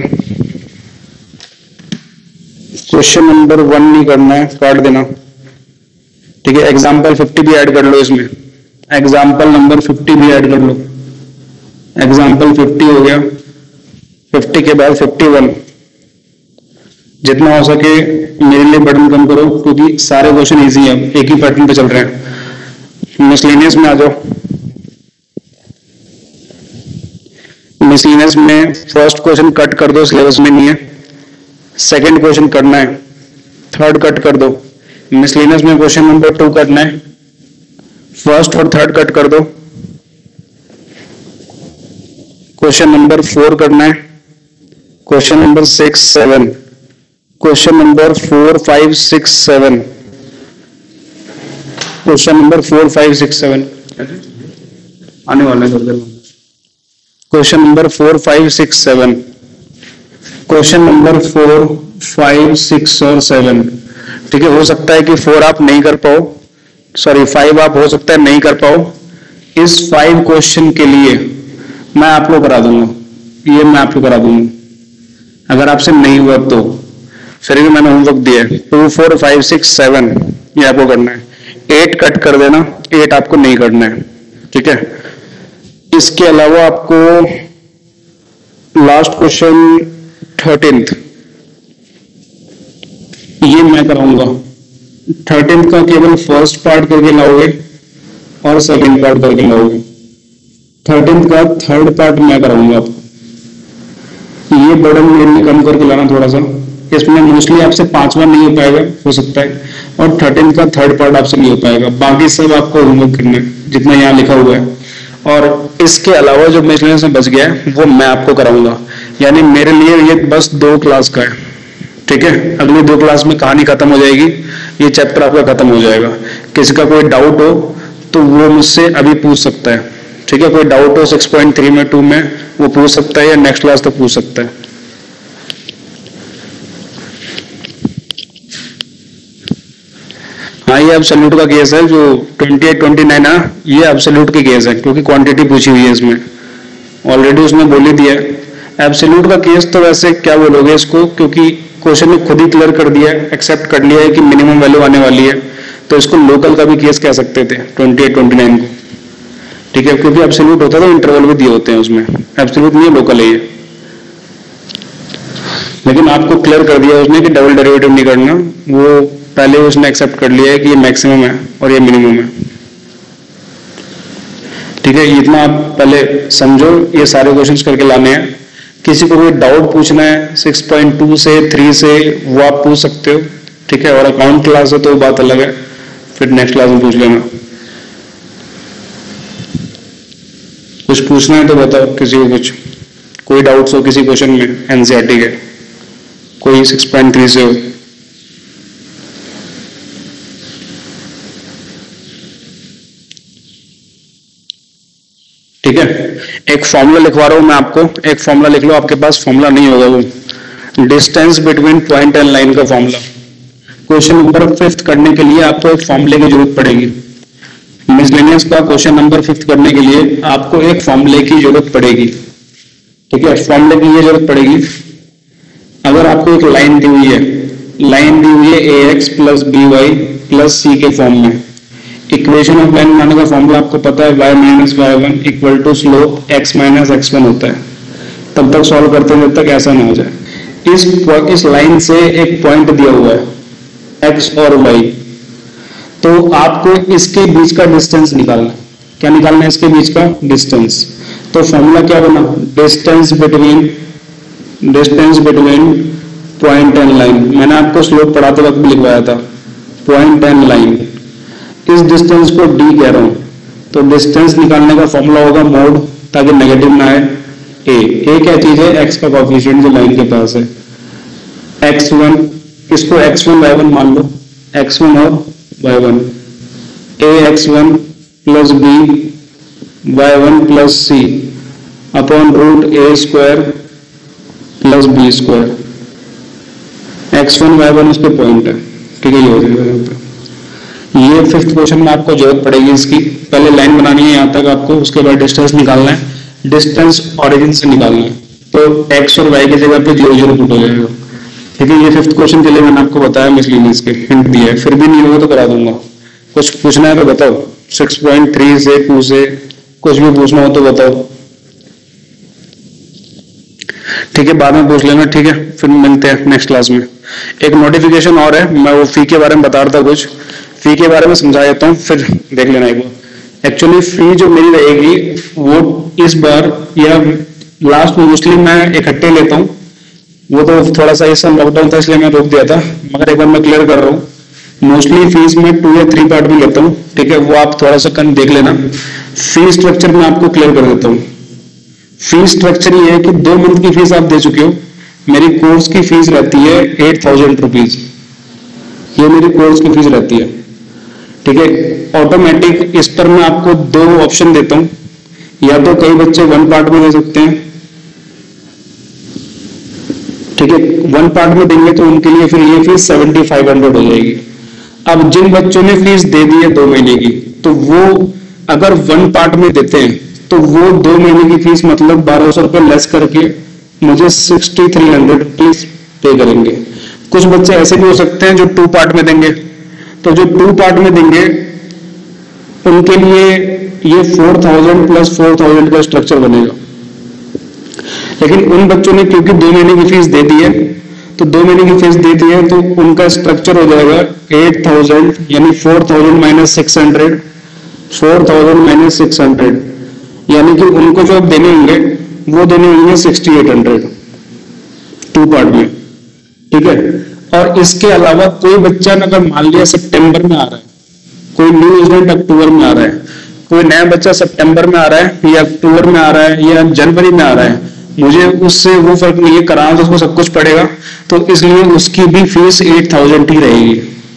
क्वेश्चन नंबर वन नहीं करना है, काट देना। ठीक है, एग्जाम्पल फिफ्टी भी ऐड कर लो इसमें, एग्जाम्पल नंबर फिफ्टी भी ऐड कर लो। एग्जाम्पल फिफ्टी हो गया, फिफ्टी के बाद फिफ्टी वन। जितना हो सके मेरे लिए बटन कम करो क्योंकि सारे क्वेश्चन इजी है, एक ही पैटर्न पे चल रहे हैं। मिसलेनियस में आ जाओ। मिसलेनियस में फर्स्ट क्वेश्चन कट कर दो, सिलेबस में नहीं है। सेकंड क्वेश्चन करना है, थर्ड कट कर दो। मिसलेनियस में क्वेश्चन नंबर टू करना है, फर्स्ट और थर्ड कट कर दो। क्वेश्चन नंबर फोर करना है, question number six seven, question number four five six seven, question number four five six seven आने वाला है। Question number four five six seven, question number four five six और seven. ठीक है, हो सकता है कि फोर आप नहीं कर पाओ, सॉरी फाइव आप हो सकता है नहीं कर पाओ। इस फाइव क्वेश्चन के लिए मैं आपको करा दूंगा, ये मैं आपको करा दूंगा। अगर आपसे नहीं हुआ तो फिर भी मैंने होमवर्क दिया है, two four five six seven ये आपको करना है। एट कट कर देना, एट आपको नहीं करना है। ठीक है, इसके अलावा आपको लास्ट क्वेश्चन थर्टीन्थ ये मैं कराऊंगा। थर्टीन्थ का केवल फर्स्ट पार्ट करके लाओगे और सेकंड पार्ट करके लाओगे। थर्टीन्थ का थर्ड पार्ट मैं कराऊंगा आपको। ये बर्डन मेरे लिए कम करके लाना थोड़ा सा, इसमें मोस्टली आपसे पांचवा नहीं हो पाएगा हो सकता है, और थर्टीन्थ का थर्ड पार्ट आपसे नहीं हो पाएगा। बाकी सब आपको होमवर्क करना है जितना यहाँ लिखा हुआ है। और इसके अलावा जो मिसलेनियस में बच गया है वो मैं आपको कराऊंगा। यानी मेरे लिए ये बस दो क्लास का है। ठीक है, अगली दो क्लास में कहानी खत्म हो जाएगी, ये चैप्टर आपका खत्म हो जाएगा। किसी का कोई डाउट हो तो वो मुझसे अभी पूछ सकता है। ठीक है, कोई डाउट हो सिक्स पॉइंट थ्री में, टू में, वो पूछ सकता है या नेक्स्ट क्लास तक पूछ सकता है। हाँ, ये एब्सोल्यूट का केस है जो ट्वेंटी एट ट्वेंटी नाइन है, ये एब्सोल्यूट की केस है क्योंकि क्वांटिटी पूछी हुई है इसमें, ऑलरेडी उसने बोल ही दिया है। एब्सोल्यूट का केस तो वैसे क्या बोलोगे इसको, क्योंकि क्वेश्चन ने खुद ही क्लियर कर दिया है, एक्सेप्ट कर लिया है कि मिनिमम वैल्यू आने वाली है, तो इसको लोकल का भी केस कह सकते थे ट्वेंटी एट ट्वेंटी नाइन को। ठीक है, क्योंकि एब्सोल्यूट होता है तो इंटरवल भी दिए होते हैं उसमें, एब्सोल्यूट नहीं है, लोकल है ये। लेकिन आपको क्लियर कर दिया उसने कि डबल डेरिवेटिव नहीं करना, वो पहले उसने एक्सेप्ट कर लिया है कि ये मैक्सिमम है और ये मिनिमम है। ठीक है, इतना आप पहले समझो, ये सारे क्वेश्चंस करके लाने हैं। किसी को कोई डाउट पूछना है सिक्स पॉइंट टू से थ्री से, वो आप पूछ सकते हो। ठीक है, और अकाउंट क्लास है तो बात अलग है, फिर नेक्स्ट क्लास में पूछ लेना। कुछ पूछना है तो बताओ, किसी को कुछ कोई डाउट्स हो किसी क्वेश्चन में एनसीईआरटी के, कोई सिक्स पॉइंट थ्री से हो। ठीक है, एक फॉर्मूला लिखवा रहा हूं मैं आपको, एक फॉर्मूला लिख लो। आपके पास फॉर्मूला नहीं होगा वो distance between point and line का फॉर्मूला। क्वेश्चन नंबर फिफ्थ करने के लिए आपको एक फॉर्मूले की जरूरत पड़ेगी। मिसलेनियस का क्वेश्चन नंबर फिफ्थ करने के लिए आपको एक फॉर्मूले की जरूरत पड़ेगी। ठीक है, फॉर्मूले की ये जरूरत पड़ेगी, अगर आपको एक लाइन दी हुई है, लाइन दी हुई है a x plus b y plus c के फॉर्म में। इक्वेशन ऑफ लाइन बनाने का फॉर्मूला आपको पता है, y minus Y one equal to slope x minus x one होता है। तब तक सॉल्व करते हैं जब तक ऐसा ना हो जाए। इस इस लाइन से एक पॉइंट दिया हुआ है x और y, तो आपको इसके बीच का डिस्टेंस निकालना है। क्या निकालना है? इसके बीच का डिस्टेंस। तो फॉर्मूला क्या बना, distance between distance between point and line. मैंने आपको स्लोप पढ़ाते वक्त भी लिखवाया था, पॉइंट एंड लाइन। इस डिस्टेंस को डी कह रहा हूं, तो डिस्टेंस निकालने का फॉर्मूला होगा मोड, ताकि नेगेटिव ना आए। ए ए क्या चीज है, एक्स का कोएफिशिएंट जो लाइन के पास है, एक्स वन, इसको एक्स वन वाई वन मान लो, एक्स वन और y one, a x one plus b y one plus c upon root a square plus B square. X one y one उसके point है, ठीक है, ये हो जाएगा यहाँ पे। ये फिफ्थ क्वेश्चन में आपको जरूरत पड़ेगी इसकी, पहले लाइन बनानी है यहाँ तक आपको, उसके बाद डिस्टेंस निकालना है, डिस्टेंस ओरिजिन से निकालना है, तो x और y की जगह पे जीरो जीरो पुट हो जाएगा, ठीक है। ये फिफ्थ क्वेश्चन के लिए मैंने आपको बताया, मिसलिनियस के हिंट दिया है, फिर भी नहीं होगा तो करा दूंगा। कुछ पूछना है तो बताओ, सिक्स पॉइंट थ्री से टू से कुछ भी पूछना हो तो बताओ, ठीक है, बाद में पूछ लेना, ठीक है। फिर मिलते हैं नेक्स्ट क्लास में। एक नोटिफिकेशन और है, मैं वो फी के बारे में बता रहा था, कुछ फी के बारे में समझा देता हूँ, फिर देख लेना एक बार। एक्चुअली फी जो मेरी रहेगी वो इस बार या लास्ट में मोस्टली मैं इकट्ठे लेता हूँ, वो तो थोड़ा सा इस लॉकडाउन था इसलिए मैं रोक दिया था, मगर एक बार मैं क्लियर कर रहा हूँ। मोस्टली फीस में टू या थ्री पार्ट में लेता हूँ, ठीक है, वो आप थोड़ा सा कन देख लेना। फी स्ट्रक्चर में आपको क्लियर कर देता हूँ। फी स्ट्रक्चर ये है कि दो मंथ की फीस आप दे चुके हो, मेरी कोर्स की फीस रहती है एट थाउजेंड रुपीज, ये मेरी कोर्स की फीस रहती है, ठीक है। ऑटोमेटिक इस पर मैं आपको दो ऑप्शन देता हूं, या तो कई बच्चे वन पार्ट में दे सकते हैं, ठीक है, वन पार्ट में देंगे तो उनके लिए फिर ये फीस सेवेंटी फाइव हंड्रेड हो जाएगी। अब जिन बच्चों ने फीस दे दी है दो महीने की, तो वो अगर वन पार्ट में देते हैं तो वो दो महीने की फीस मतलब बारह सौ रुपए लेस करके मुझे सिक्सटी थ्री हंड्रेड रुपीज पे करेंगे। कुछ बच्चे ऐसे भी हो सकते हैं जो टू पार्ट में देंगे, तो जो टू पार्ट में देंगे उनके लिए ये four thousand plus four thousand का स्ट्रक्चर बनेगा। लेकिन उन बच्चों ने क्योंकि दो महीने की फीस दे दी है, तो दो महीने की फीस दे दी है तो उनका स्ट्रक्चर हो जाएगा एट थाउजेंड यानी four thousand minus six hundred four thousand minus six hundred यानी कि उनको जो देने होंगे वो देने होंगे sixty eight hundred two part में, ठीक है। और इसके अलावा कोई बच्चा अगर मान लिया सितंबर में आ रहा है, कोई न्यू स्टूडेंट अक्टूबर में आ रहा है, कोई नया बच्चा सितंबर में आ रहा है या अक्टूबर में आ रहा है या जनवरी में आ रहा है, मुझे उससे वो फर्क नहीं है, कराना तो उसको सब कुछ पड़ेगा, तो इसलिए उसकी भी फीस एट थाउजेंड ही रहेगी।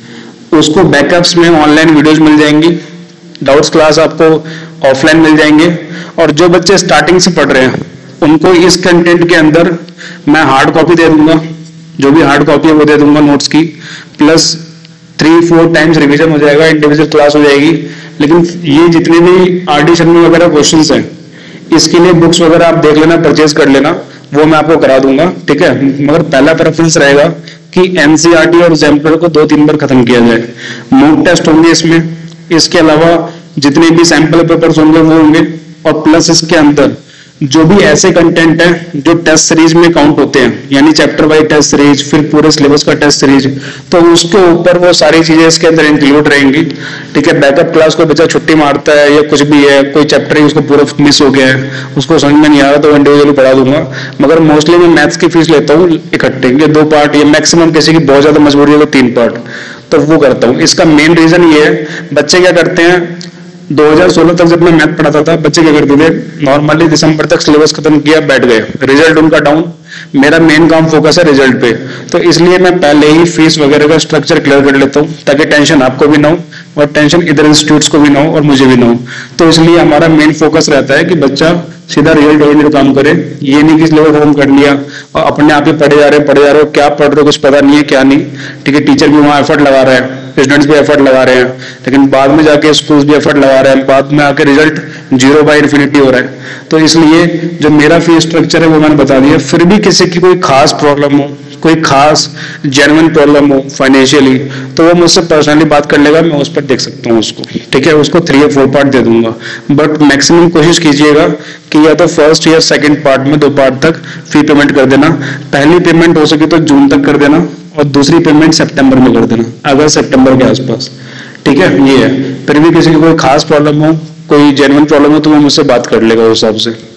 उसको बैकअप्स में ऑनलाइन वीडियोज मिल जाएंगी, डाउट्स क्लास आपको ऑफलाइन मिल जाएंगे, और जो बच्चे स्टार्टिंग से पढ़ रहे हैं उनको इस कंटेंट के अंदर मैं हार्ड कॉपी दे दूंगा, जो भी हार्ड कॉपी है वो दे दूंगा नोट्स की, plus three four times revision हो जाएगा, इंडिविजुअल क्लास हो जाएगी। लेकिन ये जितने भी आर डी शर्मा वगैरह क्वेश्चंस हैं, इसके लिए बुक्स वगैरह आप देख लेना, परचेज कर लेना, वो मैं आपको करा दूंगा, ठीक है। मगर पहला प्रेफरेंस रहेगा कि एनसीईआरटी और एग्जाम्पलर को दो तीन बार खत्म किया जाए। मॉक टेस्ट होंगे इसमें, इसके अलावा जितने भी सैंपल पेपर्स होंगे वो होंगे, और प्लस इसके अंदर जो भी ऐसे कंटेंट है जो टेस्ट सीरीज में काउंट होते हैं, यानी चैप्टर वाइज टेस्ट सीरीज, फिर पूरे सिलेबस का टेस्ट सीरीज, तो उसके ऊपर वो सारी चीजें इसके अंदर इंक्लूड रहेंगी, ठीक है। बैकअप क्लास को बच्चा छुट्टी मारता है या कुछ भी है, कोई चैप्टर ही उसको पूरा मिस हो गया है, उसको समझ में नहीं आ रहा, तो इंडिविजुअली पढ़ा दूंगा। मगर मोस्टली मैं मैथ्स की फीस लेता हूँ इकट्ठे, ये दो पार्ट, या मैक्सिमम किसी की बहुत ज्यादा मजबूरी है तो तीन पार्ट, तो वो करता हूँ। इसका मेन रीजन ये है, बच्चे क्या करते हैं, दो हज़ार सोलह तक जब मैं मैथ पढ़ाता था, बच्चे क्या करते थे, नॉर्मली दिसंबर तक सिलेबस खत्म किया, बैठ गए, रिजल्ट उनका डाउन। मेरा मेन काम फोकस है रिजल्ट पे, तो इसलिए मैं पहले ही फीस वगैरह का स्ट्रक्चर क्लियर कर लेता हूँ, ताकि टेंशन आपको भी ना हो और टेंशन इधर इंस्टीट्यूट्स को भी ना हो और मुझे भी ना हो। तो इसलिए हमारा मेन फोकस रहता है कि बच्चा सीधा रिजल्ट ओरिएंटेड काम करे, ये नहीं कि सिलेबस खत्म कर लिया और अपने आप ही पढ़े जा रहे पढ़े जा रहे हो, क्या पढ़ रहे हो कुछ पता नहीं है क्या नहीं, ठीक है। टीचर भी वहाँ एफर्ट लगा रहा है, स्टूडेंट्स भी एफर्ट लगा रहे हैं, लेकिन बाद में जाके स्कूल्स भी एफर्ट लगा रहे हैं, बाद में आके रिजल्ट जीरो बाय इन्फिनिटी हो रहा है। तो इसलिए जो मेरा फीस स्ट्रक्चर है वो मैंने बता दिया। फिर भी किसी की कोई खास प्रॉब्लम हो, कोई खास जेन्युइन प्रॉब्लम हो फाइनेंशियली, तो वो मुझसे पर्सनली बात कर लेगा, मैं उस पर देख सकता हूँ उसको, ठीक है। उसको थ्री या फोर पार्ट दे दूंगा, बट मैक्सिमम कोशिश कीजिएगा कि या तो फर्स्ट या सेकंड पार्ट में दो पार्ट तक फी पेमेंट कर देना। पहली पेमेंट हो सके तो जून तक कर देना और दूसरी पेमेंट सितंबर में कर देना, अगस्त सितंबर के आसपास, ठीक है। ये है, फिर भी किसी की कोई खास प्रॉब्लम हो, कोई जेन्युइन प्रॉब्लम हो, तो वो मुझसे बात कर लेगा उस हिसाब से।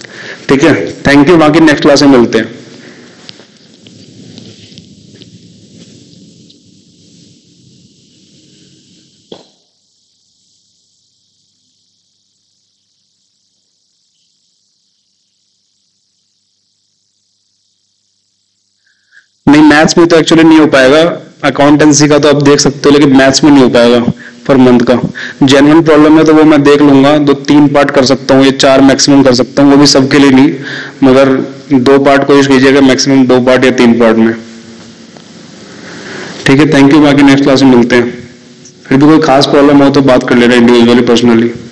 ठीक है, थैंक यू, बाकी नेक्स्ट क्लास में मिलते हैं। नहीं, मैथ्स में तो एक्चुअली नहीं हो पाएगा, अकाउंटेंसी का तो आप देख सकते हो, लेकिन मैथ्स में नहीं हो पाएगा पर मंथ का। जेन्युइन प्रॉब्लम है तो वो मैं देख लूंगा, दो तीन पार्ट कर सकता हूँ, ये चार मैक्सिमम कर सकता हूँ, वो भी सबके लिए नहीं, मगर दो पार्ट कोशिश कीजिएगा, मैक्सिमम दो पार्ट या तीन पार्ट में। ठीक है, थैंक यू, बाकी नेक्स्ट क्लास में मिलते हैं। फिर भी कोई खास प्रॉब्लम हो तो बात कर लेना इंडिविजुअली, पर्सनली।